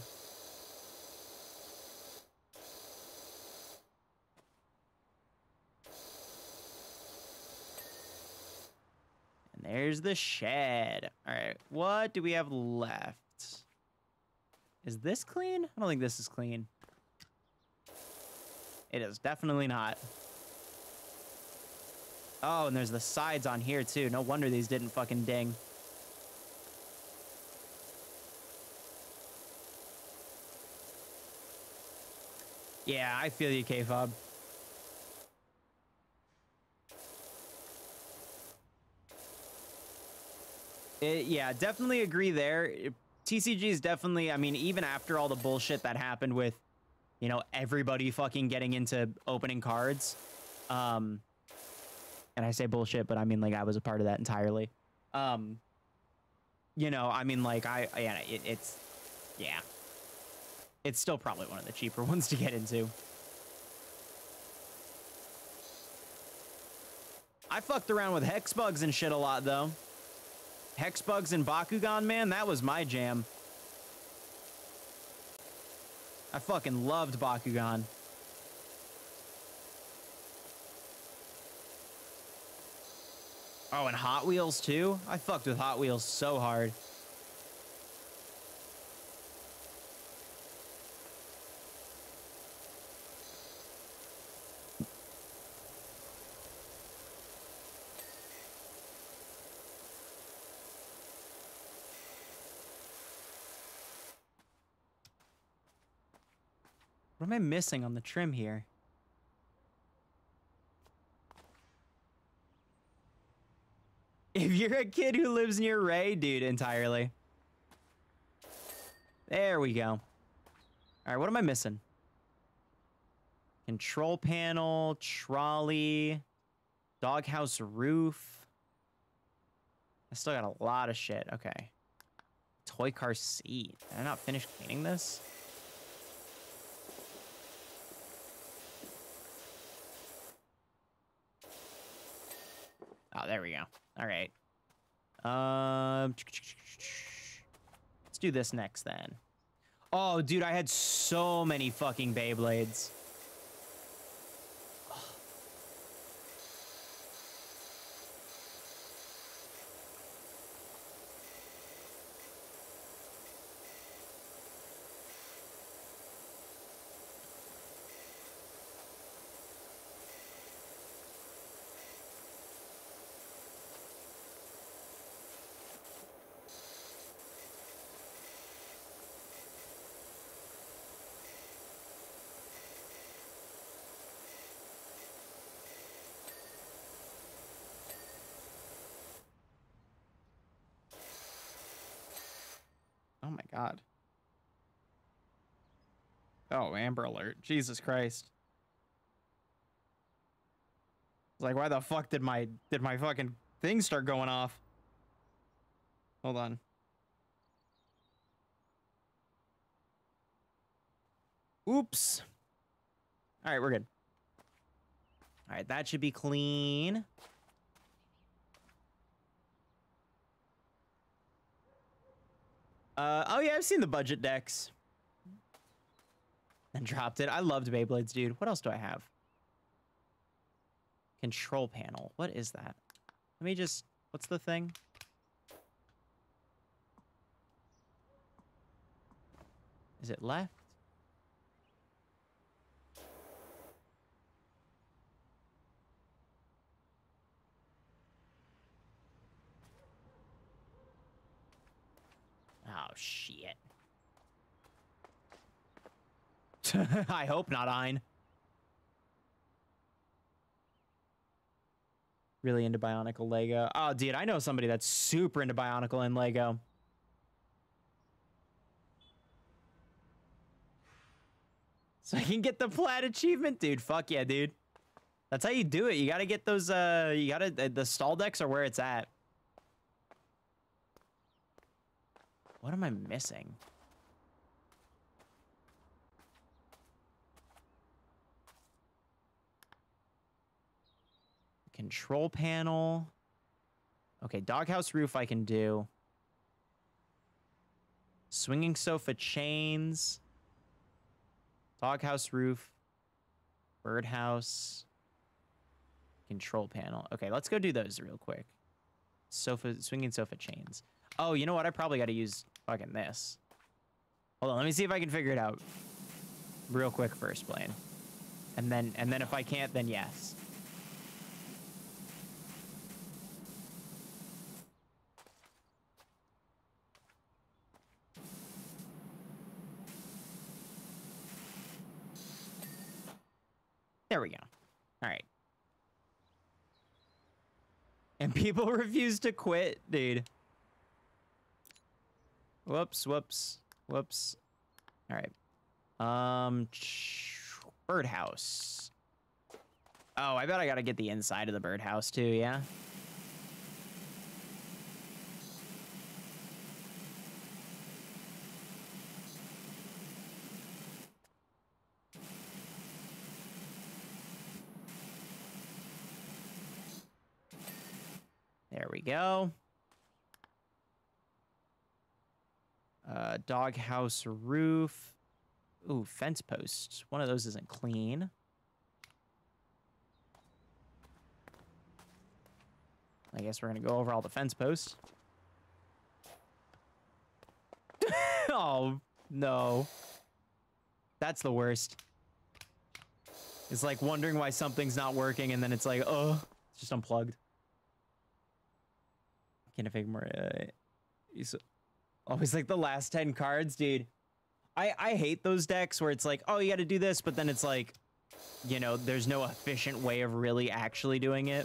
And there's the shed. All right, what do we have left? Is this clean? I don't think this is clean. It is definitely not. Oh, and there's the sides on here too. No wonder these didn't fucking ding. Yeah, I feel you, K-Fob. It, yeah, definitely agree there. T C G is definitely, I mean, even after all the bullshit that happened with, you know, everybody fucking getting into opening cards. Um, and I say bullshit, but I mean, like, I was a part of that entirely. Um, you know, I mean, like, I, yeah, it, it's, yeah. It's still probably one of the cheaper ones to get into. I fucked around with hex bugs and shit a lot, though. Hex bugs and Bakugan, man, that was my jam. I fucking loved Bakugan. Oh, and Hot Wheels, too? I fucked with Hot Wheels so hard. What am I missing on the trim here? If you're a kid who lives near Ray, dude, entirely. There we go. All right, what am I missing? Control panel, trolley, doghouse roof. I still got a lot of shit. Okay. Toy car seat. Did I not finish cleaning this? Oh, there we go. All right. Um, let's do this next then. Oh, dude, I had so many fucking Beyblades. Oh my god. Oh, Amber Alert. Jesus Christ. Like, why the fuck did my did my fucking thing start going off? Hold on. Oops. All right, we're good. All right, that should be clean. Uh, oh yeah, I've seen the budget decks. And dropped it. I loved Beyblades, dude. What else do I have? Control panel. What is that? Let me just... What's the thing? Is it left? Oh, shit. I hope not, Ein. Really into Bionicle Lego. Oh, dude, I know somebody that's super into Bionicle and Lego. So I can get the plat achievement, dude. Fuck yeah, dude. That's how you do it. You gotta get those, uh, you gotta, uh, the stall decks are where it's at. What am I missing? Control panel. Okay, doghouse roof I can do. Swinging sofa chains. Doghouse roof. Birdhouse. Control panel. Okay, let's go do those real quick. Sofa, swinging sofa chains. Oh, you know what? I probably got to use fucking this. Hold on, let me see if I can figure it out. Real quick first, Blaine. And then, and then if I can't, then yes. There we go. All right. And people refuse to quit, dude. Whoops, whoops, whoops. All right. Um, birdhouse. Oh, I bet I gotta get the inside of the birdhouse too, yeah? There we go. Uh, doghouse roof. Ooh, fence posts. One of those isn't clean. I guess we're gonna go over all the fence posts. Oh, no. That's the worst. It's like wondering why something's not working and then it's like, oh, it's just unplugged. Can't figure more. Uh, he's always like the last ten cards, dude. I, I hate those decks where it's like, oh, you got to do this, but then it's like, you know, there's no efficient way of really actually doing it.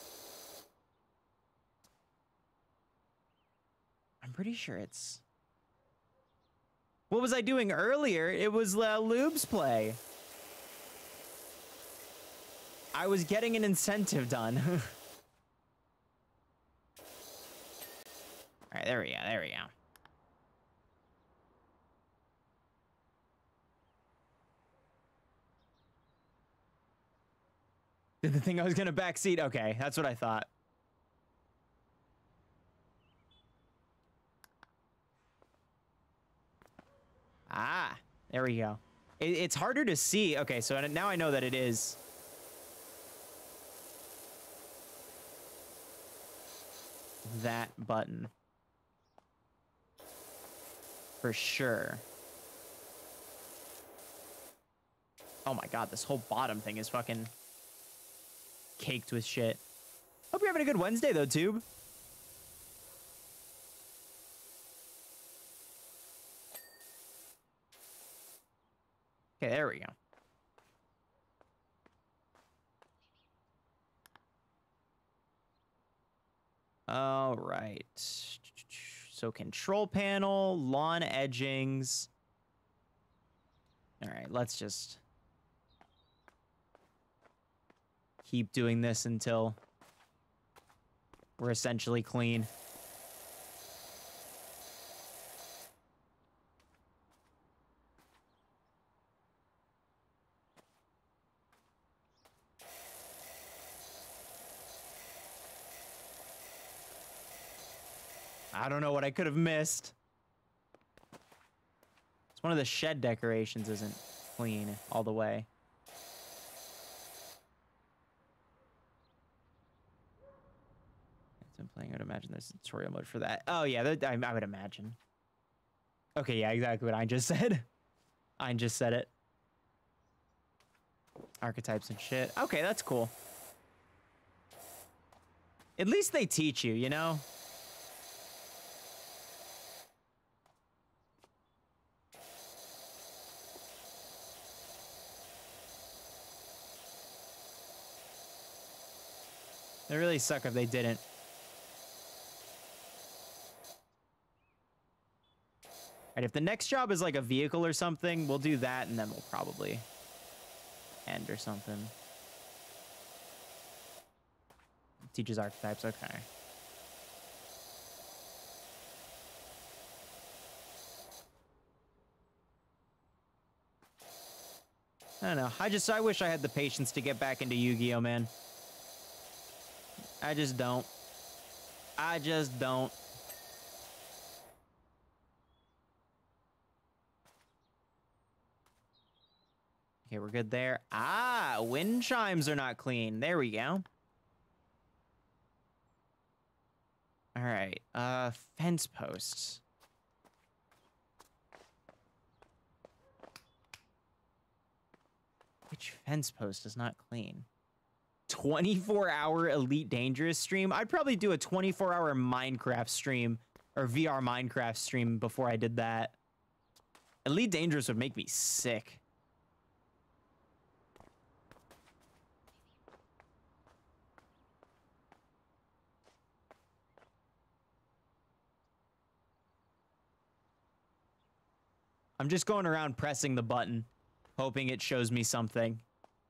I'm pretty sure it's... What was I doing earlier? It was uh, Lube's play. I was getting an incentive done. All right, there we go, there we go. Did the thing I was gonna backseat? Okay, that's what I thought. Ah, there we go. It, it's harder to see. Okay, so now I know that it is. That button. For sure. Oh my god, this whole bottom thing is fucking caked with shit. Hope you're having a good Wednesday though, Tube. Okay, there we go. All right. So control panel, lawn edgings. All right, let's just... keep doing this until we're essentially clean. I don't know what I could have missed. It's one of the shed decorations isn't clean all the way. It's been playing. I would imagine there's a tutorial mode for that. Oh yeah, that, I, I would imagine. Okay, yeah, exactly what I just said. I just said it. Archetypes and shit. Okay, that's cool. At least they teach you, you know? They really suck if they didn't. Alright, if the next job is like a vehicle or something, we'll do that and then we'll probably end or something. Teaches archetypes, okay. I don't know. I just, I wish I had the patience to get back into Yu-Gi-Oh, man. I just don't. I just don't. Okay, we're good there. Ah, wind chimes are not clean. There we go. All right, uh, fence posts. Which fence post is not clean? twenty-four hour Elite Dangerous stream? I'd probably do a twenty-four hour Minecraft stream or V R Minecraft stream before I did that. Elite Dangerous would make me sick. I'm just going around pressing the button, hoping it shows me something.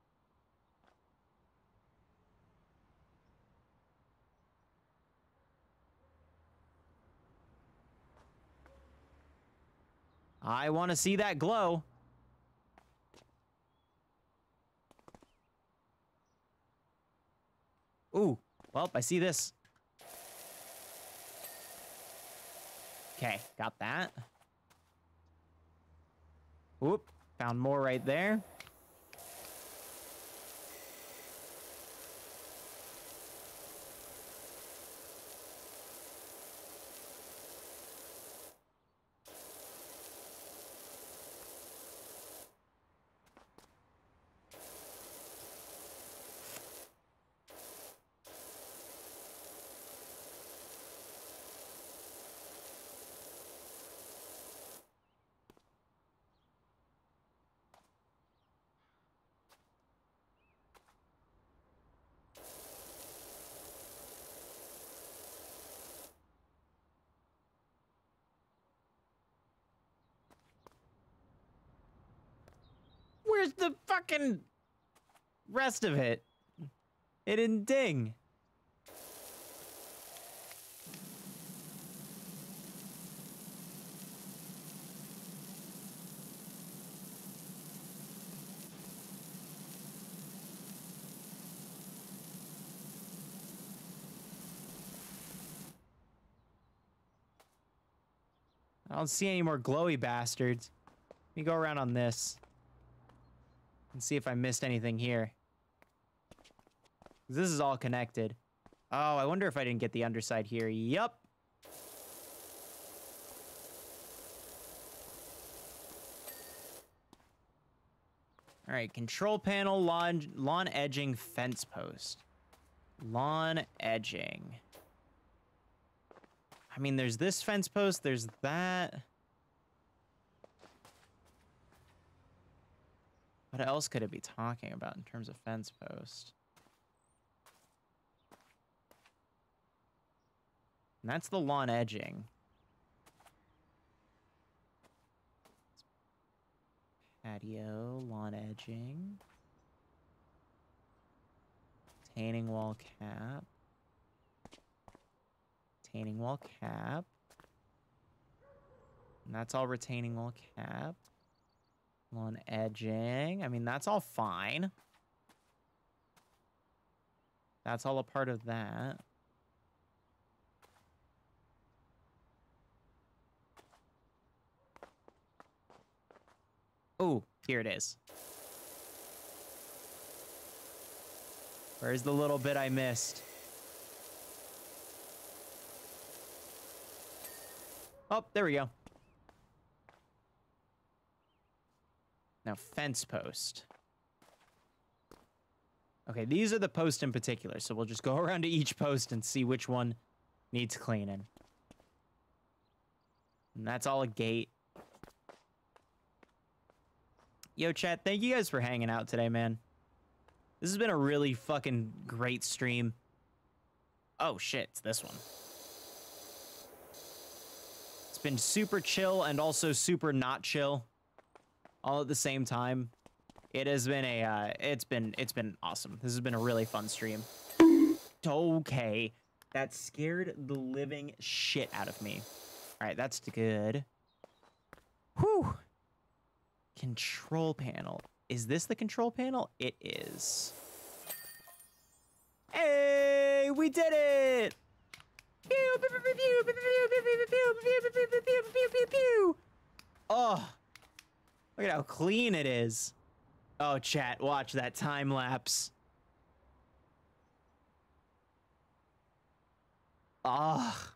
I want to see that glow. Ooh, well, I see this. Okay, got that. Whoop, found more right there. Where's the fucking rest of it? It didn't ding. I don't see any more glowy bastards. Let me go around on this and see if I missed anything here. This is all connected. Oh, I wonder if I didn't get the underside here. Yup. All right, control panel, lawn, lawn edging, fence post. Lawn edging. I mean, there's this fence post, there's that. What else could it be talking about in terms of fence post? And that's the lawn edging. Patio, lawn edging. retaining wall cap. Retaining wall cap. And that's all retaining wall cap. On edging. I mean, that's all fine. That's all a part of that. Oh, here it is. Where's the little bit I missed? Oh, there we go. Now, fence post. Okay, these are the posts in particular, so we'll just go around to each post and see which one needs cleaning. And that's all a gate. Yo, chat, thank you guys for hanging out today, man. This has been a really fucking great stream. Oh, shit, it's this one. It's been super chill and also super not chill. All at the same time. It has been a, uh, it's been, it's been awesome. This has been a really fun stream. Okay. That scared the living shit out of me. All right, that's good. Whew. Control panel. Is this the control panel? It is. Hey, we did it! Oh, look at how clean it is. Oh, chat, watch that time lapse. Ah.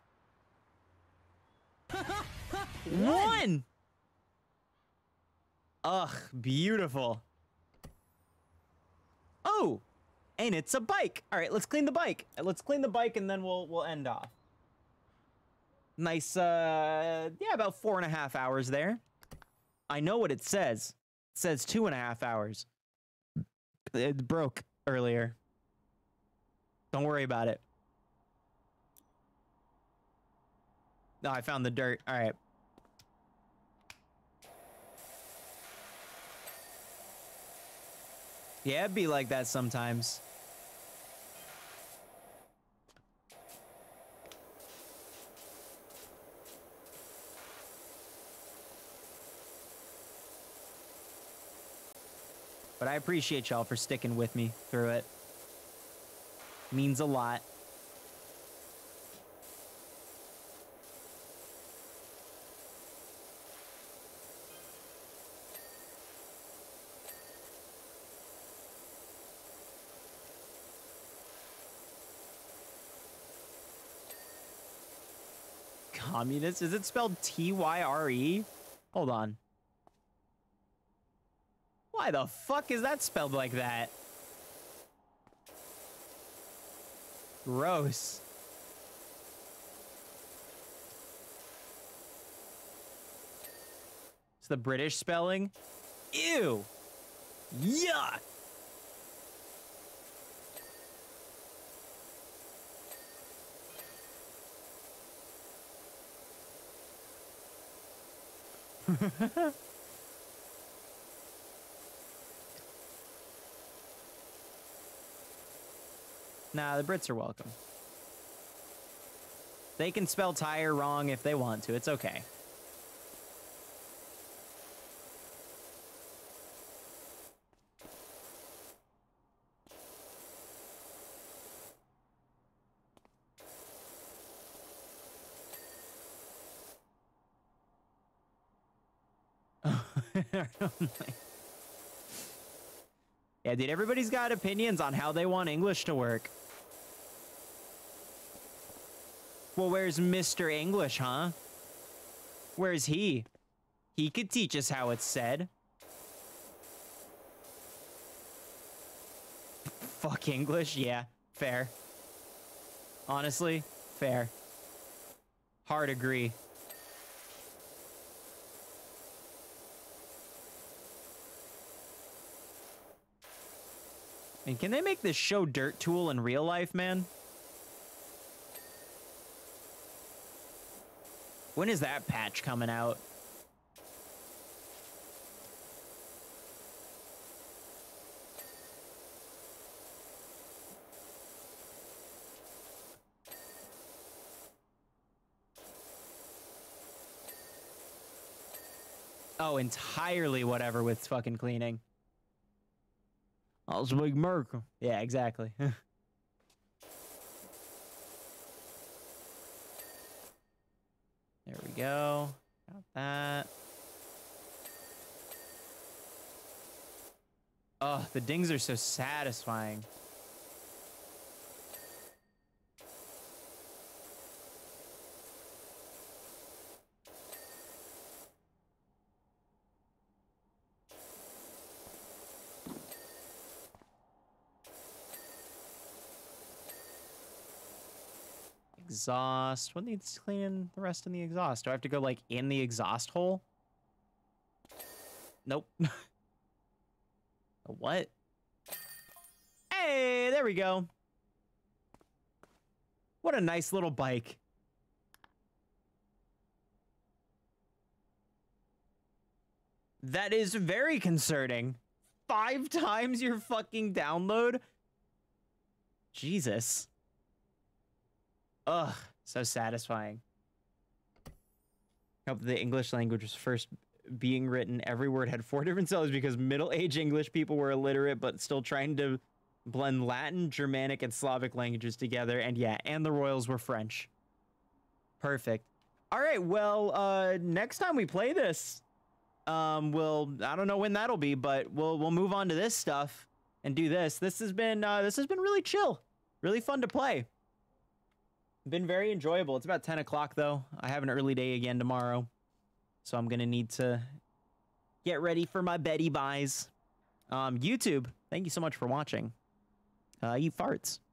One! Ugh, beautiful. Oh, and it's a bike. All right, let's clean the bike. Let's clean the bike and then we'll we'll end off. Nice, uh, yeah, about four and a half hours there. I know what it says. It says two and a half hours. It broke earlier. Don't worry about it. No, I found the dirt. All right. Yeah, it'd be like that sometimes. But I appreciate y'all for sticking with me through it. Means a lot. Communist? Is it spelled T Y R E? Hold on. Why the fuck is that spelled like that? Gross. It's the British spelling? Ew. Yuck. Nah, the Brits are welcome. They can spell tire wrong if they want to. It's okay. Yeah, dude, everybody's got opinions on how they want English to work. Well, where's Mister English, huh? Where's he? He could teach us how it's said. Fuck English? Yeah, fair. Honestly, fair. Hard agree. And can they make this show Dirt Tool in real life, man? When is that patch coming out? Oh, entirely whatever with fucking cleaning. I'll speak Merc. Yeah, exactly. There we go. Got that. Oh, the dings are so satisfying. Exhaust. What needs cleaning the rest in the exhaust? Do I have to go like in the exhaust hole? Nope. What? Hey, there we go. What a nice little bike. That is very concerning. Five times your fucking download? Jesus. Ugh, so satisfying. I hope the English language was first being written. Every word had four different syllables because middle-aged English people were illiterate, but still trying to blend Latin, Germanic, and Slavic languages together. And yeah, and the royals were French. Perfect. All right, well, uh, next time we play this, um, we'll, I don't know when that'll be, but we'll we'll move on to this stuff and do this. This has been uh, this has been really chill, really fun to play. Been very enjoyable. It's about ten o'clock though. I have an early day again tomorrow, so I'm gonna need to get ready for my Betty buys. Um, YouTube, thank you so much for watching. Uh, you farts.